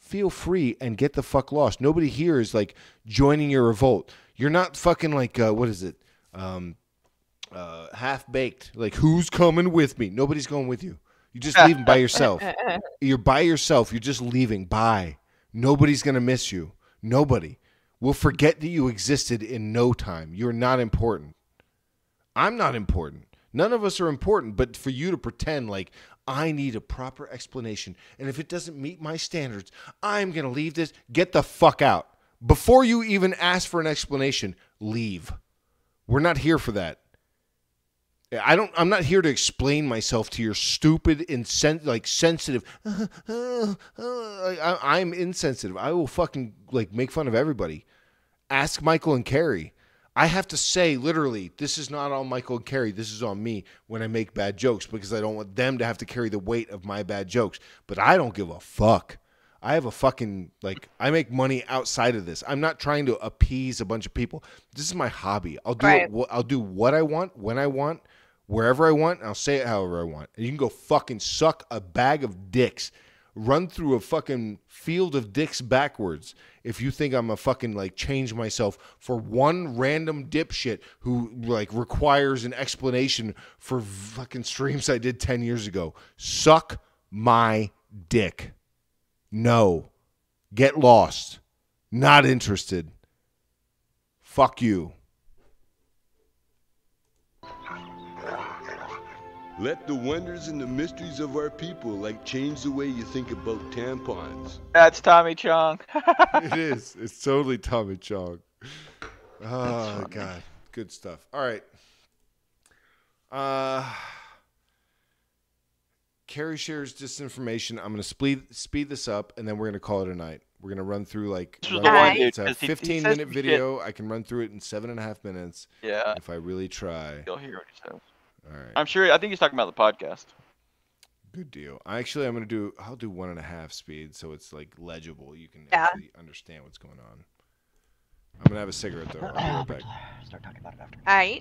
feel free and get the fuck lost. Nobody here is like joining your revolt. You're not fucking like, uh, what is it? Um, uh, half-baked. Like, who's coming with me? Nobody's going with you. You're just leaving by yourself. You're by yourself. You're just leaving. Bye. Nobody's going to miss you. Nobody. We'll forget that you existed in no time. You're not important. I'm not important. None of us are important, but for you to pretend like I need a proper explanation, and if it doesn't meet my standards, I'm going to leave this. Get the fuck out. Before you even ask for an explanation, leave. We're not here for that. I don't. I'm not here to explain myself to your stupid, insen- like sensitive. Uh, uh, uh, I, I'm insensitive. I will fucking like make fun of everybody. Ask Michael and Carrie. I have to say literally, this is not on Michael and Carrie. This is on me when I make bad jokes because I don't want them to have to carry the weight of my bad jokes. But I don't give a fuck. I have a fucking like. I make money outside of this. I'm not trying to appease a bunch of people. This is my hobby. I'll do Right. it, I'll do what I want when I want. Wherever I want, and I'll say it however I want. And you can go fucking suck a bag of dicks. Run through a fucking field of dicks backwards if you think I'm a fucking, like, change myself for one random dipshit who, like, requires an explanation for fucking streams I did ten years ago. Suck my dick. No. Get lost. Not interested. Fuck you. Let the wonders and the mysteries of our people like change the way you think about tampons. That's Tommy Chong. It is. It's totally Tommy Chong. Oh, God. Good stuff. All right. Uh, Carrie shares disinformation. I'm going to speed, speed this up, and then we're going to call it a night. We're going to run through, like, This was run the one, through- dude, it's a 'cause he- he fifteen-minute says some video. I can run through it in seven and a half minutes. Yeah. If I really try. You'll hear what he says. All right. I'm sure. I think he's talking about the podcast. Good deal. I actually, I'm going to do, I'll do one and a half speed so it's, like, legible. You can Yeah. actually understand what's going on. I'm going to have a cigarette, though. I'll be right back. Start talking about it after. Alright.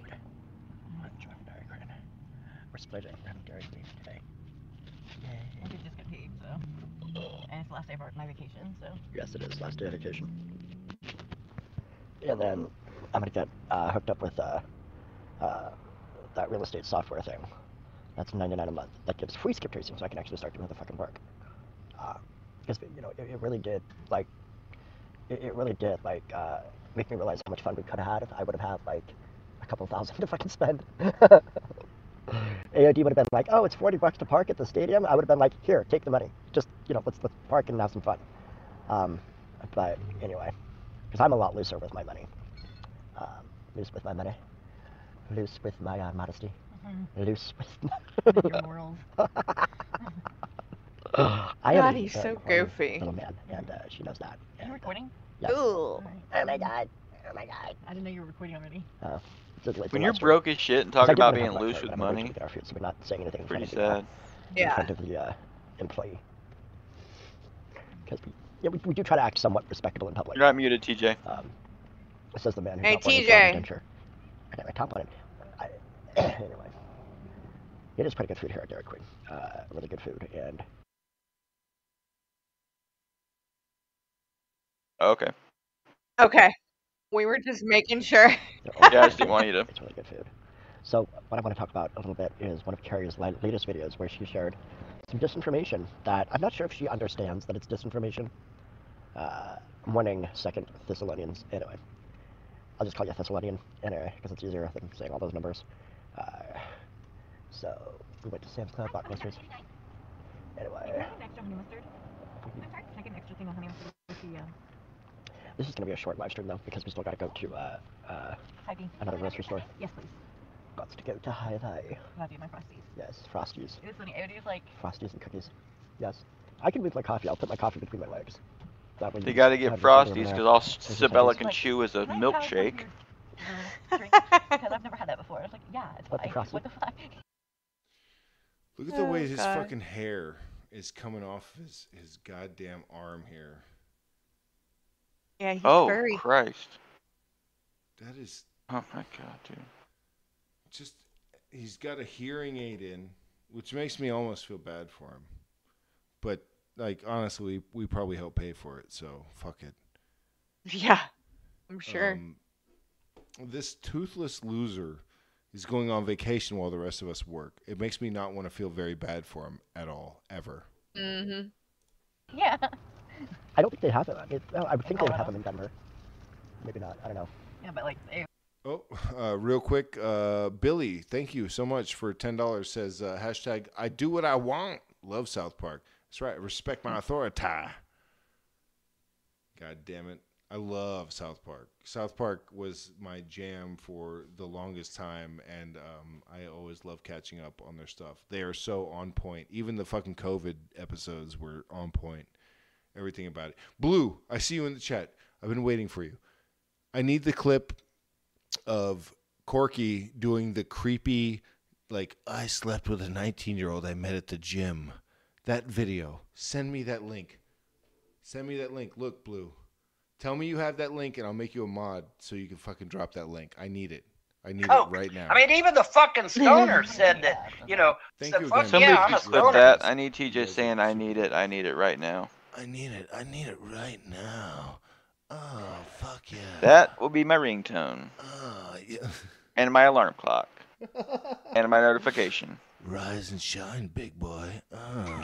We're splitting from Dairy Queen today. I did just get paid, so. And it's the last day of our- my vacation, so. Yes, it is. Last day of vacation. And then I'm gonna get uh, hooked up with uh, uh, that real estate software thing. That's ninety-nine a month. That gives free skip tracing, so I can actually start doing the fucking work. Uh, because you know, it, it really did like, it, it really did like uh, make me realize how much fun we could have had if I would have had like a couple thousand to fucking spend. A O D would have been like, oh, it's forty bucks to park at the stadium. I would have been like, here, take the money. Just, you know, let's let's park and have some fun. Um, but anyway, because I'm a lot looser with my money. Um, loose with my money. Loose with my uh, modesty. Mhm. Loose with With your morals. I God, am a he's very so horny goofy. little man, and uh, she knows that. Are you recording? Yes. Ooh. Oh my god. Oh my god. I didn't know you were recording already. Uh, it's a- it's a When you're live stream. broke as shit and 'Cause I talking didn't about really being have much, loose right, with but I'm rich money, with our food, so we're not saying anything in pretty front of people, sad. Yeah. in front of the uh, employee. Because we, yeah, we, we do try to act somewhat respectable in public. You're not muted, T J. Um, says the man who's Hey, not wearing a T J. job indenture. I got my top on it. I, anyway, it is pretty good food here at Dairy Queen. Uh, really good food, and Okay. Okay. We were just making sure. they're Yeah, I just didn't want you to. It's really good food. So what I want to talk about a little bit is one of Carrie's li- latest videos where she shared some disinformation that I'm not sure if she understands that it's disinformation. Uh, morning, second Thessalonians. Anyway, I'll just call you Thessalonian anyway because it's easier than saying all those numbers. Uh, so we went to Sam's Club, bought groceries. Anyway, Can I get an extra honey mustard? I'm sorry, can I get an extra thing of honey mustard with the, uh, this is gonna be a short live stream though because we still gotta go to uh, uh, Hy-Vee? another grocery store. Yes, please. Got to go to Hy-Vee. I'll do my Frosties. Yes, Frosties. It is funny. I would use like. Frosties and cookies. Yes. I can move my coffee. I'll put my coffee between my legs. That way You gotta get have your finger Frosties in because there. all There's Sabella Frosties. can chew is a Can I have one of milkshake. your, uh, drinks? Because I've never had that before. I was like, yeah, it's What, the fine. Frosty? What the fuck? Look at the Oh, way his God. fucking hair is coming off his, his goddamn arm here. Yeah, he's Oh, furry. Christ. That is Oh my god, dude. just, he's got a hearing aid in, which makes me almost feel bad for him. But like honestly, we, we probably help pay for it. So fuck it. Yeah, I'm sure. Um, this toothless loser is going on vacation while the rest of us work. It makes me not want to feel very bad for him at all, ever. Mm-hmm. Yeah. I don't think they have it. I, mean, well, I would think they'd have them in Denver. Maybe not. I don't know. Yeah, but like, they... Oh, uh, real quick, uh, Billy, thank you so much for ten dollars. Says uh, hashtag I do what I want. Love South Park. That's right. Respect my authority. God damn it. I love South Park. South Park was my jam for the longest time, and um, I always love catching up on their stuff. They are so on point. Even the fucking COVID episodes were on point. Everything about it. Blue, I see you in the chat. I've been waiting for you. I need the clip of Corky doing the creepy, like, I slept with a nineteen-year-old I met at the gym. That video. Send me that link. Send me that link. Look, Blue. Tell me you have that link, and I'll make you a mod so you can fucking drop that link. I need it. I need Coke. it right now. I mean, even the fucking stoner said that, you know, Thank said, you fuck again. Somebody yeah, I'm a please clip stoner. that. I need T J saying I need it. I need it right now. I need it. I need it right now. Oh, fuck yeah. That will be my ringtone. Oh, yeah. And my alarm clock. And my notification. Rise and shine, big boy. Oh.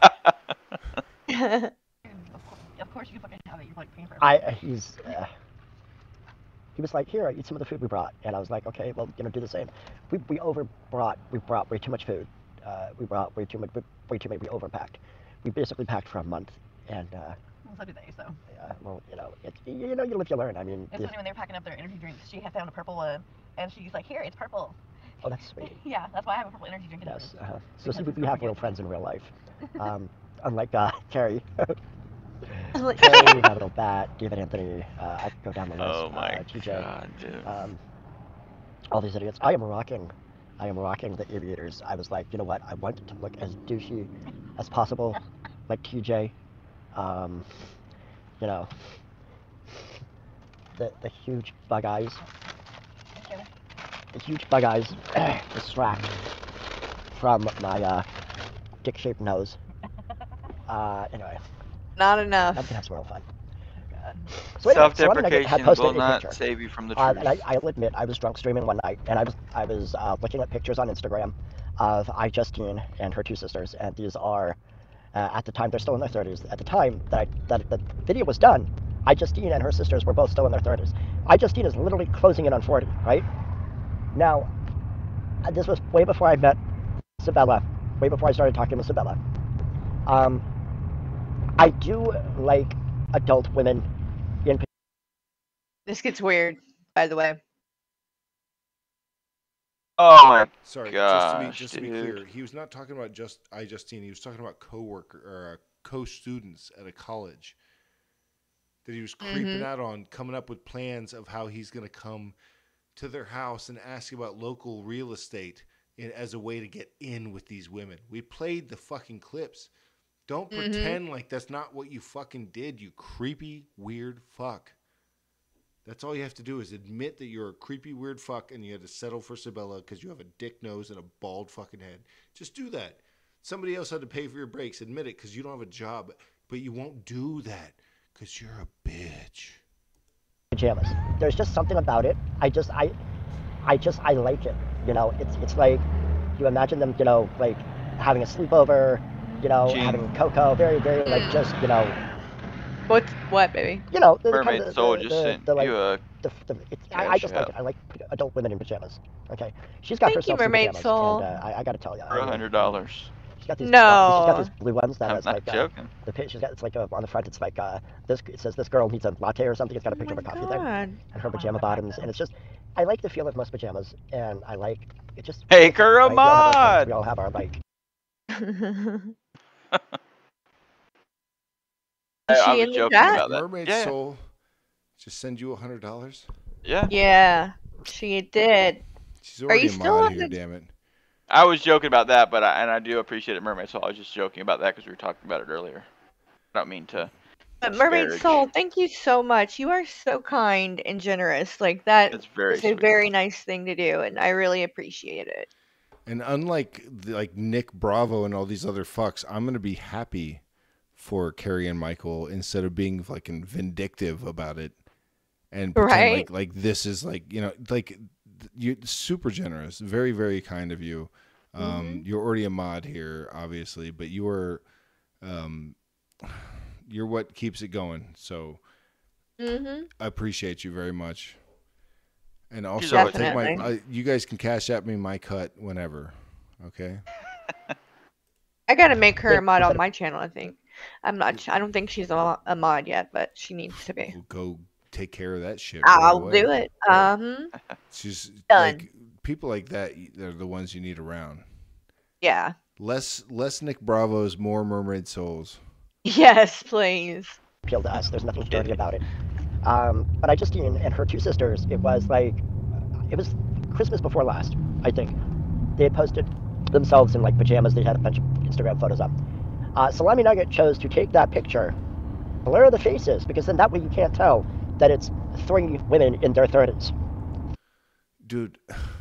Of course you fucking have it. You're like paying for it. I uh, he's uh, he was like, here, eat some of the food we brought, and I was like, okay, well, you know, do the same. We we over brought we brought way too much food. Uh, we brought way too much, way too many. We overpacked. We basically packed for a month, and uh, Well, so do they, so. yeah, well, you know, it's you know, you live, you learn. I mean, It's this- funny when they were packing up their energy drinks, she had found a purple one, and she's like, here, it's purple. oh, that's sweet. Yeah, that's why I have a purple energy drink in Yes. the Uh, fridge. so see, Because we it's have purple real friends in real life. Um, unlike uh, Carrie. Like- Carrie, Little Bat, David Anthony. Uh, I could go down the list. Oh my uh, T J. God, dude. Um, all these idiots. I am rocking. I am rocking the aviators. I was like, you know what? I want it to look as douchey as possible, like T J. Um, you know, the the huge bug eyes. The huge bug eyes distract from my uh, dick-shaped nose. Uh, anyway. Not enough. I'm gonna have some real fun. Uh, so anyway, so I'm gonna get- have Self-deprecation posted will a not picture. save you from the Uh, truth. and I, I'll admit, I was drunk streaming one night, and I was I was uh, looking at pictures on Instagram of I Justine and her two sisters, and these are, uh, at the time, they're still in their thirties. At the time that I, that the video was done, I Justine and her sisters were both still in their thirties. I Justine is literally closing in on forty, right? Now, uh, this was way before I met Sabella, way before I started talking to Sabella. Um, I do like adult women in. This gets weird, by the way. Oh my Sorry, gosh, just to be, just to be dude. clear, he was not talking about just I Justine. He was talking about co-worker or uh, co-students at a college that he was creeping Mhm. out on, coming up with plans of how he's going to come to their house and ask about local real estate in, as a way to get in with these women. We played the fucking clips. Don't Mhm. pretend like that's not what you fucking did, you creepy, weird fuck. That's all you have to do is admit that you're a creepy, weird fuck and you had to settle for Sabella because you have a dick nose and a bald fucking head. Just do that. Somebody else had to pay for your breaks. Admit it because you don't have a job. But you won't do that because you're a bitch. Pajamas. There's just something about it. I just I I just I like it. You know, it's it's like you imagine them, you know, like having a sleepover, you know, Gene. having cocoa, very, very like just, you know, What's what, baby? you know, the, the Mermaid kind of, Soul the, just the, sent the, like, you a the, the, it's, I, I just cash like app. it. I like adult women in pajamas. Okay, she's got Thank you, herself some Mermaid pajamas, Soul. and uh, I, I got to tell you, for a hundred dollars. she's got these. No. uh, she's got these blue ones that I'm is not like uh, joking. the pi- she's got it's like uh on the front. It's like uh, this. It says this girl needs a latte or something. It's got a picture of a coffee there, God. and her pajama bottoms, and it's just. I like the feel of most pajamas, and I like it. Just Make her a right? We all have our things. mod. We all have our like. Is I, I she was in the joking chat? about that. Mermaid Yeah. Soul just send you a hundred dollars. Yeah. Yeah, she did. She's Are already you a still mod on here, the? damn it. I was joking about that, but I, and I do appreciate it, Mermaid Soul. I was just joking about that because we were talking about it earlier. I don't mean to. But Mermaid disparage. Soul, thank you so much. You are so kind and generous. Like that It's very is a sweet. very nice thing to do, and I really appreciate it. And unlike the, like Nick Bravo and all these other fucks, I'm gonna be happy for Carrie and Michael instead of being fucking vindictive about it and pretend Right. like like this is like, you know, like you super generous, very very kind of you. Um, you're already a mod here, obviously, but you are, um, you're what keeps it going. So Mm-hmm. I appreciate you very much. And also, take my, Definitely. I, you guys can cash at me my cut whenever. Okay. I gotta make her a mod on my channel. I think. I'm not. I don't think she's a, mo- a mod yet, but she needs to be. Go take care of that shit. right I'll away. do it. Um. She's Done. like people like that. They're the ones you need around. Yeah. Less, less Nick Bravos, more Mermaid Souls. Yes, please. Appeal to us. There's nothing dirty about it. Um, but I just seen and her two sisters. It was like, it was Christmas before last, I think. They had posted themselves in like pajamas. They had a bunch of Instagram photos up. Uh, Salami Nugget chose to take that picture, blur the faces, because then that way you can't tell that it's three women in their thirties. Dude,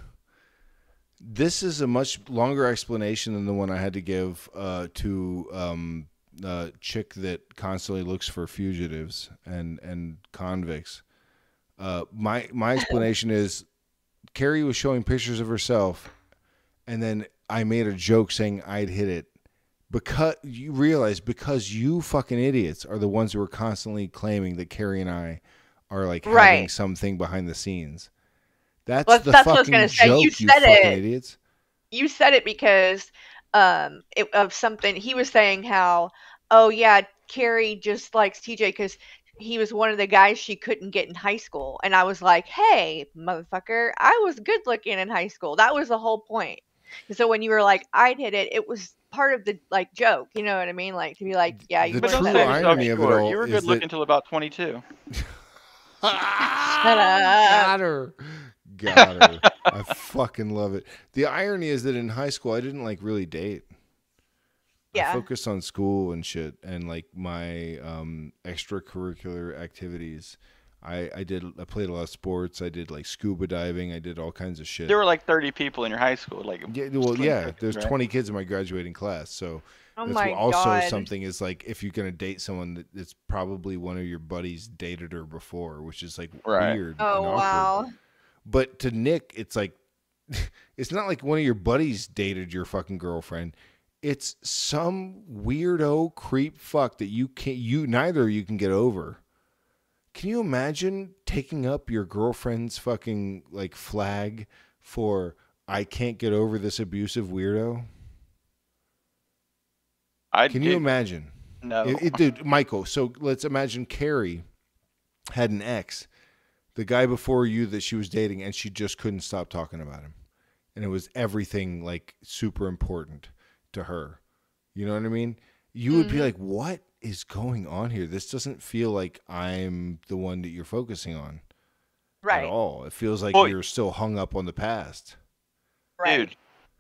this is a much longer explanation than the one I had to give uh, to um, a chick that constantly looks for fugitives and, and convicts. Uh, my my explanation is Carrie was showing pictures of herself, and then I made a joke saying I'd hit it. Because you realize, because you fucking idiots are the ones who are constantly claiming that Carrie and I are like having Right. something behind the scenes. That's Well, the that's what I was fucking gonna say. joke, You you, said fucking it. idiots. You said it because um it, of something he was saying how oh yeah Carrie just likes T J because he was one of the guys she couldn't get in high school, and I was like, hey motherfucker, I was good looking in high school. That was the whole point. And so when you were like I'd hit it, it was part of the like joke, you know what I mean, like to be like yeah you The But weren't don't true that sell yourself irony of it short. all You were is good that- looking until about twenty-two. Shut up. Got her. Got her. I fucking love it. The irony is that in high school, I didn't like really date. Yeah. I focused on school and shit and like my um, extracurricular activities. I, I did, I played a lot of sports. I did like scuba diving. I did all kinds of shit. There were like thirty people in your high school. Like Yeah, well, slim yeah. pickings, There's right? twenty kids in my graduating class, so Oh that's my also God. something is like if you're gonna date someone that it's probably one of your buddies dated her before, which is like Right. weird. Oh and awkward. wow. But to Nick, it's like it's not like one of your buddies dated your fucking girlfriend. It's some weirdo creep fuck that you can't you neither of you can get over. Can you imagine taking up your girlfriend's fucking like flag for I can't get over this abusive weirdo? I Can did- you imagine? No. It, it- dude, Michael, so let's imagine Carrie had an ex, the guy before you that she was dating, and she just couldn't stop talking about him. And it was everything like super important to her. You know what I mean? You would be Mhm. like, what is going on here? This doesn't feel like I'm the one that you're focusing on Right. at all. It feels like Well- you're still hung up on the past. Right. Dude,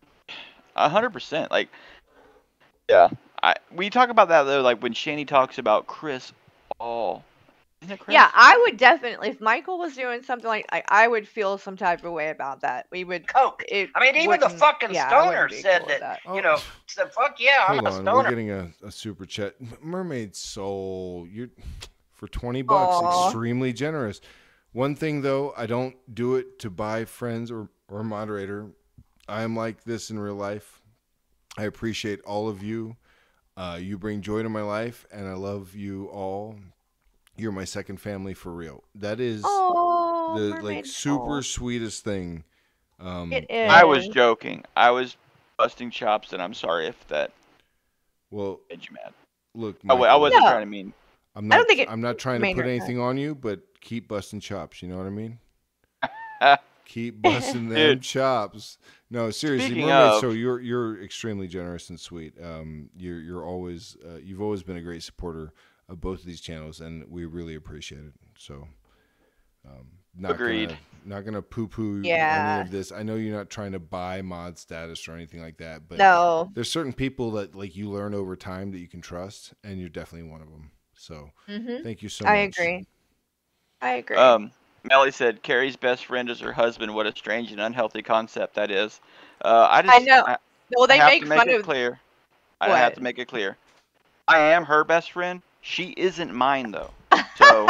a hundred percent. Like, yeah, I we talk about that though. Like when Shani talks about Chris All. Isn't it Chris? Yeah, I would definitely if Michael was doing something like I, I would feel some type of way about that. We would Coke. It I mean, even the wouldn't- fucking yeah, I stoner wouldn't be said cool with that, that. You know, said, "Fuck yeah, I'm Hold a on, stoner." we're getting a, a super chat. Mermaid Soul, you for twenty bucks, Aw. extremely generous. One thing though, I don't do it to buy friends or or moderator. I am like this in real life. I appreciate all of you. Uh, you bring joy to my life, and I love you all. You're my second family for real. That is Oh, the like Mermaid super Soul. sweetest thing. Um, It I was is. joking. I was busting chops, and I'm sorry if that Well, made you mad. look, I, w- I Michael, wasn't No. trying to mean. I'm I not. don't think it I'm not trying to made put her anything on you, but keep busting chops. You know what I mean? Ah, Keep busting them Dude. chops. No, seriously, Speaking Mermaid. of- So you're you're extremely generous and sweet. Um, you're you're always uh, you've always been a great supporter of both of these channels, and we really appreciate it. So, um, not Agreed. Gonna, not gonna poo poo Yeah. any of this. I know you're not trying to buy mod status or anything like that, but No. there's certain people that like you learn over time that you can trust, and you're definitely one of them. So, Mhm. thank you so I much. agree. I agree. Um, Melly said Carrie's best friend is her husband. What a strange and unhealthy concept that is. Uh, I just I know. I, Well, they I have make to make fun it of clear. I what? have to make it clear. I am her best friend. She isn't mine though. So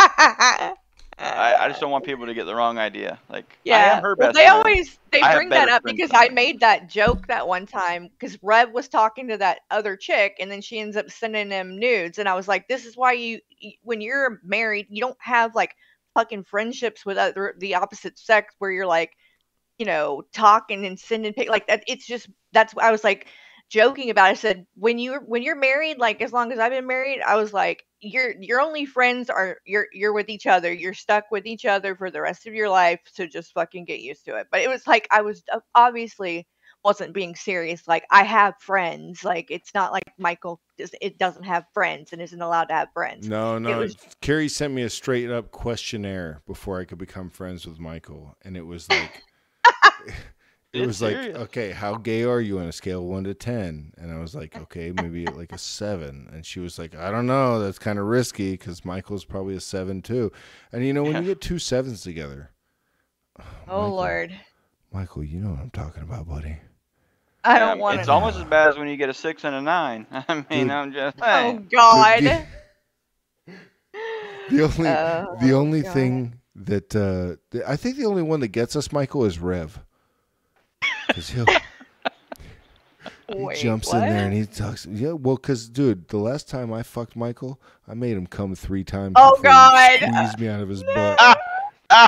I, I just don't want people to get the wrong idea. Like I Yeah, am her well, best they friend. always they I have bring that better up friends because than I her. made that joke that one time because Rev was talking to that other chick and then she ends up sending him nudes and I was like, this is why you y- when you're married you don't have like fucking friendships with other the opposite sex where you're like, you know, talking and sending pic like that. It's just that's I was like joking about. It. I said when you when you're married, like as long as I've been married, I was like your your only friends are you're you're with each other. You're stuck with each other for the rest of your life. So just fucking get used to it. But it was like I was uh, obviously wasn't being serious. Like I have friends. Like it's not like Michael does it doesn't have friends and isn't allowed to have friends. No, It no. was Carrie sent me a straight up questionnaire before I could become friends with Michael, and it was like, it It's was like, serious. okay, how gay are you on a scale of one to ten? And I was like, okay, maybe like a seven. And she was like, I don't know, that's kind of risky because Michael's probably a seven too. And you know, when Yeah. you get two sevens together, oh Michael, Lord. Michael, you know what I'm talking about, buddy. I don't Um, want it's to. almost as bad as when you get a six and a nine. I mean, Dude. I'm just Oh saying. God. The, the only, Oh, the only God. thing that uh, the, I think the only one that gets us, Michael, is Rev. Because he'll he Wait, jumps what? in there and he talks. Yeah, well, because dude, the last time I fucked Michael, I made him come three times. Oh, before God. He squeezed me out of his butt. Uh,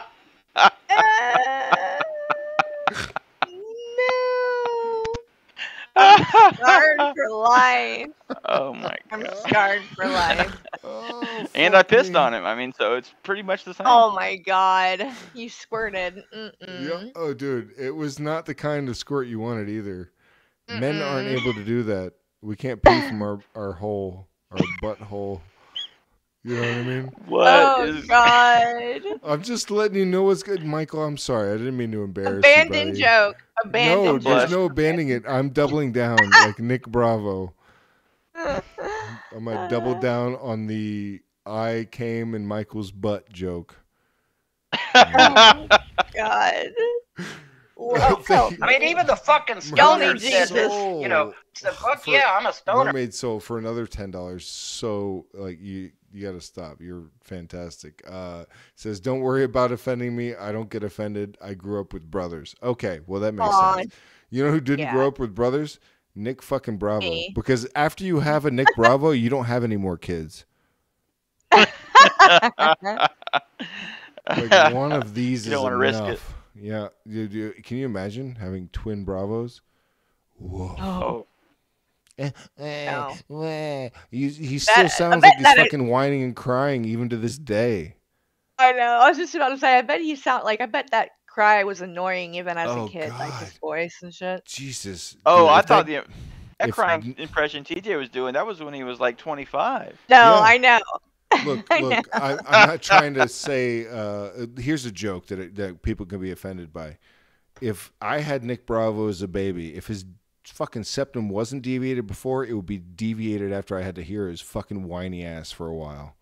no. I'm scarred for life. Oh my I'm god. scarred for life. Oh, And I fuck pissed me. on him. I mean, so it's pretty much the same. Oh my God. You squirted. Mm-mm. Yeah. Oh, dude, it was not the kind of squirt you wanted either. Men aren't Mm-mm. able to do that. We can't pee from our our hole, our butthole. You know what I mean? What Oh is God. I'm just letting you know what's good, Michael. I'm sorry, I didn't mean to embarrass Abandoned you. buddy. joke. No, Abandoned there's joke. no abandoning it. I'm doubling down like Nick Bravo. I'm gonna double down on the I came in Michael's butt joke. Oh God. Well, Thank I mean, even the fucking Y'all stoner need said, Jesus. you know, said, fuck For- yeah, I'm a stoner. Mermaid Soul for another ten dollars. So like you you gotta stop. You're fantastic. Uh says, don't worry about offending me. I don't get offended. I grew up with brothers. Okay, well that makes Aw. sense. You know who didn't Yeah. grow up with brothers? Nick fucking Bravo. Me. Because after you have a Nick Bravo, you don't have any more kids. Like one of these You is don't wanna risk enough. it. Yeah. You, you, can you imagine having twin Bravos? Whoa. Oh. Eh, eh, No. eh. He, he That- still I sounds bet like he's that it- fucking whining and crying even to this day. I know. I was just about to say. I bet he sound like. I bet that cry was annoying even as Oh, a kid, like his God. voice and shit. Jesus. Oh, dude, I if thought that- the that if- crying impression T J was doing, that was when he was like twenty-five. No, Yeah. I know. Look, I look. know. I, I'm not trying to say. Uh, here's a joke that it, that people can be offended by. If I had Nick Bravo as a baby, if his fucking septum wasn't deviated before, it would be deviated after I had to hear his fucking whiny ass for a while.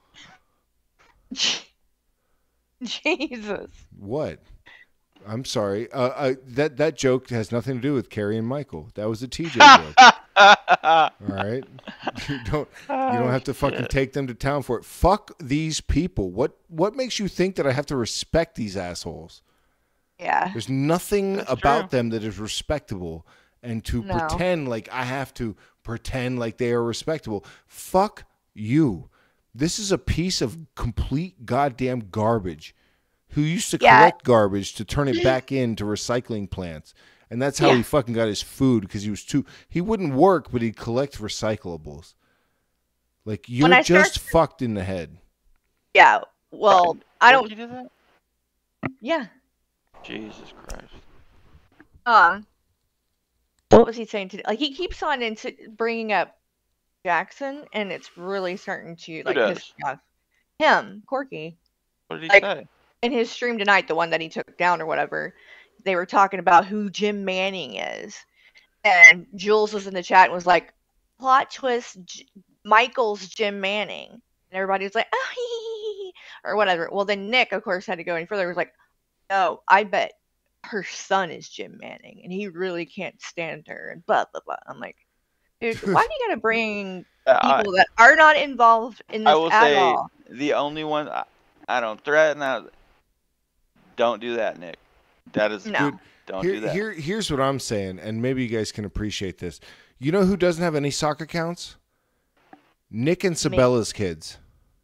Jesus. What? I'm sorry. Uh, uh, that that joke has nothing to do with Carrie and Michael. That was a T J joke. All right, you don't you don't have to fucking take them to town for it. Fuck these people. What what makes you think that I have to respect these assholes? Yeah. There's nothing That's about true. them that is respectable, and to No. pretend like I have to pretend like they are respectable. Fuck you. This is a piece of complete goddamn garbage. Who used to Yeah. collect garbage to turn it back into recycling plants. And that's how Yeah. he fucking got his food, because he was too he wouldn't work, but he'd collect recyclables. Like you're When I just start- fucked in the head. Yeah. Well, I Didn't don't. you do that? Yeah. Jesus Christ. Um. What was he saying today? Like he keeps on into bringing up Jackson, and it's really starting to like does? piss me off. Him, Corky. What did he Like- say? In his stream tonight, the one that he took down or whatever, they were talking about who Jim Manning is. And Jules was in the chat and was like, plot twist, J- Michael's Jim Manning. And everybody was like, oh, hee, hee, hee, hee," or whatever. Well, then Nick, of course, had to go any further. He was like, no, I bet her son is Jim Manning. And he really can't stand her. And blah, blah, blah. I'm like, dude, why do you got to bring Uh, I, people that are not involved in I this will at say all. the only one I, I don't threaten. I, don't do that, Nick. That is No. Dude, don't here, do that. Here, here's what I'm saying, and maybe you guys can appreciate this. You know who doesn't have any sock accounts? Nick and Sabella's kids.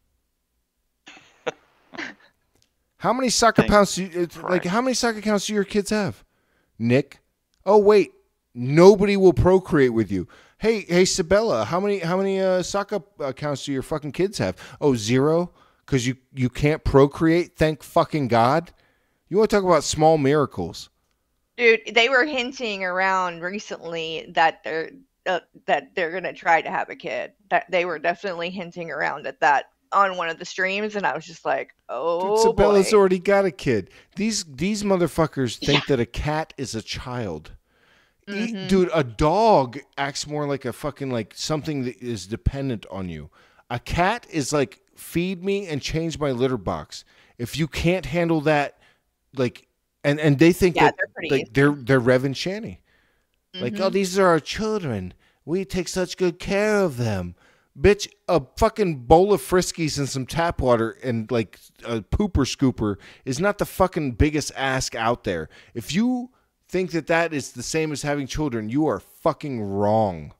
How many sock accounts? Do you, it's like how many sock accounts do your kids have? Nick. Oh wait, nobody will procreate with you. Hey, hey, Sabella, how many how many uh, sock up accounts do your fucking kids have? Oh, zero, because you you can't procreate. Thank fucking God. You want to talk about small miracles? Dude, they were hinting around recently that they're uh, that they're gonna try to have a kid. That they were definitely hinting around at that on one of the streams, and I was just like, oh Dude, Sabella's boy. already got a kid. These these motherfuckers think that a cat is a child. E- Mhm. Dude, a dog acts more like a fucking like something that is dependent on you. A cat is like feed me and change my litter box. If you can't handle that, like, and and they think Yeah, that they're pretty like they're they're Rev and Shanny. Like, Mhm. oh, these are our children. We take such good care of them. Bitch, a fucking bowl of Friskies and some tap water and like a pooper scooper is not the fucking biggest ask out there. If you think that that is the same as having children, you are fucking wrong.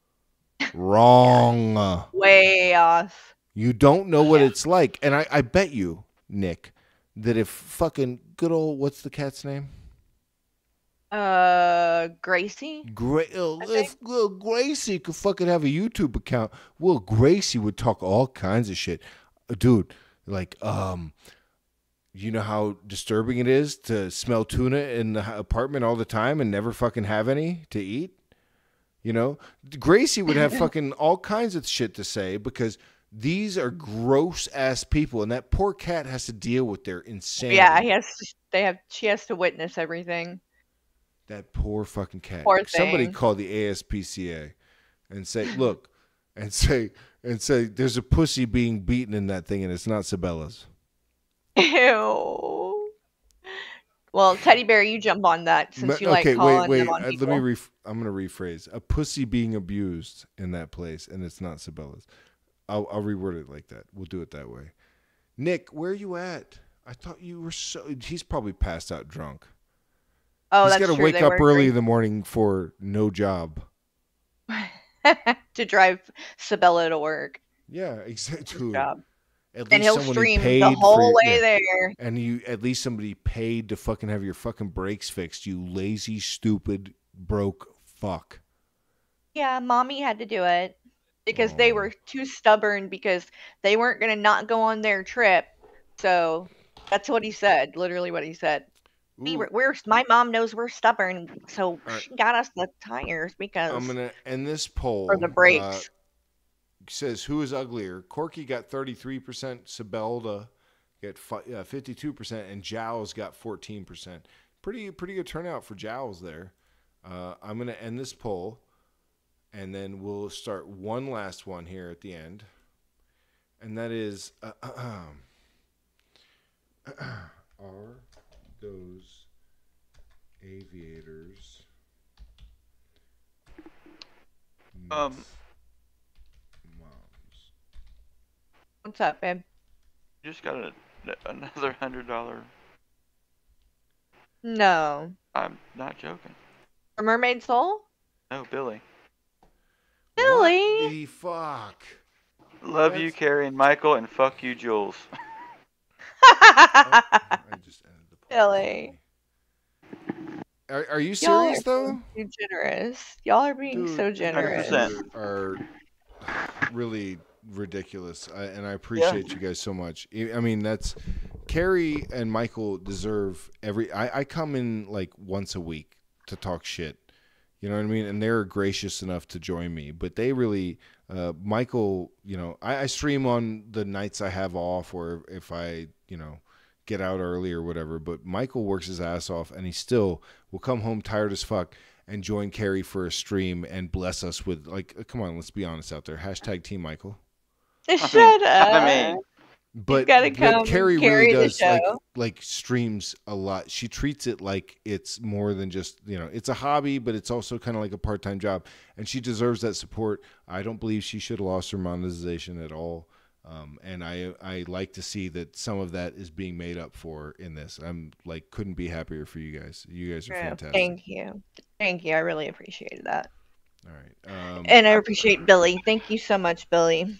Wrong. Way off. You don't know what it's like. And I, I bet you, Nick, that if fucking good old, what's the cat's name? Uh, Gracie. Gra- uh, if uh, Gracie could fucking have a YouTube account, well, Gracie would talk all kinds of shit. Uh, Dude, like, um, you know how disturbing it is to smell tuna in the h- apartment all the time and never fucking have any to eat? You know? Gracie would have fucking all kinds of shit to say because these are gross ass people, and that poor cat has to deal with their insanity. Yeah, he has. To, they have. She has to witness everything. That poor fucking cat. Poor Somebody thing. call the A S P C A and say, look, and say, and say, there's a pussy being beaten in that thing, and it's not Sabella's. Ew. Well, Teddy Bear, you jump on that since you Ma- like okay, calling wait, wait. them on uh, let people. me. Ref- I'm gonna rephrase. A pussy being abused in that place, and it's not Sabella's. I'll, I'll reword it like that. We'll do it that way. Nick, where are you at? I thought you were so. He's probably passed out drunk. Oh, He's that's got to true. wake They up were early great. in the morning for no job. to drive Sabella to work. Yeah, exactly. job. At And he'll somebody stream the paid whole for your- way yeah. there. And you at least somebody paid to fucking have your fucking brakes fixed, you lazy, stupid, broke fuck. Yeah, mommy had to do it because they were too stubborn because they weren't gonna not go on their trip. So that's what he said. Literally, what he said. We were, we're my mom knows we're stubborn, so right. she got us the tires because I'm gonna end this poll. for the brakes. Uh, says who is uglier? Corky got thirty-three percent, Sabelda got fi- uh, fifty-two percent, and Jowls got fourteen percent. Pretty pretty good turnout for Jowls there. Uh, I'm gonna end this poll, and then we'll start one last one here at the end, and that is uh, are those aviators Um, What's up, babe? just got a, another hundred dollar. No. I'm not joking. For Mermaid Soul? No, Billy. Billy. The fuck. Love you, Carrie and Michael, and fuck you, Jules. Billy. Are, are you Y'all serious are though? being too generous. Y'all are being so generous. Are really ridiculous, I, and I appreciate you guys so much. I I mean, that's Carrie and Michael deserve every. I, I come in like once a week to talk shit. You know what I mean? And they're gracious enough to join me, but they really, uh, Michael. You know, I, I stream on the nights I have off, or if I, you know, get out early or whatever. But Michael works his ass off, and he still will come home tired as fuck and join Carrie for a stream and bless us with like, come on, let's be honest out there. Hashtag Team Michael. Shut up. I mean, But, gotta but come Carrie carry really the does like show. like streams a lot. She treats it like it's more than just, you know, it's a hobby, but it's also kind of like a part-time job, and she deserves that support. I don't believe she should have lost her monetization at all. Um, and I I like to see that some of that is being made up for in this. I'm like couldn't be happier for you guys. You guys are Yeah, fantastic. Thank you. Thank you. I really appreciated that. All right. Um, And I appreciate Billy. Thank you so much, Billy.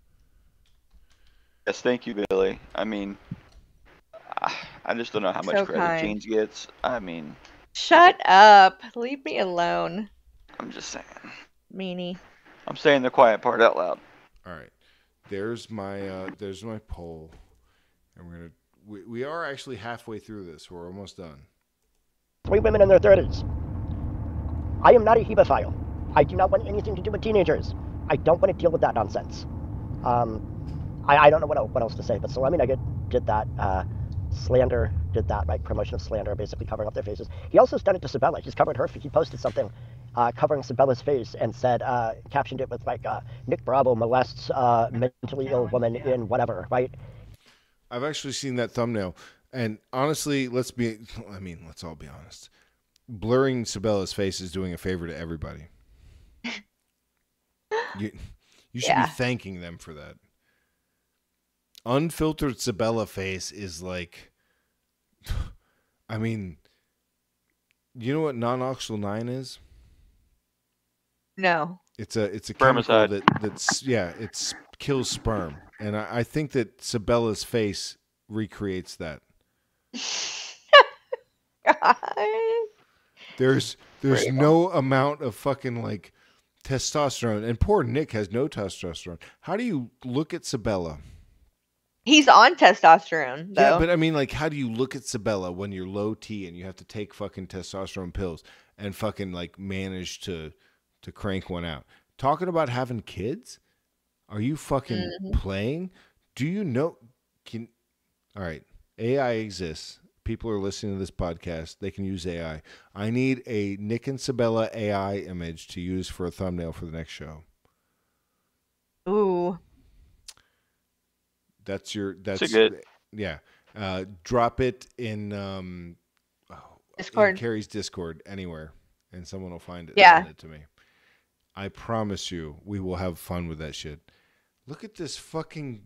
Yes, thank you, Billy. I mean, I I just don't know how much So credit kind. Jeans gets. I mean, Shut up. Leave me alone, I'm just saying. meanie. I'm saying the quiet part out loud. all right. There's my uh, there's my poll, and we're gonna we, we are actually halfway through this. We're almost done. Three women in their thirties. I am not a hebephile. I do not want anything to do with teenagers. I don't want to deal with that nonsense. Um, I, I don't know what else, what else to say, but Salami Nugget did that. Uh, Slander did that, right? Promotion of Slander, basically covering up their faces. He also done it to Sabella. He's covered her. He posted something uh, covering Sabella's face and said, uh, captioned it with like, uh, Nick Bravo molests uh, mentally ill woman in whatever, right? I've actually seen that thumbnail, and honestly, let's be I mean, let's all be honest. Blurring Sabella's face is doing a favor to everybody. You, you should Yeah. be thanking them for that. Unfiltered Sabella face is like, I mean, you know what non-oxyl nine is? No. It's a it's a chemical Spermicide. that that's yeah it's kills sperm, and I, I think that Sabella's face recreates that. There's there's Right. no amount of fucking like testosterone, and poor Nick has no testosterone. How do you look at Sabella? He's on testosterone, though. Yeah, but I mean, like, how do you look at Sabella when you're low T and you have to take fucking testosterone pills and fucking like manage to to crank one out? Talking about having kids? Are you fucking Mhm. playing? Do you know? Can all right? A I exists. People are listening to this podcast. They can use A I. I need a Nick and Sabella A I image to use for a thumbnail for the next show. Ooh. That's your. That's That's good. Yeah. Uh, drop it in um, oh, Discord. in Carrie's Discord anywhere, and someone will find it. and Yeah. Send it to me. I promise you, we will have fun with that shit. Look at this fucking.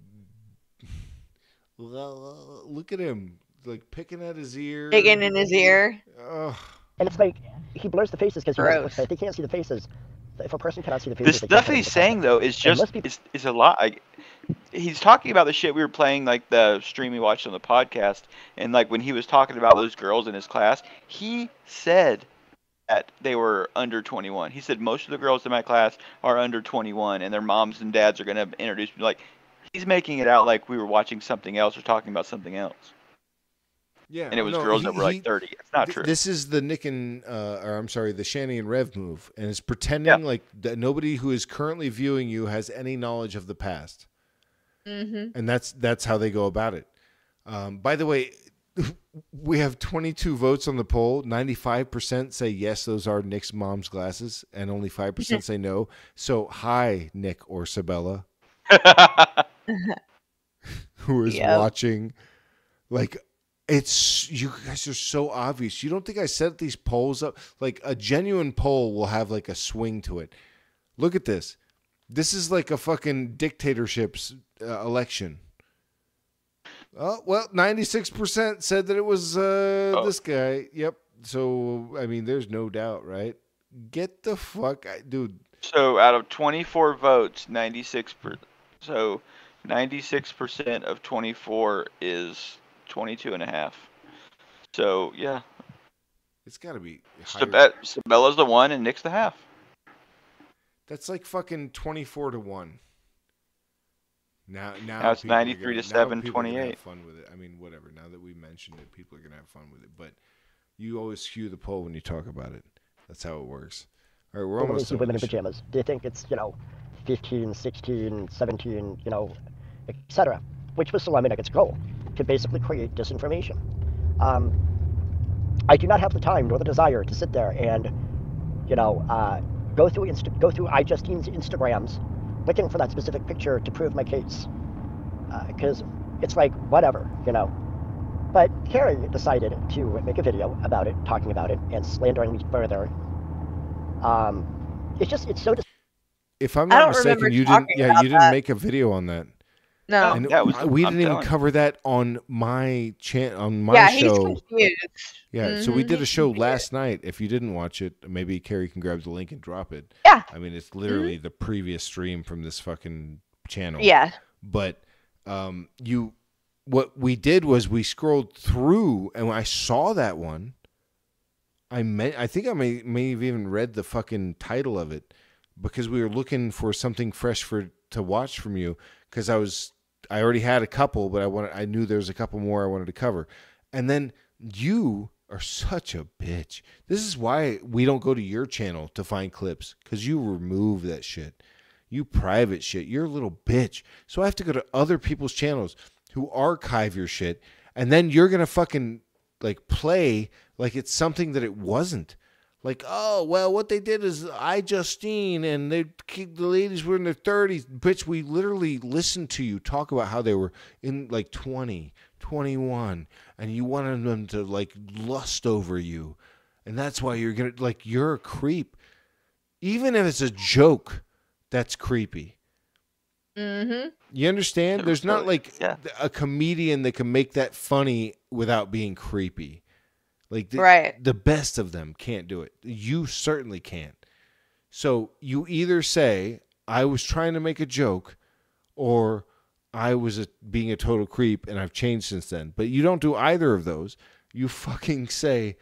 Look at him, like picking at his ear. Digging in his ear. Ugh. And it's like, he blurs the faces because Gross. if they can't see the faces, if a person cannot see the faces, The they can't stuff he's identify saying them. though is It just must be- is, is a lot. Like, he's talking about the shit we were playing, like the stream we watched on the podcast, and like when he was talking about those girls in his class, he said that they were under twenty-one. He said most of the girls in my class are under twenty-one, and their moms and dads are gonna introduce me. Like, he's making it out like we were watching something else or talking about something else. Yeah, And it was no, girls he- that were like he- thirty. It's not th- true. This is the Nick and, uh, or I'm sorry, the Shanny and Rev move, and it's pretending like that nobody who is currently viewing you has any knowledge of the past, Mm-hmm. and that's that's how they go about it. Um, by the way, we have twenty-two votes on the poll. ninety-five percent say yes, those are Nick's mom's glasses, and only five percent say no. So, hi, Nick or Sabella, who is Yep. watching. Like, it's you guys are so obvious. You don't think I set these polls up? Like, a genuine poll will have like a swing to it. Look at this. This is like a fucking dictatorship's uh, election. Oh, well, ninety-six percent said that it was uh, Oh. this guy. Yep. So, I mean, there's no doubt, right? Get the fuck, I, dude. So out of twenty-four votes, ninety-six per, so ninety-six percent of twenty-four is twenty-two and a half. So yeah, It's got to be higher. Sabe- Sabella's the one and Nick's the half. That's like fucking twenty-four to one. Now, now, Now it's people are ninety-three gonna- to now seven, people are gonna have twenty-eight. Fun with it. I mean, whatever. Now that we mentioned it, people are gonna have fun with it. But you always skew the poll when you talk about it. That's how it works. All right, we're When we almost see done women in with this shit. pajamas, do you think it's, you know, fifteen, sixteen, seventeen, you know, et cetera, which was Salami Nugget's goal, to basically create disinformation. Um, I do not have the time nor the desire to sit there and, you know, uh, go through Insta- go through iJustine's Instagrams looking for that specific picture to prove my case. Because it's like, whatever, you know. But Carrie decided to make a video about it, talking about it, and slandering me further. Um, it's just, it's so... Dis- If I'm I not don't remember mistaken, you talking didn't. Yeah, about you didn't that. make a video on that. No. And that was- I- we I'm didn't even telling you. cover that on my chan on my Yeah, he's show. confused. Yeah, so we Mhm, did a he's show confused. last night. If you didn't watch it, maybe Carrie can grab the link and drop it. Yeah. I mean, it's literally the previous stream from this fucking channel. Yeah. But um, you, what we did was we scrolled through, and when I saw that one, I may, I think I may may have even read the fucking title of it because we were looking for something fresh for to watch from you because I was I already had a couple, but I wanted I knew there was a couple more I wanted to cover, and then you are such a bitch. This is why we don't go to your channel to find clips because you remove that shit. You private shit. You're a little bitch. So I have to go to other people's channels who archive your shit, and then you're gonna fucking like play like it's something that it wasn't. Like, oh well, what they did is I Justine and they the ladies were in their thirties. Bitch, we literally listened to you talk about how they were in like twenty, twenty-one, and you wanted them to like lust over you, and that's why you're gonna like you're a creep. Even if it's a joke, that's creepy. Mm-hmm. You understand? There's not like Yeah. a comedian that can make that funny without being creepy. Like the, Right. the best of them can't do it. You certainly can't. So you either say, I was trying to make a joke, or I was a, being a total creep and I've changed since then. But you don't do either of those. You fucking say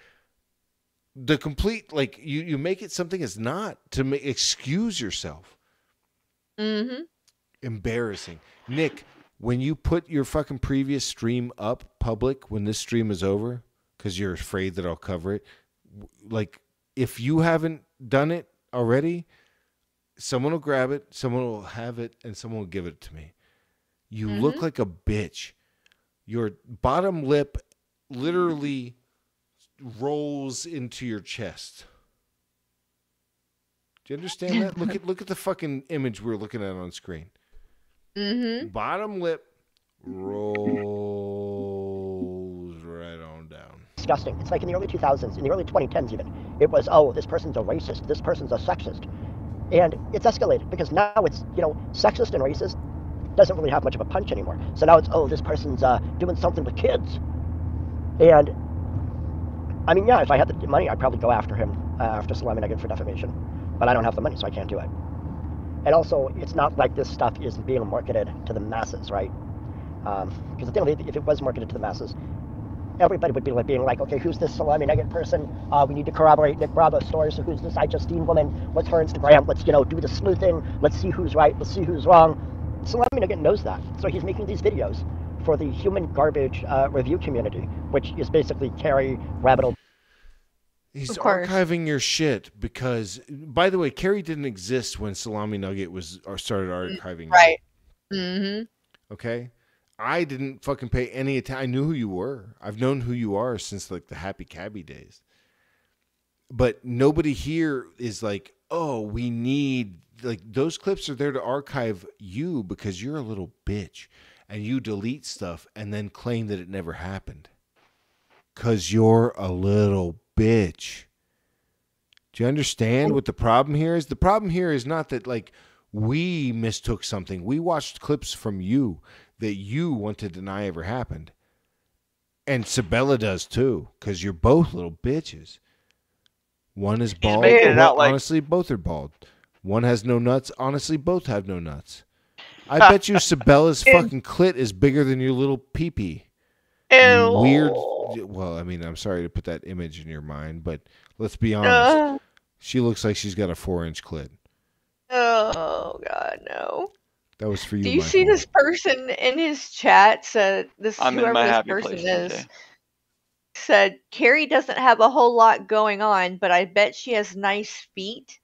the complete, like, you, you make it something it's not to make, excuse yourself. Mm-hmm. Embarrassing. Nick, when you put your fucking previous stream up public when this stream is over, because you're afraid that I'll cover it, w- like, if you haven't done it already, someone will grab it, someone will have it, and someone will give it to me. You look Mhm. like a bitch. Your bottom lip literally rolls into your chest. Do you understand that? Look at look at the fucking image we're looking at on screen. Mm-hmm. Bottom lip rolls right on down. disgusting. It's like in the early two thousands, in the early twenty tens even, it was, oh, this person's a racist, this person's a sexist. And it's escalated because now it's, you know, sexist and racist doesn't really have much of a punch anymore. So now it's, oh, this person's uh, doing something with kids. And, I mean, yeah, if I had the money, I'd probably go after him, uh, after Salami Nugget for defamation. But I don't have the money, so I can't do it. And also, it's not like this stuff is being marketed to the masses, right? Because um, at the end of the day, if it was marketed to the masses, everybody would be like being like, okay, who's this Salami Nugget person? Uh, we need to corroborate Nick Bravo's story. So who's this I Justine woman? What's her Instagram? Let's, you know, do the sleuthing. Let's see who's right. Let's see who's wrong. Salami Nugget knows that. So he's making these videos for the human garbage uh, review community, which is basically Carrie, Rabbit Hole. He's Of course. archiving your shit because, by the way, Carrie didn't exist when Salami Nugget was or started archiving. you. Right. Mm-hmm. Okay. I didn't fucking pay any attention. I knew who you were. I've known who you are since like the Happy Cabby days. But nobody here is like, oh, we need, like, those clips are there to archive you because you're a little bitch and you delete stuff and then claim that it never happened. Because you're a little bitch. Do you understand what the problem here is? The problem here is not that, like, we mistook something. We watched clips from you that you want to deny ever happened. And Sabella does too, because you're both little bitches. One is bald. making it Well, out like- honestly, both are bald. One has no nuts. Honestly, both have no nuts. I bet you Sabella's fucking clit is bigger than your little pee-pee. Ew. Weird. Well, I mean, I'm sorry to put that image in your mind, but let's be honest. Uh. She looks like she's got a four-inch clit. Oh God, no. That was for you, Do you Michael. see this person in his chat said this I'm in whoever my this happy person place is today. said Carrie doesn't have a whole lot going on, but I bet she has nice feet.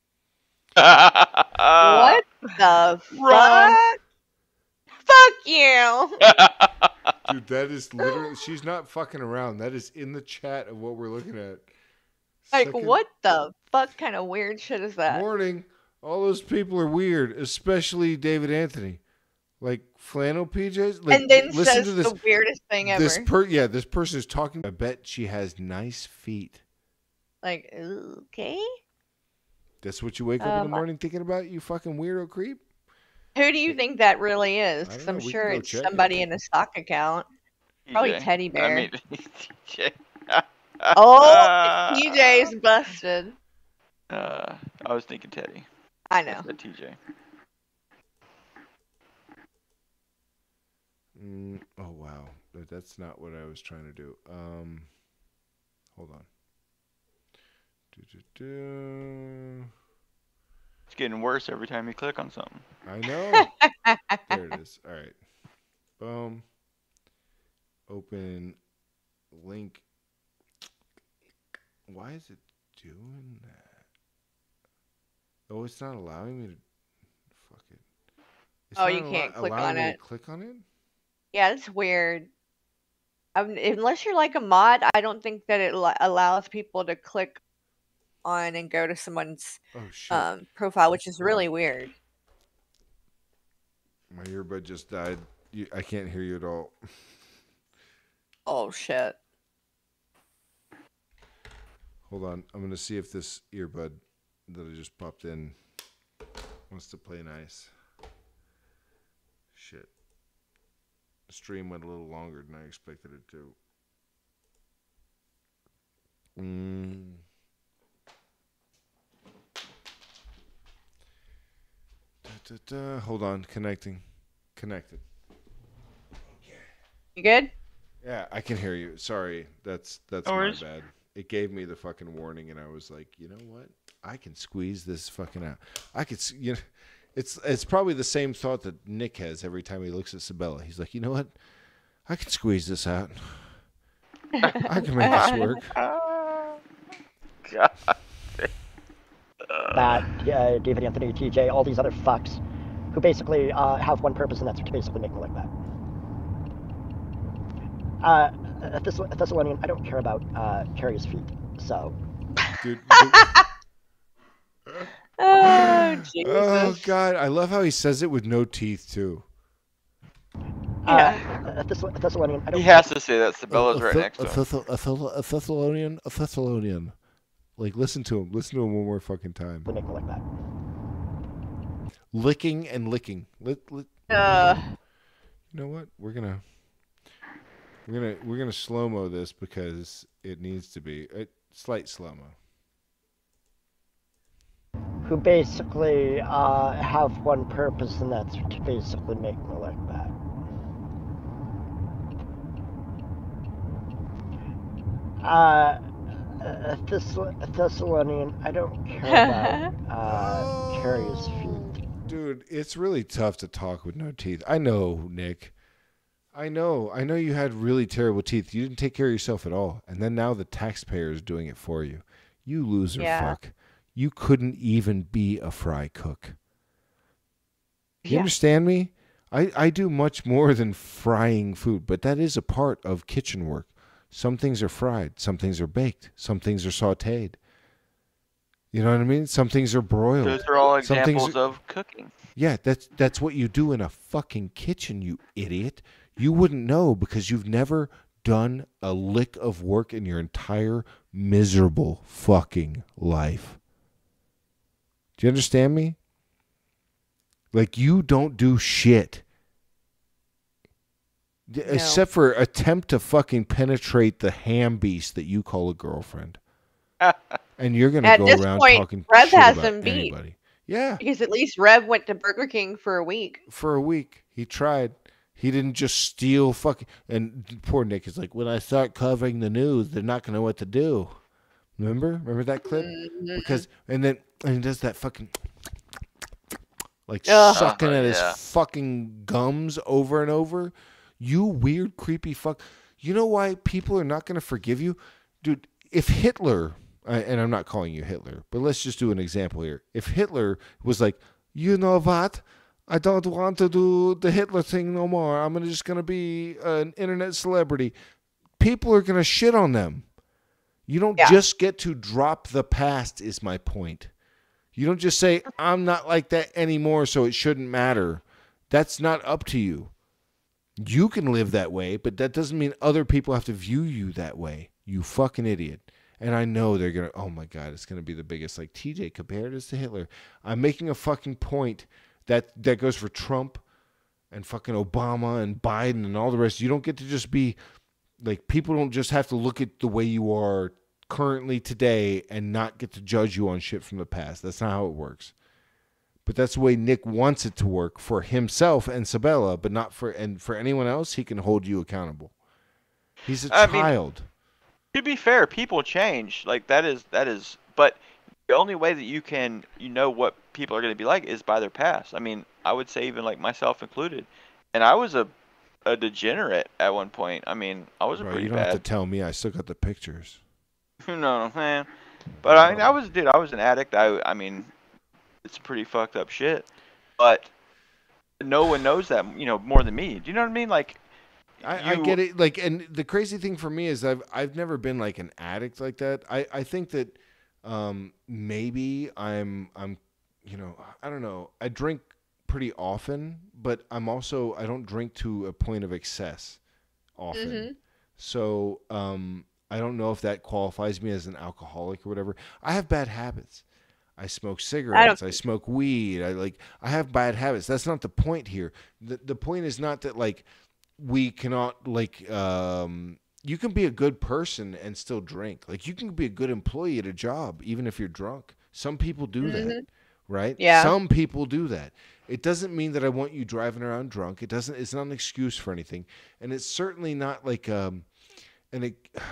What the Wrong. fuck? Fuck you. Dude, that is literally, she's not fucking around. That is in the chat of what we're looking at. Like Second- what the fuck kind of weird shit is that? Warning, all those people are weird, especially David Anthony. Like flannel P Js? Like, and then listen says to this, the weirdest thing ever. This per yeah, this person is talking. I bet she has nice feet. Like, okay. That's what you wake up in Um, the morning thinking about, you fucking weirdo creep? Who do you think that really is? I Because don't I'm know, we sure can go it's check somebody in a stock account. Probably T J. Teddy Bear. I mean, T J. Oh, T J's busted. Uh, I was thinking Teddy. I know. But T J. Mm, oh wow, That- that's not what I was trying to do. Um, hold on. Do-do-do. It's getting worse every time you click on something. I know. There it is. All right. Boom. Open link. Why is it doing that? Oh, it's not allowing me to. Fuck it. It's Oh, not you allo- can't click allowing on me to it. click on it? Yeah, it's weird. Um, unless you're like a mod, I don't think that it li- allows people to click on and go to someone's Oh shit. um, profile, which is really weird. My earbud just died. You, I can't hear you at all. Oh shit. Hold on. I'm going to see if this earbud that I just popped in wants to play nice. Shit. The stream went a little longer than I expected it to. Mm. Da, da, da. Hold on. Connecting. Connected. You good? Yeah, I can hear you. Sorry. That's that's No my worries. bad. It gave me the fucking warning, and I was like, you know what? I can squeeze this fucking out. I could, s- you know, it's it's probably the same thought that Nick has every time he looks at Sabella. He's like, you know what? I can squeeze this out. I can make this work. God. That uh, David Anthony, T J, all these other fucks who basically uh, have one purpose, and that's to basically make me look bad. Uh, at this at Thessalonian, I don't care about uh, Carrie's feet, so. Dude, Oh, Jesus. oh God, I love how he says it with no teeth too. Uh, at Thess- at Thessalonian, I don't. He has to say that. Sabella's right a, next to a, him. Thess- a, Thess- a Thessalonian, a Thessalonian. Like, listen to him. Listen to him one more fucking time. Make me look bad. Licking and licking. Lick, lick. Uh. You know what? We're gonna we're gonna we're gonna slow mo this because it needs to be a slight slow mo. Who basically uh, have one purpose, and that's to basically make me look bad. Uh, uh, Thess- Thessalonian, I don't care about uh, Carrie's feet. Dude, it's really tough to talk with no teeth. I know, Nick. I know. I know you had really terrible teeth. You didn't take care of yourself at all. And then now the taxpayer is doing it for you. You loser Yeah. fuck. You couldn't even be a fry cook. You Yeah. understand me? I, I do much more than frying food, but that is a part of kitchen work. Some things are fried. Some things are baked. Some things are sautéed. You know what I mean? Some things are broiled. Those are all Some things examples are- of cooking. Yeah, that's that's what you do in a fucking kitchen, you idiot. You wouldn't know because you've never done a lick of work in your entire miserable fucking life. Do you understand me? Like, you don't do shit. D- No. Except for attempt to fucking penetrate the ham beast that you call a girlfriend. And you're going to At go this around point, talking Rev shit has about him beat. anybody. Yeah. Because at least Rev went to Burger King for a week. For a week. He tried. He didn't just steal fucking... And poor Nick is like, when I start covering the news, they're not going to know what to do. Remember? Remember that clip? Mhm. Because... And then and he does that fucking... Like Ugh. sucking at his Yeah. fucking gums over and over. You weird, creepy fuck. You know why people are not going to forgive you? Dude, if Hitler... uh, And I'm not calling you Hitler, but let's just do an example here. If Hitler was like, you know what? I don't want to do the Hitler thing no more. I'm just going to be an internet celebrity. People are going to shit on them. You don't Yeah. just get to drop the past, is my point. You don't just say, I'm not like that anymore, so it shouldn't matter. That's not up to you. You can live that way, but that doesn't mean other people have to view you that way. You fucking idiot. And I know they're going to, oh my God, it's going to be the biggest. Like, T J compared us to Hitler. I'm making a fucking point that, that goes for Trump and fucking Obama and Biden and all the rest. You don't get to just be, like, people don't just have to look at the way you are currently today and not get to judge you on shit from the past. That's not how it works. But that's the way Nick wants it to work for himself and Sabella, but not for, and for anyone else, he can hold you accountable. He's a I mean, child. to be fair, people change. Like, that is, that is, but the only way that you can, you know what people are going to be like is by their past. I mean, I would say even like myself included. And I was a, a degenerate at one point. I mean, I was a Bro, pretty you don't bad. have to tell me. I still got the pictures. No, man. But I mean, I was, dude, I was an addict. I, I mean, it's pretty fucked up shit. But no one knows that, you know, more than me. Do you know what I mean? Like, I, I get it. Like, and the crazy thing for me is I've I've never been like an addict like that. I, I think that um, maybe I'm I'm you know I don't know. I drink pretty often, but I'm also I don't drink to a point of excess often. Mm-hmm. So um, I don't know if that qualifies me as an alcoholic or whatever. I have bad habits. I smoke cigarettes. I, I smoke weed. I like. I have bad habits. That's not the point here. The the point is not that like we cannot like. Um, you can be a good person and still drink. Like you can be a good employee at a job even if you're drunk. Some people do Mm-hmm. that, right? Yeah. Some people do that. It doesn't mean that I want you driving around drunk. It doesn't. It's not an excuse for anything, and it's certainly not like um, an.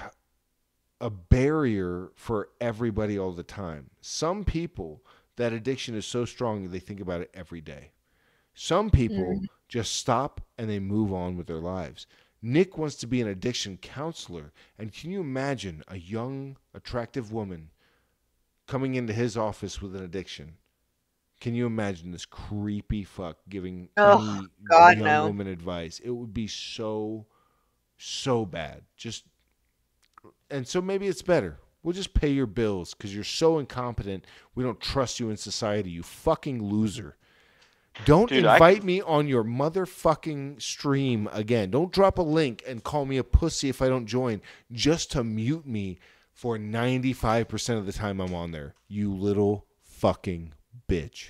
a barrier for everybody all the time. Some people, that addiction is so strong that they think about it every day. Some people Mm. just stop and they move on with their lives. Nick wants to be an addiction counselor. And can you imagine a young, attractive woman coming into his office with an addiction? Can you imagine this creepy fuck giving Oh, any God, young no. woman advice? It would be so, so bad. Just And so maybe it's better. We'll just pay your bills because you're so incompetent. We don't trust you in society, you fucking loser. Don't Dude, I- invite me on your motherfucking stream again. Don't drop a link and call me a pussy if I don't join just to mute me for ninety-five percent of the time I'm on there. You little fucking bitch.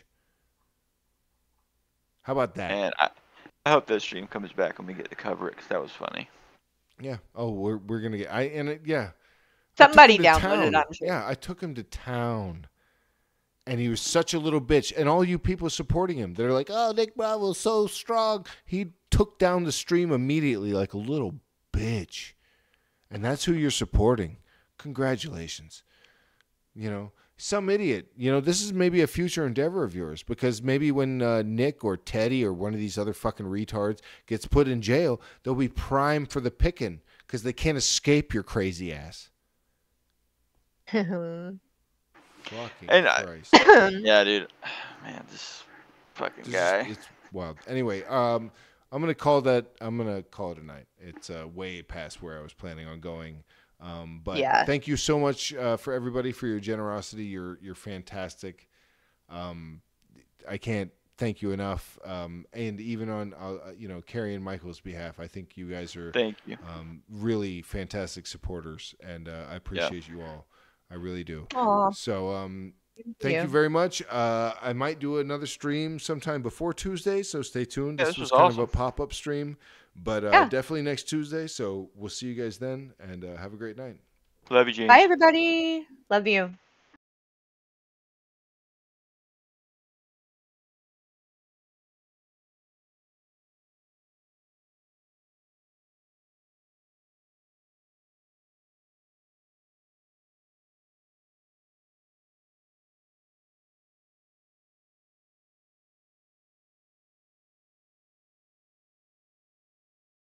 How about that? And I, I hope that stream comes back when we get to cover it because that was funny. Yeah. Oh, we're we're gonna get. I and it, yeah. Somebody I took him to downloaded it, town. I'm sure. Yeah, I took him to town, and he was such a little bitch. And all you people supporting him, they're like, "Oh, Nick Bravo's so strong." He took down the stream immediately, like a little bitch, and that's who you're supporting. Congratulations. You know, some idiot. You know, this is maybe a future endeavor of yours because maybe when uh, Nick or Teddy or one of these other fucking retards gets put in jail, they'll be prime for the picking because they can't escape your crazy ass. Fucking And I, Christ. yeah, dude, man, this fucking This is- guy. It's wild. Anyway, um, I'm gonna call that. I'm gonna call it a night. It's uh, way past where I was planning on going. Um, but Yeah. thank you so much uh, for everybody for your generosity. You're you're fantastic. Um, I can't thank you enough. Um, and even on uh, you know Carrie and Michael's behalf, I think you guys are Thank you. um, really fantastic supporters, and uh, I appreciate you all. I really do. Aw. So um, Thank thank you. you. very much. Uh, I might do another stream sometime before Tuesday, so stay tuned. Yeah, this this was was kind awesome. of a pop-up stream, but uh, Yeah. definitely next Tuesday. So we'll see you guys then, and uh, have a great night. Love you, James. Bye, everybody. Love you.